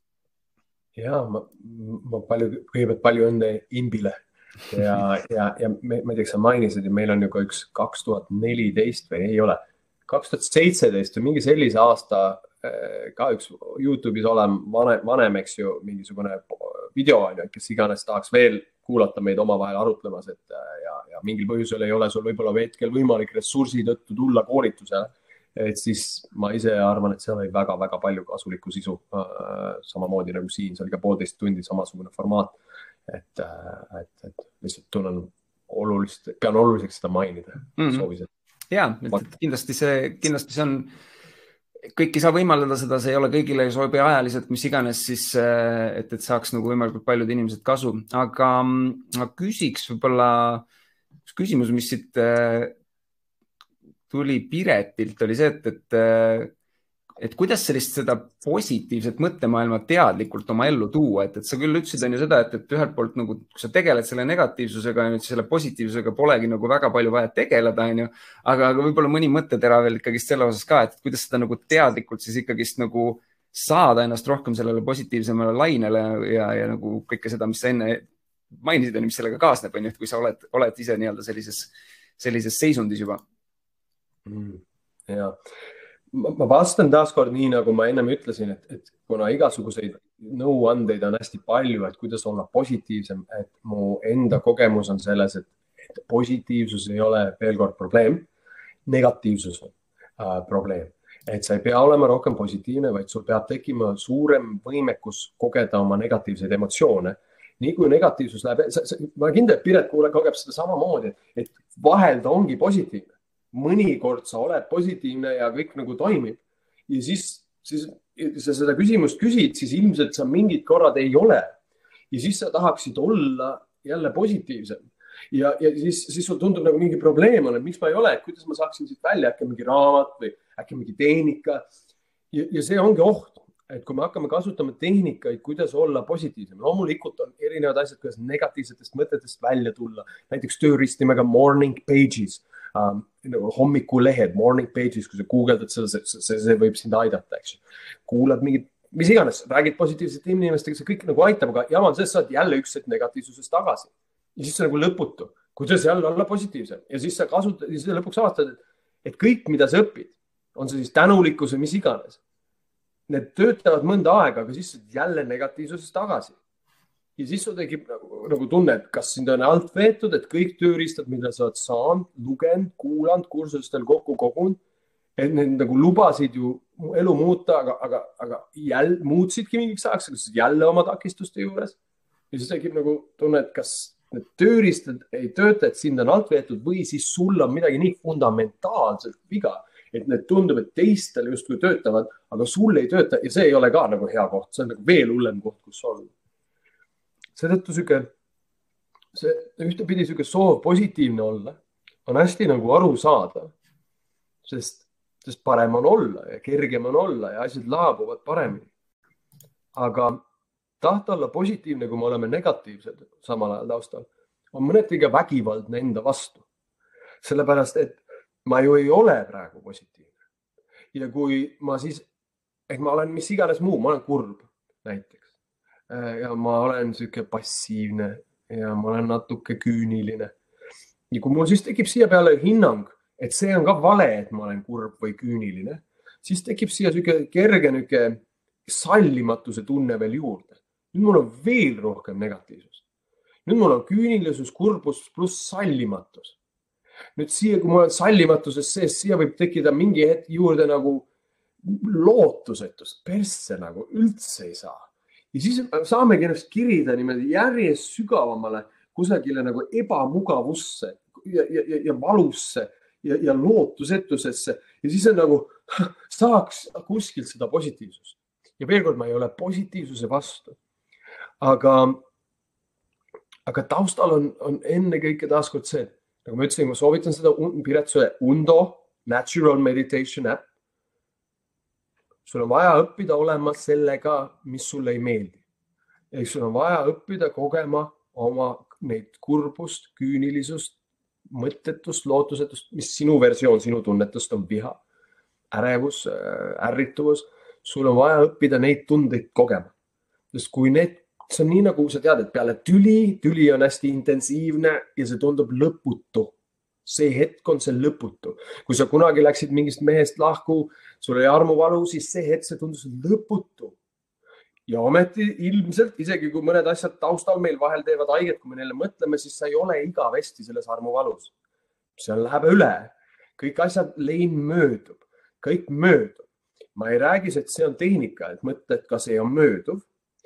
Ja, ma, ma palju, kõigepealt palju õnne Imbile ja, ja, ja me, ma ei tea, sa mainisid ja meil on ju ka üks kaks tuhat neliteist või ei ole, kaks tuhat seitseteist või mingi sellise aasta ka üks YouTube'is olem vanem, vanem, eks ju, mingisugune video on ju, kes iganes tahaks veel kuulata meid omavahel arutlemas, et ja, ja mingil põhjusel ei ole sul võib-olla hetkel võimalik ressursi tõttu tulla koolitusele, et siis ma ise arvan, et seal oli väga-väga palju kasulikku sisu. Samamoodi nagu siin, see oli ka poolteist tundi samasugune formaat. Et, et, et lihtsalt tunnen olulist, pean oluliseks seda mainida. Mm -hmm. Soovisin.
Ja, et kindlasti see, kindlasti see on, kõik ei saa võimaldada seda, see ei ole kõigile sobi ajaliselt, mis iganes siis, et, et saaks nagu võimalikult paljud inimesed kasu. Aga ma küsiks võib-olla üks küsimus, mis siit tuli Piretilt, oli see, et, et, et kuidas sellist seda positiivset mõttemaailma teadlikult oma ellu tuua, et, et sa küll ütlesid on ju seda, et, et ühelt poolt nagu, kui sa tegeled selle negatiivsusega, nüüd selle positiivsusega polegi nagu väga palju vaja tegeleda, on ju, aga, aga võib-olla mõni mõttetera veel ikkagist selle osas ka, et kuidas seda nagu teadlikult siis ikkagist nagu saada ennast rohkem sellele positiivsemale lainele ja, ja nagu kõike seda, mis sa enne mainisid, mis sellega kaasneb, on ju, et kui sa oled, oled ise nii-öelda sellises, sellises seisundis juba.
Mm, ja. Ma vastan taaskord nii, nagu ma ennem ütlesin, et, et kuna igasuguseid nõuandeid on hästi palju, et kuidas olla positiivsem, et mu enda kogemus on selles, et, et positiivsus ei ole veel kord probleem, negatiivsus on äh, probleem. Et sa ei pea olema rohkem positiivne, vaid sul peab tekkima suurem võimekus kogeda oma negatiivseid emotsioone. Nii kui negatiivsus läheb, ma kindel, et Piret kogeb seda samamoodi, et vahel ta ongi positiivne. Mõnikord sa oled positiivne ja kõik nagu toimib. Ja siis, siis sa seda küsimust küsid, siis ilmselt sa mingid korrad ei ole. Ja siis sa tahaksid olla jälle positiivsem. Ja, ja siis, siis sul tundub nagu mingi probleem on, et miks ma ei ole, et kuidas ma saaksin siit välja, äkki mingi raamat või äkki mingi tehnika. Ja, ja see ongi oht, et kui me hakkame kasutama tehnikaid, kuidas olla positiivsem. Loomulikult on erinevad asjad, kuidas negatiivsetest mõtetest välja tulla. Näiteks tööriist nimega Morning Pages. Um, nagu hommikulehed, morning pages, kui sa guugeldad seda, see, see, see võib sind aidata, eks. Kuulad mingid, mis iganes, räägid positiivsete inimestega, see kõik nagu aitab, aga jama on see, saad jälle üks hetk negatiivsusest tagasi. Ja siis see nagu lõputu, kuidas jälle olla positiivsem. Ja siis sa kasutad, ja siis lõpuks avastad, et kõik, mida sa õpid, on see siis tänulikkus või mis iganes. Need töötavad mõnda aega, aga siis saad jälle negatiivsusest tagasi. Ja siis sul tekib nagu, nagu tunne, et kas sind on alt veetud, et kõik tööriistad, mida sa oled saanud, lugenud, kuulanud, kursustel kokku kogunud, et need nagu lubasid ju elu muuta, aga, aga, aga jälle muutsidki mingiks ajaks, aga jälle oma takistuste juures. Ja siis tekib nagu tunne, et kas need tööriistad ei tööta, et sind on alt veetud või siis sul on midagi nii fundamentaalselt viga, et need tundub, et teistele justkui töötavad, aga sul ei tööta ja see ei ole ka nagu hea koht, see on nagu veel hullem koht, kus olla. Seetõttu süke, see ühtepidi süke soov positiivne olla on hästi nagu aru saada, sest, sest parem on olla ja kergem on olla ja asjad laabuvad paremini. Aga tahta olla positiivne, kui me oleme negatiivsed samal ajal taustal, on mõneti ka vägivaldne enda vastu. Sellepärast, et ma ju ei ole praegu positiivne. Ja kui ma siis, ehk ma olen mis iganes muu, ma olen kurb näiteks. Ja ma olen süke passiivne ja ma olen natuke küüniline. Ja kui mul siis tekib siia peale hinnang, et see on ka vale, et ma olen kurb või küüniline, siis tekib siia süke kerge nüke sallimatuse tunne veel juurde. Nüüd mul on veel rohkem negatiivsust. Nüüd mul on küünilisus, kurbus pluss sallimatus. Nüüd siia, kui mul on sallimatuses sees, siia võib tekkida mingi hetk juurde nagu lootusetust. Persse nagu üldse ei saa. Ja siis saamegi ennast kirida niimoodi järjest sügavamale kusagile nagu ebamugavusse ja, ja, ja valusse ja, ja lootusetusesse. Ja siis on nagu, saaks kuskilt seda positiivsust. Ja veel kord, ma ei ole positiivsuse vastu. Aga, aga taustal on, on enne kõike taaskord see, nagu ma ütlesin, ma soovitan seda Piretsule Undo Natural Meditation App. Sul on vaja õppida olema sellega, mis sulle ei meeldi. Ja sul on vaja õppida kogema oma neid kurbust, küünilisust, mõttetust, lootusetust, mis sinu versioon, sinu tunnetust on viha, ärevus, ärrituvus. Sul on vaja õppida neid tundeid kogema. Sest kui need, see on nii nagu sa tead, et peale tüli, tüli on hästi intensiivne ja see tundub lõputu. See hetk on see lõputu. Kui sa kunagi läksid mingist mehest lahku, sul oli armuvalu, siis see hetk see tundus lõputu. Ja ometi ilmselt, isegi kui mõned asjad taustal meil vahel teevad haiget, kui me neile mõtleme, siis sa ei ole igavesti selles armuvalus. See läheb üle. Kõik asjad lein möödub. kõik möödub. Ma ei räägi, et see on tehnika, et mõtle, et ka see on mööduv,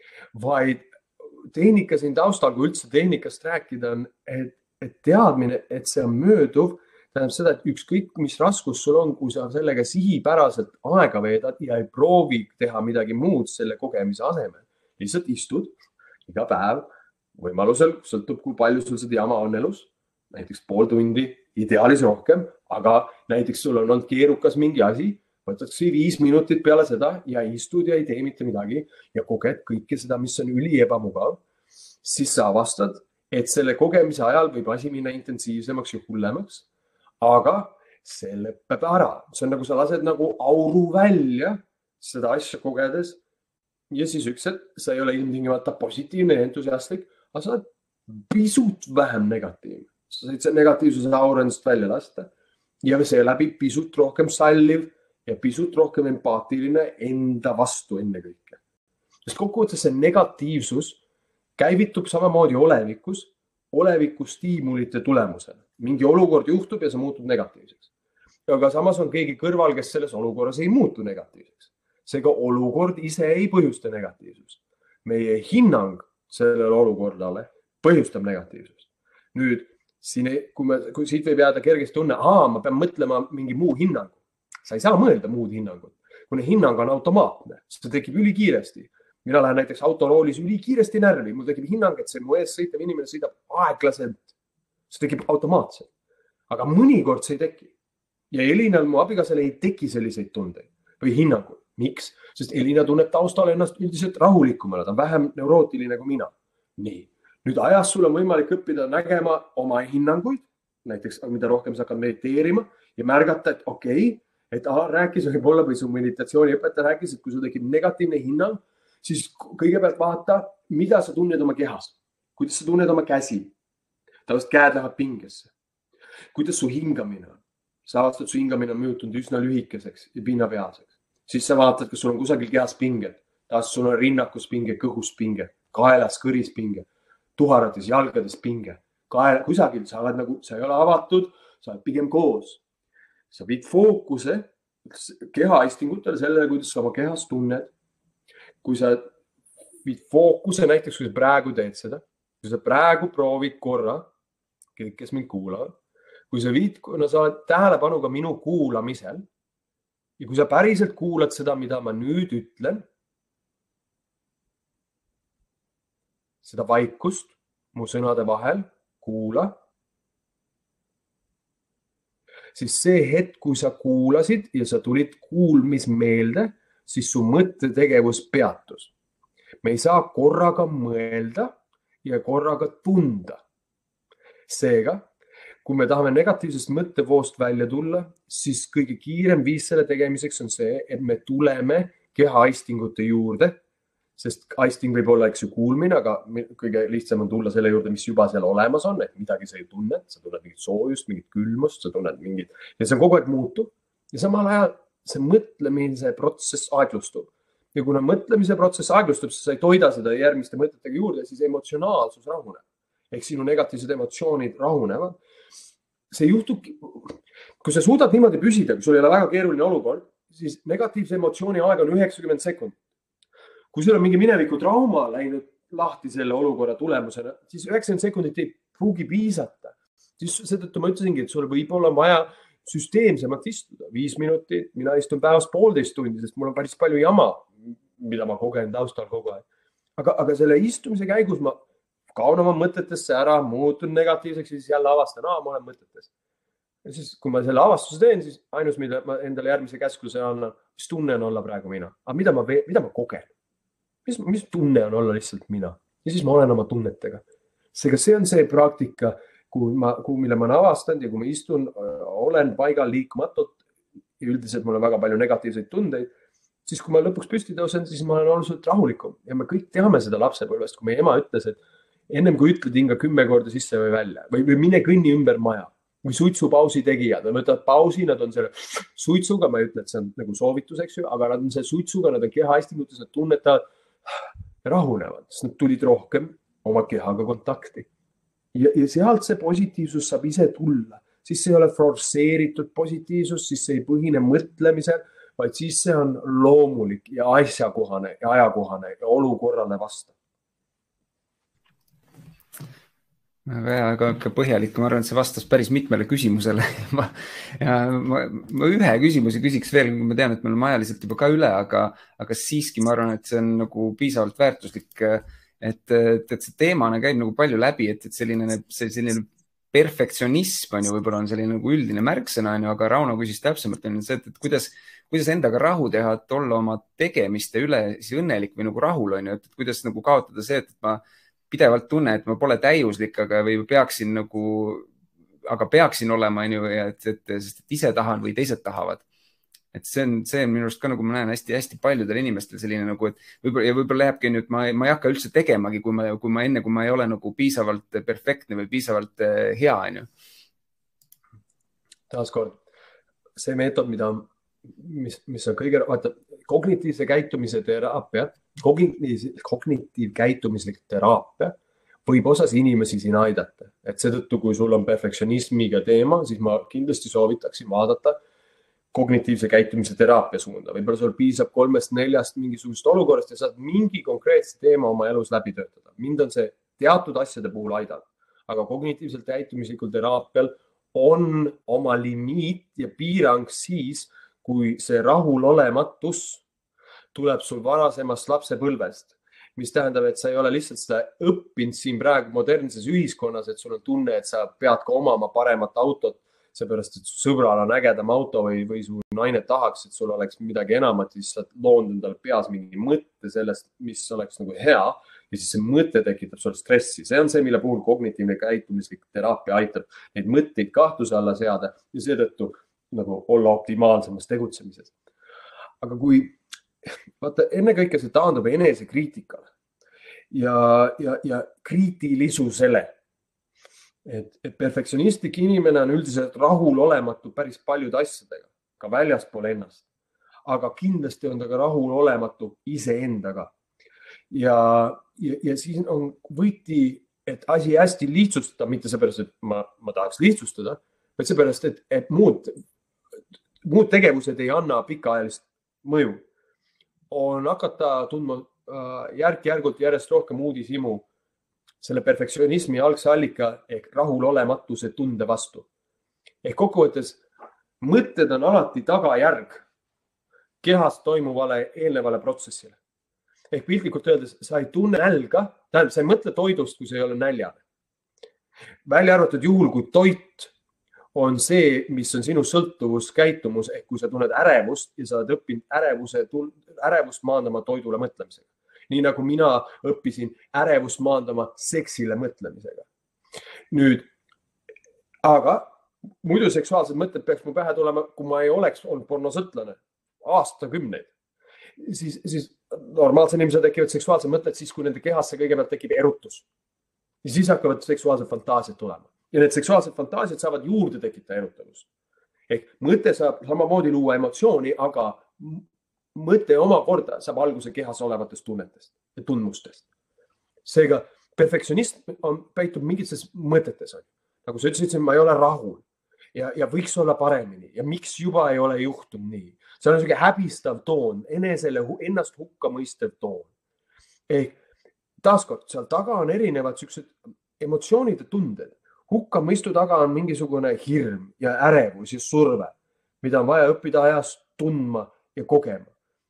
vaid tehnika siin taustal, kui üldse tehnikast rääkida on, et, et teadmine, et see on mööduv, tähendab seda, et ükskõik, mis raskus sul on, kui sa sellega sihipäraselt aega veedad ja ei proovi teha midagi muud selle kogemise asemel. Lihtsalt istud iga päev, võimalusel sõltub, kui palju sul seda jama on elus, näiteks pool tundi, ideaalis rohkem, aga näiteks sul on olnud keerukas mingi asi, võtad viis minutit peale seda ja istud ja ei tee mitte midagi ja koged kõike seda, mis on üli ebamugav, siis sa avastad, et selle kogemise ajal võib asi minna intensiivsemaks ja hullemaks, aga see lõpeb ära. See on nagu sa lased nagu auru välja seda asja kogedes ja siis üks, et sa ei ole ilmtingimata positiivne ja entusiastlik, aga sa oled pisut vähem negatiivne. Sa said see negatiivsuse aur endast välja lasta ja see läbi pisut rohkem salliv ja pisut rohkem empaatiline enda vastu enne kõike. Sest kokkuvõttes see negatiivsus käivitub samamoodi olevikus, oleviku stiimulite tulemusena. Mingi olukord juhtub ja see muutub negatiivseks. Aga samas on keegi kõrval, kes selles olukorras ei muutu negatiivseks. Seega olukord ise ei põhjusta negatiivsust. Meie hinnang sellele olukordale põhjustab negatiivsust. Nüüd, siin, kui, me, kui siit võib jääda kergesti tunne, aa, ma pean mõtlema mingi muu hinnangu. Sa ei saa mõelda muud hinnangut, kuna hinnang on automaatne. See tekib üli kiiresti. Mina lähen näiteks autoroolis üli kiiresti närvi. Mul tekib hinnang, et see mu ees sõitev inimene sõidab aeglaselt. See tekib automaatselt. Aga mõnikord see ei teki. Ja Elina, mu abikaasale, ei teki selliseid tundeid või hinnangud. Miks? Sest Elina tunneb taustal ennast üldiselt rahulikumana. Ta on vähem neurootiline kui mina. Nii. Nüüd ajas sul on võimalik õppida nägema oma hinnanguid, näiteks mida rohkem sa hakkad mediteerima ja märgata, et okei, okay, et A rääkis võib-olla või su meditatsiooniõpetaja rääkis, et kui sul tekib negatiivne hinnang, siis kõigepealt vaata, mida sa tunned oma kehas, kuidas sa tunned oma käsi. Tavaliselt käed lähevad pingesse. Kuidas su hingamine on? Sa vaatad, su hingamine on muutunud üsna lühikeseks ja pinnapealseks. Siis sa vaatad, kas sul on kusagil kehas pinged. Taas sul on rinnakus pinge, kõhus pinge, kaelas, kõris pinge, tuharates, jalgades pinge. Kaela, kusagil sa oled nagu, sa ei ole avatud, sa oled pigem koos. Sa viid fookuse kehaistingutele sellele, kuidas sa oma kehas tunned. Kui sa viid fookuse, näiteks kui sa praegu teed seda, kui sa praegu proovid korra, kes mind kuulavad, kui sa viid, kuna sa oled tähelepanuga minu kuulamisel ja kui sa päriselt kuulad seda, mida ma nüüd ütlen, seda vaikust mu sõnade vahel, kuula, siis see hetk, kui sa kuulasid ja sa tulid kuulmismeelde, siis su mõttetegevus peatus. Me ei saa korraga mõelda ja korraga tunda. Seega, kui me tahame negatiivsest mõttevoost välja tulla, siis kõige kiirem viis selle tegemiseks on see, et me tuleme kehaistingute juurde, sest aisting võib olla, eks ju, kuulmine, aga kõige lihtsam on tulla selle juurde, mis juba seal olemas on, et midagi sa ei tunned, sa tunned mingit soojust, mingit külmust, sa tunned mingit, ja see on kogu aeg muutub ja samal ajal see mõtlemise protsess aeglustub. Ja kuna mõtlemise protsess aeglustub, siis sa ei toida seda järgmiste mõtetega juurde, siis emotsionaalsus rahuneb. Ehk sinu negatiivsed emotsioonid rahunevad. See juhtub, kui sa suudad niimoodi püsida, kui sul ei ole väga keeruline olukord, siis negatiivse emotsiooni aeg on üheksakümmend sekundit. Kui sul on mingi mineviku trauma läinud lahti selle olukorra tulemusena, siis üheksakümmend sekundit ei pruugi piisata. Siis seetõttu ma ütlesingi, et sul võib-olla vaja süsteemsemalt istuda. Viis minutit, mina istun päevas poolteist tundi, sest mul on päris palju jama, mida ma kogen taustal kogu aeg. Aga, aga selle istumise käigus ma kaun oma mõtetesse ära, muutun negatiivseks ja siis jälle avastan, aa, ma olen mõtetes. Ja siis, kui ma selle avastuse teen, siis ainus, mida ma endale järgmise käskluse annan, mis tunne on olla praegu mina. Aga mida ma, mida ma kogen? Mis, mis tunne on olla lihtsalt mina? Ja siis ma olen oma tunnetega. Seega see on see praktika, kui ma, kui, mille ma olen avastanud ja kui ma istun, olen paigal liikmatult ja üldiselt mul on väga palju negatiivseid tundeid, siis kui ma lõpuks püsti tõusen, siis ma olen oluliselt rahulikum. Ja me kõik teame seda lapsepõlvest, kui meie ema ütles, et ennem kui ütled hinga kümme korda sisse või välja või, või mine kõnni ümber maja või suitsupausi tegijad. Nad võtavad pausi, nad on selle suitsuga, ma ei ütle, et see on nagu soovitus, eks ju, aga nad on selle suitsuga, nad on kehaistingutes, nad tunnetavad rahunevad, sest nad tulid rohkem oma kehaga kontakti. Ja, ja sealt see positiivsus saab ise tulla. siis see ei ole forsseeritud positiivsus, siis see ei põhine mõtlemisel, vaid siis see on loomulik ja asjakohane ja ajakohane ja olukorrale vastav.
Väga põhjalik, ma arvan, et see vastas päris mitmele küsimusele. ma, ja ma, ma ühe küsimuse küsiks veel, ma tean, et me oleme ajaliselt juba ka üle, aga, aga siiski ma arvan, et see on nagu piisavalt väärtuslik, et, et, et see teemana käib nagu palju läbi, et, et selline, see, selline perfektsionism on ju, võib-olla on selline nagu üldine märksõna, on ju, aga Rauno küsis täpsemalt, on see, et, et kuidas, kuidas endaga rahu teha, et olla oma tegemiste üle siis õnnelik või nagu rahul, on ju, et kuidas nagu kaotada see, et ma pidevalt tunne, et ma pole täiuslik, aga või peaksin nagu, aga peaksin olema, on ju, et, et, sest et ise tahan või teised tahavad. Et see on, see on minu arust ka, nagu ma näen hästi, hästi paljudel inimestel selline nagu, et võib-olla, ja võib-olla lähebki nüüd, ma, ma ei hakka üldse tegemagi, kui ma, kui ma enne, kui ma ei ole nagu piisavalt perfektne või piisavalt hea, on ju.
Taaskord, see meetod, mida, mis, mis on kõige, vaata, kognitiivse käitumise teraapia, kognitiiv, kognitiivkäitumislik teraapia võib osas inimesi siin aidata. Et seetõttu, kui sul on perfektsionismiga teema, siis ma kindlasti soovitaksin vaadata kognitiivse käitumise teraapia suunda. Võib-olla sul piisab kolmest neljast mingisugust olukorrast ja saad mingi konkreetse teema oma elus läbi töötada. Mind on see teatud asjade puhul aidanud, aga kognitiivselt käitumislikul teraapial on oma limiit ja piirang siis, kui see rahulolematus tuleb sul varasemast lapsepõlvest, mis tähendab, et sa ei ole lihtsalt seda õppinud siin praegu modernses ühiskonnas, et sul on tunne, et sa pead ka omama paremat autot, seepärast, et su sõbral on ägedam auto või, või su naine tahaks, et sul oleks midagi enamat, siis sa loond endale peas mingi mõtte sellest, mis oleks nagu hea ja siis see mõte tekitab sulle stressi. See on see, mille puhul kognitiivne käitumislik teraapia aitab neid mõtteid kahtluse alla seada ja seetõttu nagu olla optimaalsemas tegutsemises. Aga kui vaata, enne kõike see taandub enesekriitikale ja, ja, ja kriitilisusele. Et, et perfektsionistlik inimene on üldiselt rahul olematu päris paljude asjadega, ka väljaspool ennast. Aga kindlasti on ta ka rahul olematu iseendaga. Ja, ja, ja siis on võiti, et asi hästi lihtsustada, mitte seepärast, et ma, ma tahaks lihtsustada, vaid seepärast, et, et muud, muud tegevused ei anna pikaajalist mõju. On hakata tundma järk-järgult järjest rohkem uudishimu selle perfektsionismi algse allika ehk rahulolematuse tunde vastu. Ehk kokkuvõttes mõtted on alati tagajärg kehas toimuvale eelnevale protsessile. Ehk piltlikult öeldes, sa ei tunne nälga, tähendab, sa ei mõtle toidust, kui sa ei ole näljane. Välja arvatud juhul, kui toit on see, mis on sinu sõltuvuskäitumus, ehk kui sa tunned ärevust ja sa oled õppinud ärevuse, ärevust maandama toidule mõtlemisega. Nii nagu mina õppisin ärevust maandama seksile mõtlemisega. Nüüd, aga muidu seksuaalsed mõtted peaks mu pähe tulema, kui ma ei oleks olnud pornosõtlane aastakümneid. Siis, siis normaalse inimesel tekivad seksuaalsed mõtted siis, kui nende kehasse kõigepealt tekib erutus. Ja siis hakkavad seksuaalsed fantaasiad tulema. Ja need seksuaalsed fantaasiad saavad juurde tekita erutavust. Ehk mõte saab samamoodi luua emotsiooni, aga mõte omakorda saab alguse kehas olevatest tunnetest ja tundmustest. Seega perfektsionism on, peitub mingites mõtetes. Nagu sa ütlesid, ma ei ole rahul ja, ja võiks olla paremini ja miks juba ei ole juhtunud nii. See on selline häbistav toon, enesele, ennast hukka mõistev toon. Ehk taaskord, seal taga on erinevad sellised emotsioonid ja tunded. Hukka mõistu taga on mingisugune hirm ja ärevus ja surve, mida on vaja õppida ajas tundma ja kogema.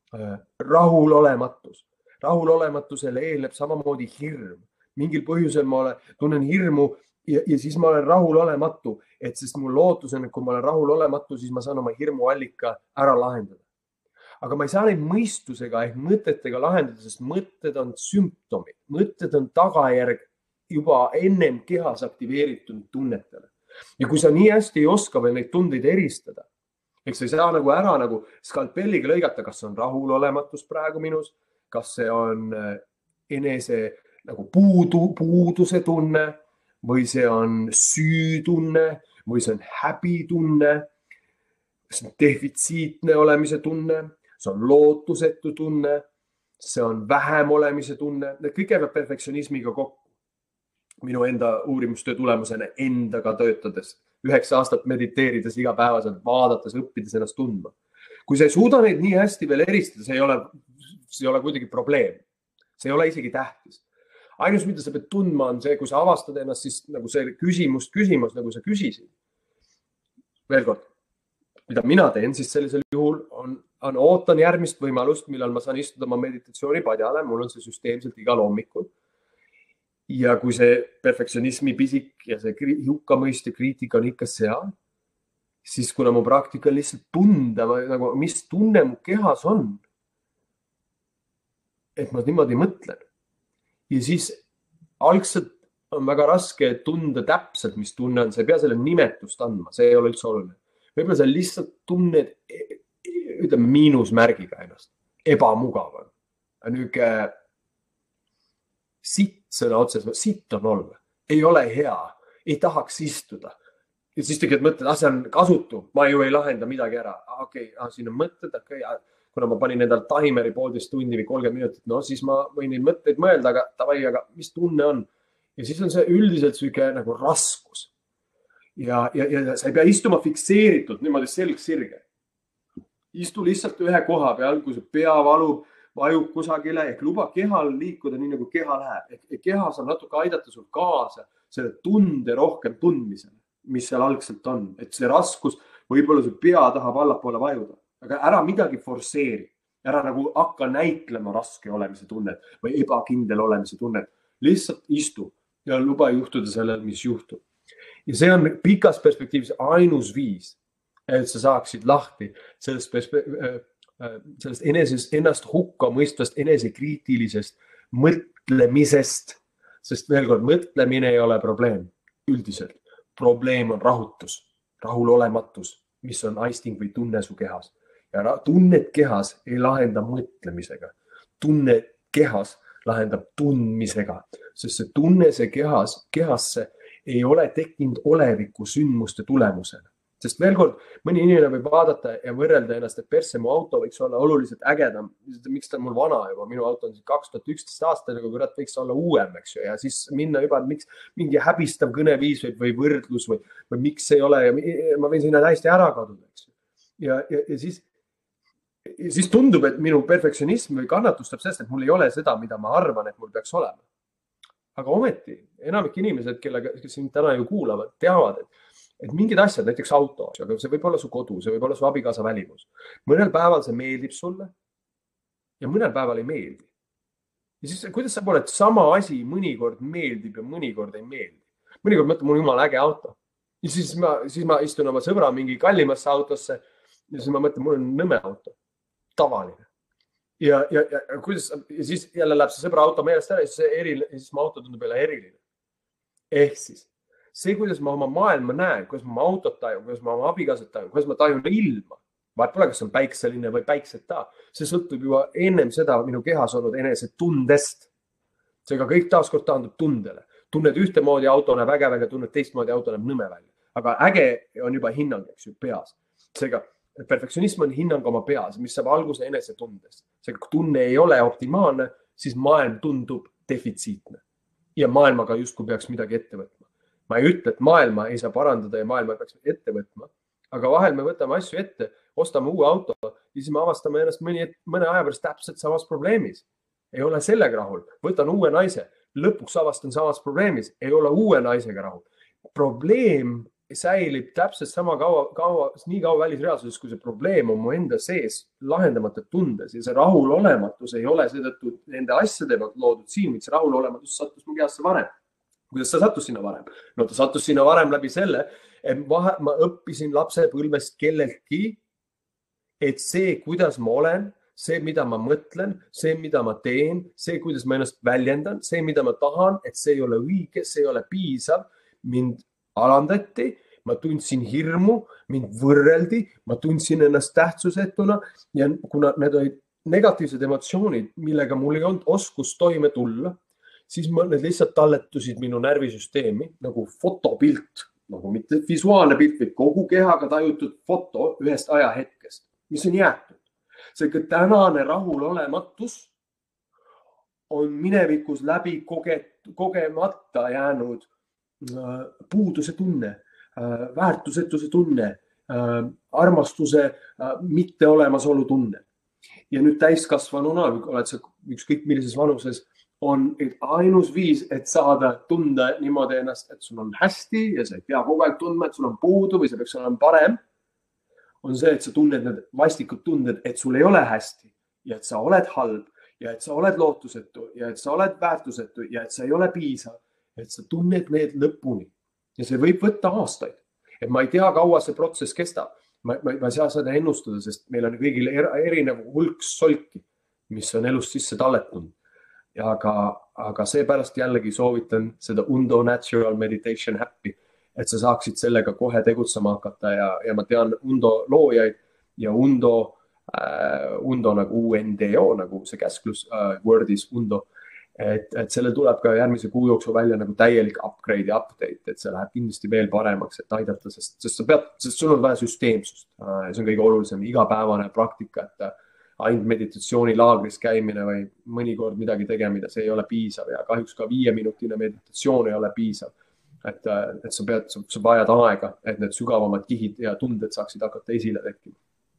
Rahulolematus. Rahulolematusele eelneb samamoodi hirm. Mingil põhjusel ma olen, tunnen hirmu ja, ja siis ma olen rahulolematu, et sest mul lootus on, et kui ma olen rahulolematu, siis ma saan oma hirmuallika ära lahendada. Aga ma ei saa neid mõistusega ehk mõtetega lahendada, sest mõtted on sümptomid. Mõtted on tagajärg juba ennem kehas aktiveeritud tunnetele. Ja kui sa nii hästi ei oska veel neid tundeid eristada, eks sa ei saa nagu ära nagu skalpelliga lõigata, kas see on rahulolematus praegu minus, kas see on enese nagu puudu, puuduse tunne või see on süütunne või see on häbitunne, see on defitsiitne olemise tunne, see on lootusetu tunne, see on vähem olemise tunne. Need kõik käivad perfektsionismiga kokku. Minu enda uurimustöö tulemusena endaga töötades üheksa aastat mediteerides igapäevaselt, vaadates, õppides ennast tundma. Kui sa ei suuda neid nii hästi veel eristada, see ei ole, see ei ole kuidagi probleem. See ei ole isegi tähtis. Ainus, mida sa pead tundma, on see, kui sa avastad ennast, siis nagu see küsimus, küsimus, nagu sa küsisid. Veel kord, mida mina teen, siis sellisel juhul on, on ootan järgmist võimalust, millal ma saan istuda oma meditatsiooni padjale. Mul on see süsteemselt igal hommikul. Ja kui see perfektsionismi pisik ja see hukkamõist ja kriitika on ikka seal, siis kuna mu praktika lihtsalt tunda, nagu, mis tunne mu kehas on, et ma niimoodi mõtlen. Ja siis algselt on väga raske tunda täpselt, mis tunne on. See ei pea selle nimetust andma, see ei ole üldse oluline. Võib-olla sa lihtsalt tunned, ütleme, miinusmärgiga ennast. Ebamugav on. Nüüdke sitt sõna otses, sitt on olla. Ei ole hea, ei tahaks istuda. Ja siis tegelikult mõtled, ah, see on kasutu, ma ju ei lahenda midagi ära. Okei, okay, siin on mõtted, okay, kuna ma panin endal taimeri poolteist tundi või kolmkümmend minutit, no siis ma võin neid mõtteid mõelda, aga tavai, aga mis tunne on? Ja siis on see üldiselt süge nagu raskus. Ja, ja, ja sa ei pea istuma fikseeritud, niimoodi selg sirge. Istu lihtsalt ühe koha peal, kui see pea valub, vajub kusagile, ehk luba kehal liikuda nii, nagu keha läheb. Ehk keha saab natuke aidata sul kaasa selle tunde rohkem tundmisele, mis seal algselt on. Et see raskus, võib-olla su pea tahab allapoole vajuda, aga ära midagi forsseeri. Ära nagu hakka näitlema raske olemise tunnet või ebakindel olemise tunnet. Lihtsalt istu ja luba juhtuda sellel, mis juhtub. Ja see on pikas perspektiivis ainus viis, et sa saaksid lahti sellest perspektiivist, sellest enesest, ennast hukka mõistvast, enesekriitilisest mõtlemisest, sest veel kord, mõtlemine ei ole probleem üldiselt. Probleem on rahutus, rahulolematus, mis on aisting või tunne su kehas. Ja tunned kehas ei lahenda mõtlemisega. Tunne kehas lahendab tundmisega, sest see tunne see kehas, kehasse ei ole tekkinud oleviku sündmuste tulemusena. Sest veel kord, mõni inimene võib vaadata ja võrrelda ennast, et persse mu auto võiks olla oluliselt ägedam. Miks ta on mul vana juba? Minu auto on kaks tuhat üksteist aastal, nagu kurat võiks olla uuem, eks ju. Ja siis minna juba, miks mingi häbistav kõneviis või, või võrdlus või, või miks ei ole. Ja ma võin sinna täiesti ära kaduda, eks ju. Ja, ja, ja siis, ja siis tundub, et minu perfektsionism või kannatustab sellest, et mul ei ole seda, mida ma arvan, et mul peaks olema. Aga ometi, enamik inimesed, kellega, kes siin täna ju kuulavad, teavad, et Et mingid asjad, näiteks auto, aga see võib olla su kodu, see võib olla su abikaasa välimus. Mõnel päeval see meeldib sulle ja mõnel päeval ei meeldi. Ja siis, kuidas sa oled sama asi mõnikord meeldib ja mõnikord ei meeldi. Mõnikord mõtled, mul on jumal äge auto. Ja siis ma, siis ma istun oma sõbra mingi kallimasse autosse ja siis ma mõtlen, mul on nõme auto. Tavaline. Ja, ja, ja, kuidas, ja siis jälle läheb see sõbra auto meelest ära ja siis, eriline, ja siis mu auto tundub jälle eriline. Ehk siis. See, kuidas ma oma maailma näen, kuidas ma oma autot tajun, kuidas ma oma abigaasat tajun, kuidas ma tajun ilma. Vaat pole, kas on päikseline või päikseta. See sõltub juba ennem seda minu kehas olnud enese tundest. Seega kõik taaskord taandub tundele. Tunned ühtemoodi auto näeb äge välja, tunned teistmoodi auto näeb nõme välja. Aga äge on juba hinnang, eks ju, peas. Seega perfektsionism on hinnang oma peas, mis saab alguse enese tundest. Seega kui tunne ei ole optimaalne, siis maailm tundub defitsiitne. Ja maailmaga justkui peaks midagi ette võtma. Ma ei ütle, et maailma ei saa parandada ja maailma peaks ette võtma, aga vahel me võtame asju ette, ostame uue auto ja siis me avastame ennast mõni, mõne aja pärast täpselt samas probleemis. Ei ole sellega rahul. Võtan uue naise, lõpuks avastan samas probleemis, ei ole uue naisega rahul. Probleem säilib täpselt sama kaua, kaua, nii kaua välisreaalsuses, kui see probleem on mu enda sees lahendamata tundes ja see rahulolematus ei ole seetõttu nende asjade loodud siin, mis rahulolematus sattus mu kehasse varem. Kuidas sa sattus sinna varem? No ta sattus sinna varem läbi selle, et ma, ma õppisin lapse põlvest kelleltki, et see, kuidas ma olen, see, mida ma mõtlen, see, mida ma teen, see, kuidas ma ennast väljendan, see, mida ma tahan, et see ei ole õige, see ei ole piisav. Mind alandati, ma tundsin hirmu, mind võrreldi, ma tundsin ennast tähtsusetuna ja kuna need olid negatiivsed emotsioonid, millega mul ei olnud oskus toime tulla, siis need lihtsalt talletusid minu närvisüsteemi nagu fotopilt, nagu mitte visuaalne pilt, vaid kogu kehaga tajutud foto ühest ajahetkest, mis on jäetud. See tänane rahulolematus on minevikus läbi koge, kogemata jäänud puuduse tunne. väärtusetuse tunne, armastuse mitteolemasolu tunne. Ja nüüd täiskasvanuna, oled sa ükskõik millises vanuses, on ainus viis, et saada tunda niimoodi ennast, et sul on hästi ja sa ei pea kogu aeg tundma, et sul on puudu või sa peaks olema parem, on see, et sa tunned need vastikud tunded, et sul ei ole hästi ja et sa oled halb ja et sa oled lootusetu ja et sa oled väärtusetu ja et sa ei ole piisav, et sa tunned need lõpuni. Ja see võib võtta aastaid. Et ma ei tea, kaua see protsess kestab. Ma, ma, ma ei saa seda ennustada, sest meil on kõigil erinev hulk solki, mis on elust sisse talletunud. Ja aga, aga seepärast jällegi soovitan seda Undo Natural Meditation Happy, et sa saaksid sellega kohe tegutsema hakata ja, ja ma tean Undo loojaid ja Undo, äh, Undo nagu U N D O, nagu see käsklus äh, Wordis Undo, et, et sellel tuleb ka järgmise kuu jooksul välja nagu täielik upgrade ja update, et see läheb kindlasti veel paremaks, et aidata, sest, sest sa pead, sest sul on vaja süsteemsust. Äh, see on kõige olulisem igapäevane praktika, et ainult meditatsioonilaagris käimine või mõnikord midagi tegemine, see ei ole piisav ja kahjuks ka viieminutine meditatsioon ei ole piisav. Et, et sa pead, sa vajad aega, et need sügavamad kihid ja tunded saaksid hakata esile tekkima.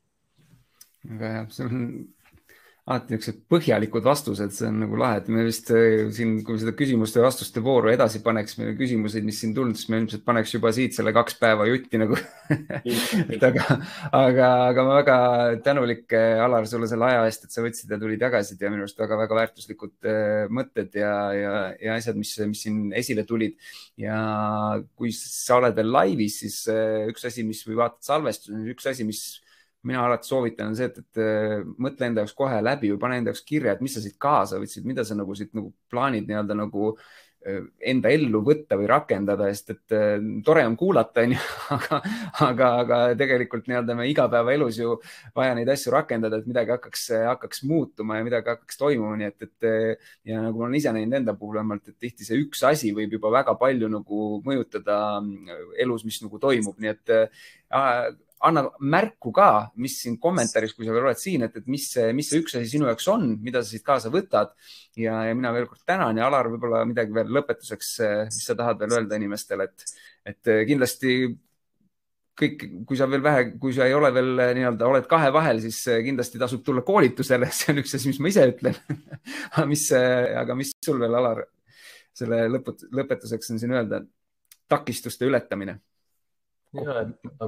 Aga jah, see on alati niisugused põhjalikud vastused, see on nagu lahe, et me vist siin, kui seda küsimuste ja vastuste vooru edasi paneks, meil küsimuseid, mis siin tulnud, siis me ilmselt paneks juba siit selle kaks päeva jutti nagu. et aga, aga, aga ma väga tänulik, Alar, sulle selle aja eest, et sa võtsid ja tulid jagasid ja minu arust väga-väga väärtuslikud mõtted ja, ja, ja asjad, mis, mis siin esile tulid. Ja kui sa oled veel laivis, siis üks asi, mis või vaatad salvestus, üks asi, mis mina alati soovitan on see, et, et mõtle enda jaoks kohe läbi või pane enda jaoks kirja, et mis sa siit kaasa võtsid, mida sa nagu siit nagu plaanid nii-öelda nagu enda ellu võtta või rakendada, sest et tore on kuulata, aga, aga, aga tegelikult nii-öelda me igapäevaelus ju vaja neid asju rakendada, et midagi hakkaks, hakkaks muutuma ja midagi hakkaks toimuma. Nii et, et ja nagu ma olen ise näinud enda puhul vähemalt, et tihti see üks asi võib juba väga palju nagu mõjutada elus, mis nagu toimub. Nii et äh, anna märku ka, mis siin kommentaaris, kui sa veel oled siin, et, et mis, mis see üks asi sinu jaoks on, mida sa siit kaasa võtad. Ja, ja mina veel kord tänan ja Alar, võib-olla midagi veel lõpetuseks, mis sa tahad veel öelda inimestele, et, et kindlasti kõik, kui sa veel vähe, kui sa ei ole veel nii-öelda, oled kahe vahel, siis kindlasti tasub tulla koolitusele. See on üks asi, mis ma ise ütlen. mis, aga mis sul veel, Alar, selle lõput, lõpetuseks on siin öelda? Takistuste ületamine.
Ja,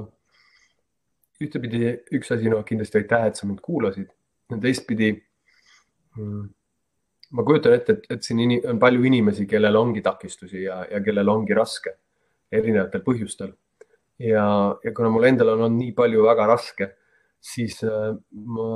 ühtepidi üks asi, no kindlasti aitäh, et sa mind kuulasid. Teistpidi, ma kujutan ette, et, et siin on palju inimesi, kellel ongi takistusi ja, ja kellel ongi raske erinevatel põhjustel. Ja, ja kuna mul endal on, on nii palju väga raske, siis ma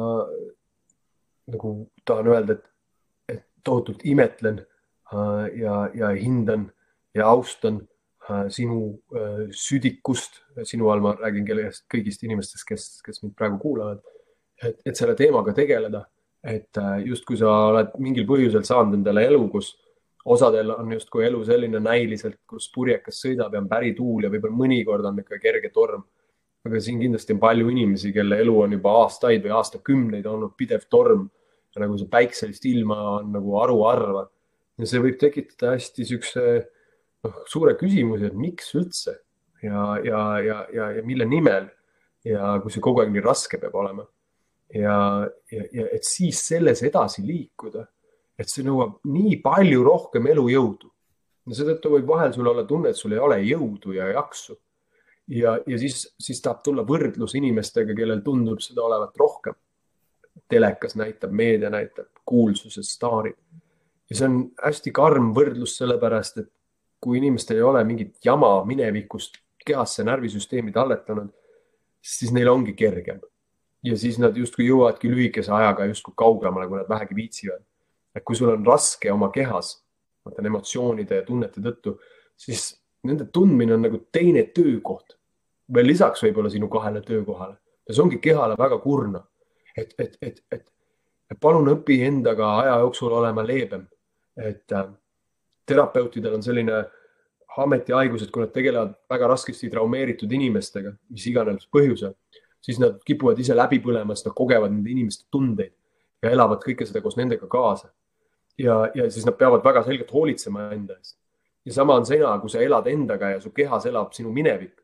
nagu tahan öelda, et, et tohutult imetlen ja, ja hindan ja austan sinu südikust, sinu all ma räägin kellest, kõigist inimestest, kes, kes mind praegu kuulavad, et, et selle teemaga tegeleda, et just kui sa oled mingil põhjusel saanud endale elu, kus osadel on just kui elu selline näiliselt, kus purjekas sõidab ja on pärituul ja võib-olla mõnikord on ikka kerge torm. Aga siin kindlasti on palju inimesi, kelle elu on juba aastaid või aastakümneid olnud pidev torm ja nagu see päikselist ilma on nagu aruarva. Ja see võib tekitada hästi sükse suure küsimusi, et miks üldse ja, ja, ja, ja, ja mille nimel ja kui see kogu aeg nii raske peab olema. Ja, ja, ja et siis selles edasi liikuda, et see nõuab nii palju rohkem elujõudu. Ja seetõttu võib vahel sul olla tunne, et sul ei ole jõudu ja jaksu. Ja, ja siis, siis tahab tulla võrdlus inimestega, kellel tundub seda olevat rohkem. Telekas näitab, meedia näitab, kuulsused, staarid. Ja see on hästi karm võrdlus sellepärast, et kui inimestel ei ole mingit jama minevikust kehasse närvisüsteemi talletanud, siis neil ongi kergem. Ja siis nad justkui jõuavadki lühikese ajaga justkui kaugemale, kui nad vähegi viitsivad. Et kui sul on raske oma kehas, mõtlen emotsioonide ja tunnete tõttu, siis nende tundmine on nagu teine töökoht. Veel lisaks võib-olla sinu kahele töökohale. Ja see ongi kehale väga kurna. Et, et, et, et, et palun õpi endaga aja jooksul olema leebem. Et terapeutidel on selline ametiaigus, et kui nad tegelevad väga raskesti traumeeritud inimestega, mis iganes põhjusel, siis nad kipuvad ise läbi põlema, sest nad kogevad nende inimeste tundeid ja elavad kõike seda koos nendega kaasa. Ja, ja siis nad peavad väga selgelt hoolitsema enda eest. Ja sama on sena, kui sa elad endaga ja su kehas elab sinu minevik,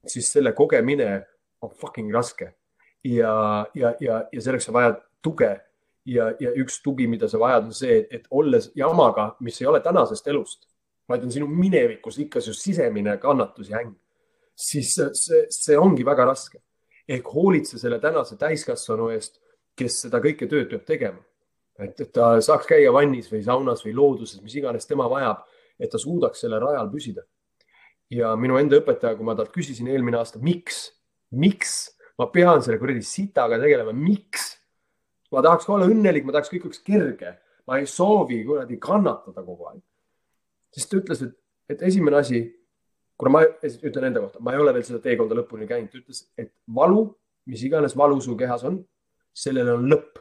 siis selle kogemine on fucking raske. ja, ja, ja, ja selleks on vaja tuge ja, ja üks tugi, mida sa vajad, on see, et olles jamaga, mis ei ole tänasest elust, vaid on sinu minevikus ikka su sisemine kannatus ja äng, siis see, see ongi väga raske. Ehk hoolitse selle tänase täiskasvanu eest, kes seda kõike tööd peab tegema. Et, et ta saaks käia vannis või saunas või looduses, mis iganes tema vajab, et ta suudaks selle rajal püsida. Ja minu enda õpetaja, kui ma talt küsisin eelmine aasta, miks, miks ma pean selle kuradi sitaga tegelema, miks? Ma tahaks ka olla õnnelik, ma tahaks kõik oleks kerge. Ma ei soovi kuradi kannatada kogu aeg. Siis ta ütles, et, et esimene asi, kuna ma ütlen enda kohta, ma ei ole veel seda teekonda lõpuni käinud, ta ütles, et valu, mis iganes valu su kehas on, sellele on lõpp.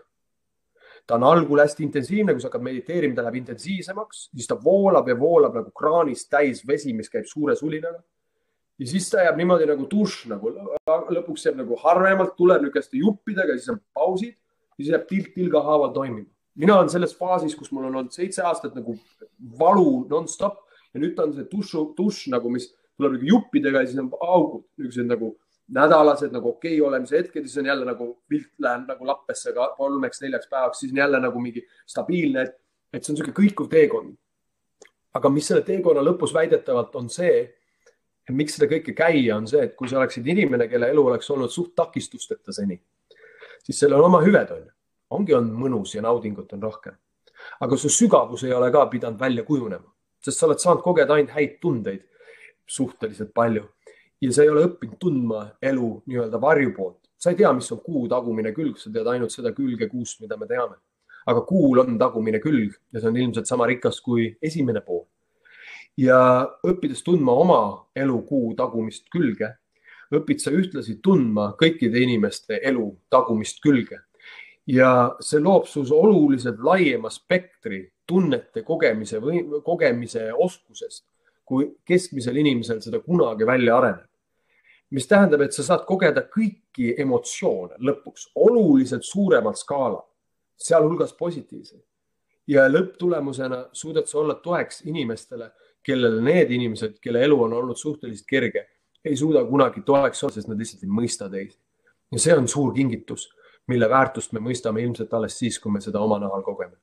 Ta on algul hästi intensiivne, kui sa hakkad mediteerima, ta läheb intensiivsemaks, siis ta voolab ja voolab nagu kraanist täis vesi, mis käib suure sulinaga. Ja siis ta jääb niimoodi nagu duš, nagu lõpuks jääb nagu harvemalt, tuleb nükeste juppidega, siis on pausid ja siis jääb tilk tilga haaval toimima. Mina olen selles faasis, kus mul on olnud seitse aastat nagu valu non-stop ja nüüd on see duš, duš nagu, mis tuleb nagu juppidega ja siis on augud, niisugused nagu nädalased nagu okei okay olemise hetked, siis on jälle nagu pilt läheb nagu lappesse kolmeks, neljaks päevaks, siis on jälle nagu mingi stabiilne, et, et see on niisugune kõikuv teekond. Aga mis selle teekonna lõpus väidetavalt on see, et miks seda kõike käia on see, et kui sa oleksid inimene, kelle elu oleks olnud suht takistusteta seni, siis selle on oma hüved on. Ongi on mõnus ja naudingut on rohkem. Aga su sügavus ei ole ka pidanud välja kujunema, sest sa oled saanud kogeda ainult häid tundeid suhteliselt palju. Ja sa ei ole õppinud tundma elu nii-öelda varju poolt. Sa ei tea, mis on kuu tagumine külg, sa tead ainult seda külge kuust, mida me teame. Aga kuul on tagumine külg ja see on ilmselt sama rikas kui esimene pool. Ja õppides tundma oma elu kuu tagumist külge, õpid sa ühtlasi tundma kõikide inimeste elu tagumist külge. Ja see loob sus oluliselt laiema spektri tunnete kogemise, või, kogemise oskusest, kui keskmisel inimesel seda kunagi välja areneb. Mis tähendab, et sa saad kogeda kõiki emotsioone lõpuks oluliselt suuremalt skaala, sealhulgas positiivseid. Ja lõpptulemusena suudad sa olla toeks inimestele, kellele need inimesed, kelle elu on olnud suhteliselt kerge, ei suuda kunagi toeks olla, sest nad lihtsalt ei mõista teisi. Ja see on suur kingitus, mille väärtust me mõistame ilmselt alles siis, kui me seda oma nahal kogeme.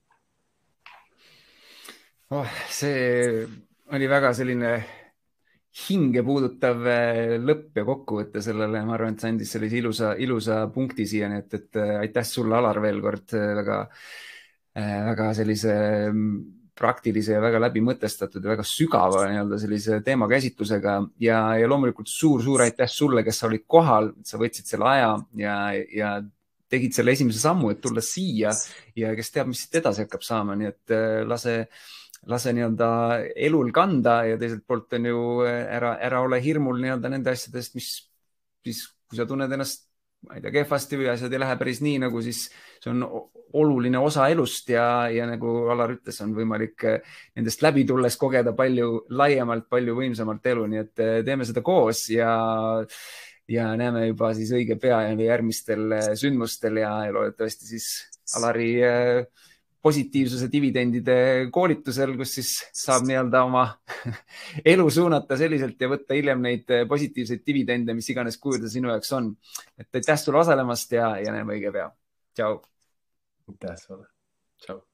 Oh, see oli väga selline hinge puudutav lõpp ja kokkuvõtte sellele. Ma arvan, et see andis sellise ilusa, ilusa punkti siiani, et, et aitäh sulle, Alar, veel kord väga, väga sellise praktilise ja väga läbimõtestatud ja väga sügava nii-öelda sellise teema käsitlusega ja, ja loomulikult suur-suur aitäh sulle, kes sa olid kohal, sa võtsid selle aja ja, ja tegid selle esimese sammu, et tulla siia ja kes teab, mis siit edasi hakkab saama, nii et lase lase nii-öelda elul kanda ja teiselt poolt on ju ära, ära ole hirmul nii-öelda nende asjadest, mis siis, kui sa tunned ennast, ma ei tea, kehvasti või asjad ei lähe päris nii, nagu siis see on oluline osa elust ja, ja nagu Alar ütles, on võimalik nendest läbi tulles kogeda palju laiemalt, palju võimsamalt elu, nii et teeme seda koos ja, ja näeme juba siis õige pea ja järgmistel sündmustel ja, ja loodetavasti siis Alari positiivsuse dividendide koolitusel, kus siis saab nii-öelda oma elu suunata selliselt ja võtta hiljem neid positiivseid dividende, mis iganes kujuda sinu jaoks on. Et aitäh sulle osalemast ja, ja näeme õige pea. Tšau.
Aitäh sulle. Tšau.